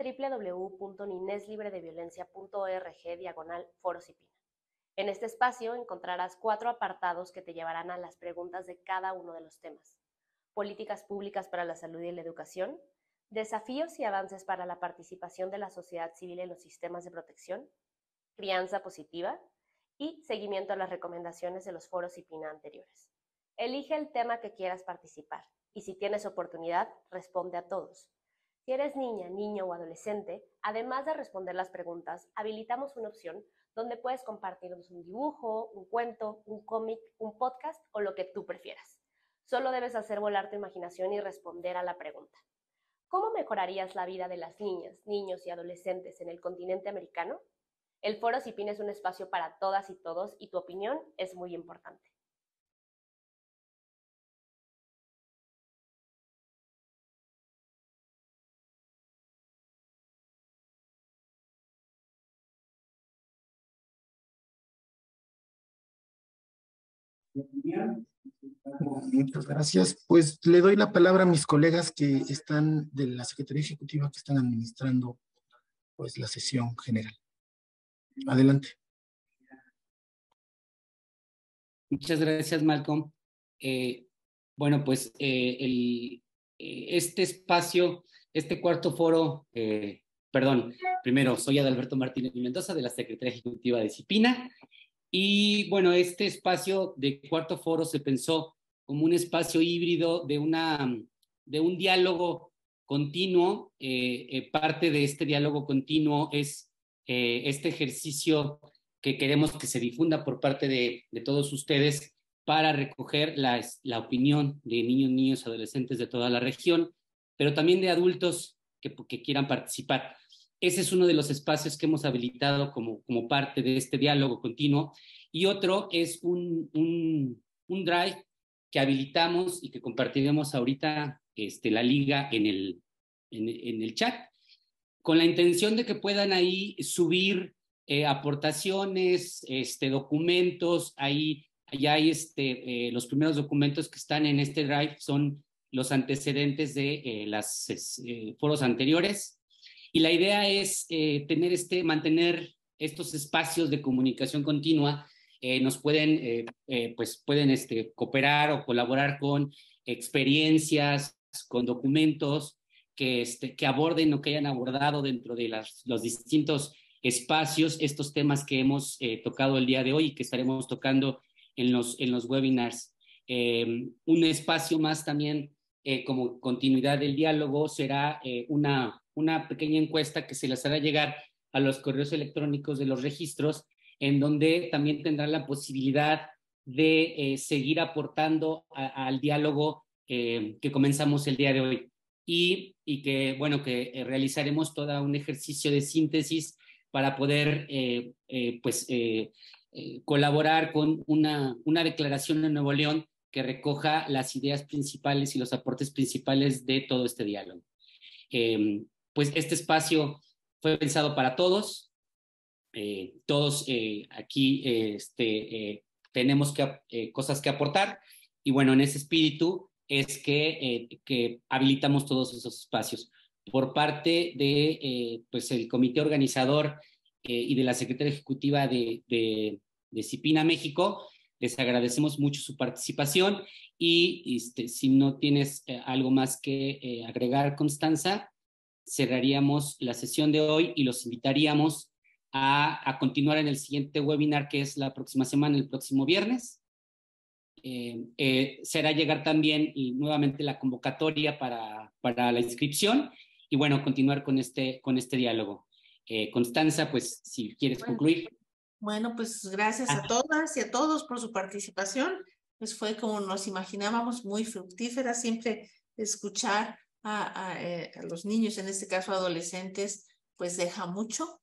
www.nineslibredeviolencia.org/Foro CIPINA. En este espacio encontrarás 4 apartados que te llevarán a las preguntas de cada uno de los temas: políticas públicas para la salud y la educación, desafíos y avances para la participación de la sociedad civil en los sistemas de protección, crianza positiva y seguimiento a las recomendaciones de los foros CIPINA anteriores. Elige el tema que quieras participar y si tienes oportunidad, responde a todos. Si eres niña, niño o adolescente, además de responder las preguntas, habilitamos una opción donde puedes compartirnos un dibujo, un cuento, un cómic, un podcast o lo que tú prefieras. Solo debes hacer volar tu imaginación y responder a la pregunta: ¿cómo mejorarías la vida de las niñas, niños y adolescentes en el continente americano? El Foro CIPINA es un espacio para todas y todos y tu opinión es muy importante. Muchas gracias. Pues le doy la palabra a mis colegas que están de la Secretaría Ejecutiva, que están administrando pues la sesión general. Adelante. Muchas gracias, Malcolm. Bueno, pues este espacio, este cuarto foro, primero, soy Adalberto Martínez Mendoza de la Secretaría Ejecutiva de CIPINA. Y bueno, este espacio de cuarto foro se pensó como un espacio híbrido de un diálogo continuo. Parte de este diálogo continuo es este ejercicio que queremos que se difunda por parte de todos ustedes para recoger la opinión de niños, adolescentes de toda la región, pero también de adultos que quieran participar. Ese es uno de los espacios que hemos habilitado como parte de este diálogo continuo. Y otro es un drive que habilitamos y que compartiremos ahorita la liga en el chat, con la intención de que puedan ahí subir aportaciones, documentos. Ahí hay los primeros documentos que están en este drive son los antecedentes de los foros anteriores. Y la idea es mantener estos espacios de comunicación continua. Nos pueden cooperar o colaborar con experiencias, con documentos que aborden o que hayan abordado dentro de los distintos espacios estos temas que hemos tocado el día de hoy y que estaremos tocando en los webinars. Un espacio más también como continuidad del diálogo, será una pequeña encuesta que se les hará llegar a los correos electrónicos de los registros, en donde también tendrán la posibilidad de seguir aportando al diálogo que comenzamos el día de hoy. Y que, bueno, que realizaremos todo un ejercicio de síntesis para poder colaborar con una declaración en Nuevo León que recoja las ideas principales y los aportes principales de todo este diálogo. Pues este espacio fue pensado para todos. Todos aquí tenemos cosas que aportar, y bueno, en ese espíritu es que habilitamos todos esos espacios. Por parte de pues el comité organizador y de la secretaria ejecutiva de CIPINA México, les agradecemos mucho su participación, y si no tienes algo más que agregar, Constanza, cerraríamos la sesión de hoy y los invitaríamos a continuar en el siguiente webinar, que es la próxima semana, el próximo viernes. Será llegar también y nuevamente la convocatoria para la inscripción, y bueno, continuar con este diálogo. Constanza, pues si quieres concluir. Bueno, pues gracias a todas y a todos por su participación. Pues fue como nos imaginábamos, muy fructífera. Siempre escuchar a los niños, en este caso adolescentes, pues deja mucho.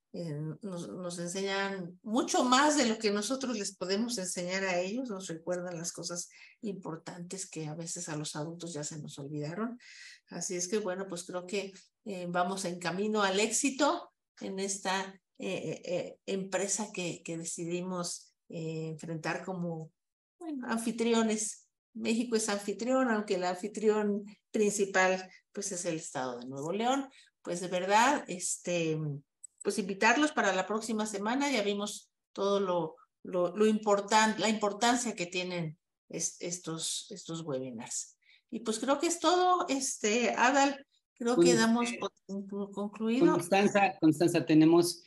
Nos enseñan mucho más de lo que nosotros les podemos enseñar a ellos, nos recuerdan las cosas importantes que a veces a los adultos ya se nos olvidaron. Así es que bueno, pues creo que vamos en camino al éxito en esta empresa que decidimos enfrentar como anfitriones. México es anfitrión, aunque el anfitrión principal pues es el estado de Nuevo León. Pues de verdad, pues invitarlos para la próxima semana. Ya vimos todo lo importante, la importancia que tienen estos webinars. Y pues creo que es todo, Adal, creo que damos por concluido. Constanza, tenemos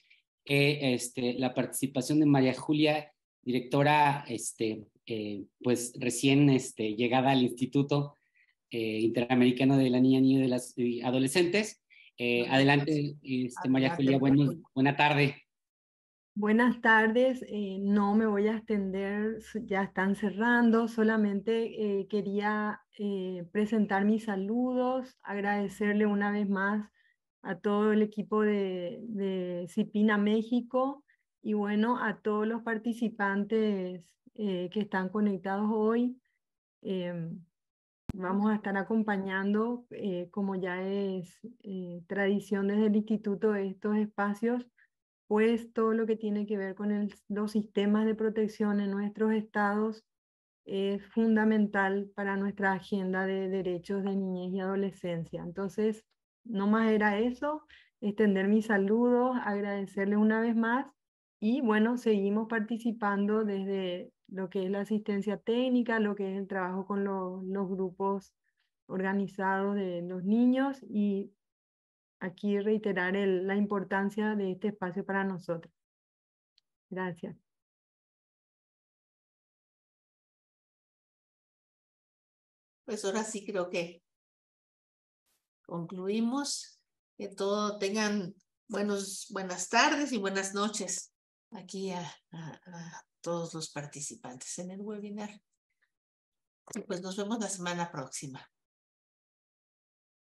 la participación de María Julia, directora, pues recién llegada al Instituto Interamericano de la Niña y de las Adolescentes. Adelante, María Julia, buena tarde. Buenas tardes, no me voy a extender, ya están cerrando, solamente quería presentar mis saludos, agradecerle una vez más a todo el equipo de CIPINA México, y bueno, a todos los participantes que están conectados hoy. Vamos a estar acompañando, como ya es tradición desde el instituto, de estos espacios, pues todo lo que tiene que ver con los sistemas de protección en nuestros estados es fundamental para nuestra agenda de derechos de niñez y adolescencia. Entonces, no más era eso, extender mis saludos, agradecerles una vez más, y bueno, seguimos participando desde lo que es la asistencia técnica, lo que es el trabajo con los grupos organizados de los niños, y aquí reiterar la importancia de este espacio para nosotros. Gracias. Pues ahora sí creo que concluimos. Que todos tengan buenas tardes y buenas noches aquí a todos los participantes en el webinar. Y pues nos vemos la semana próxima.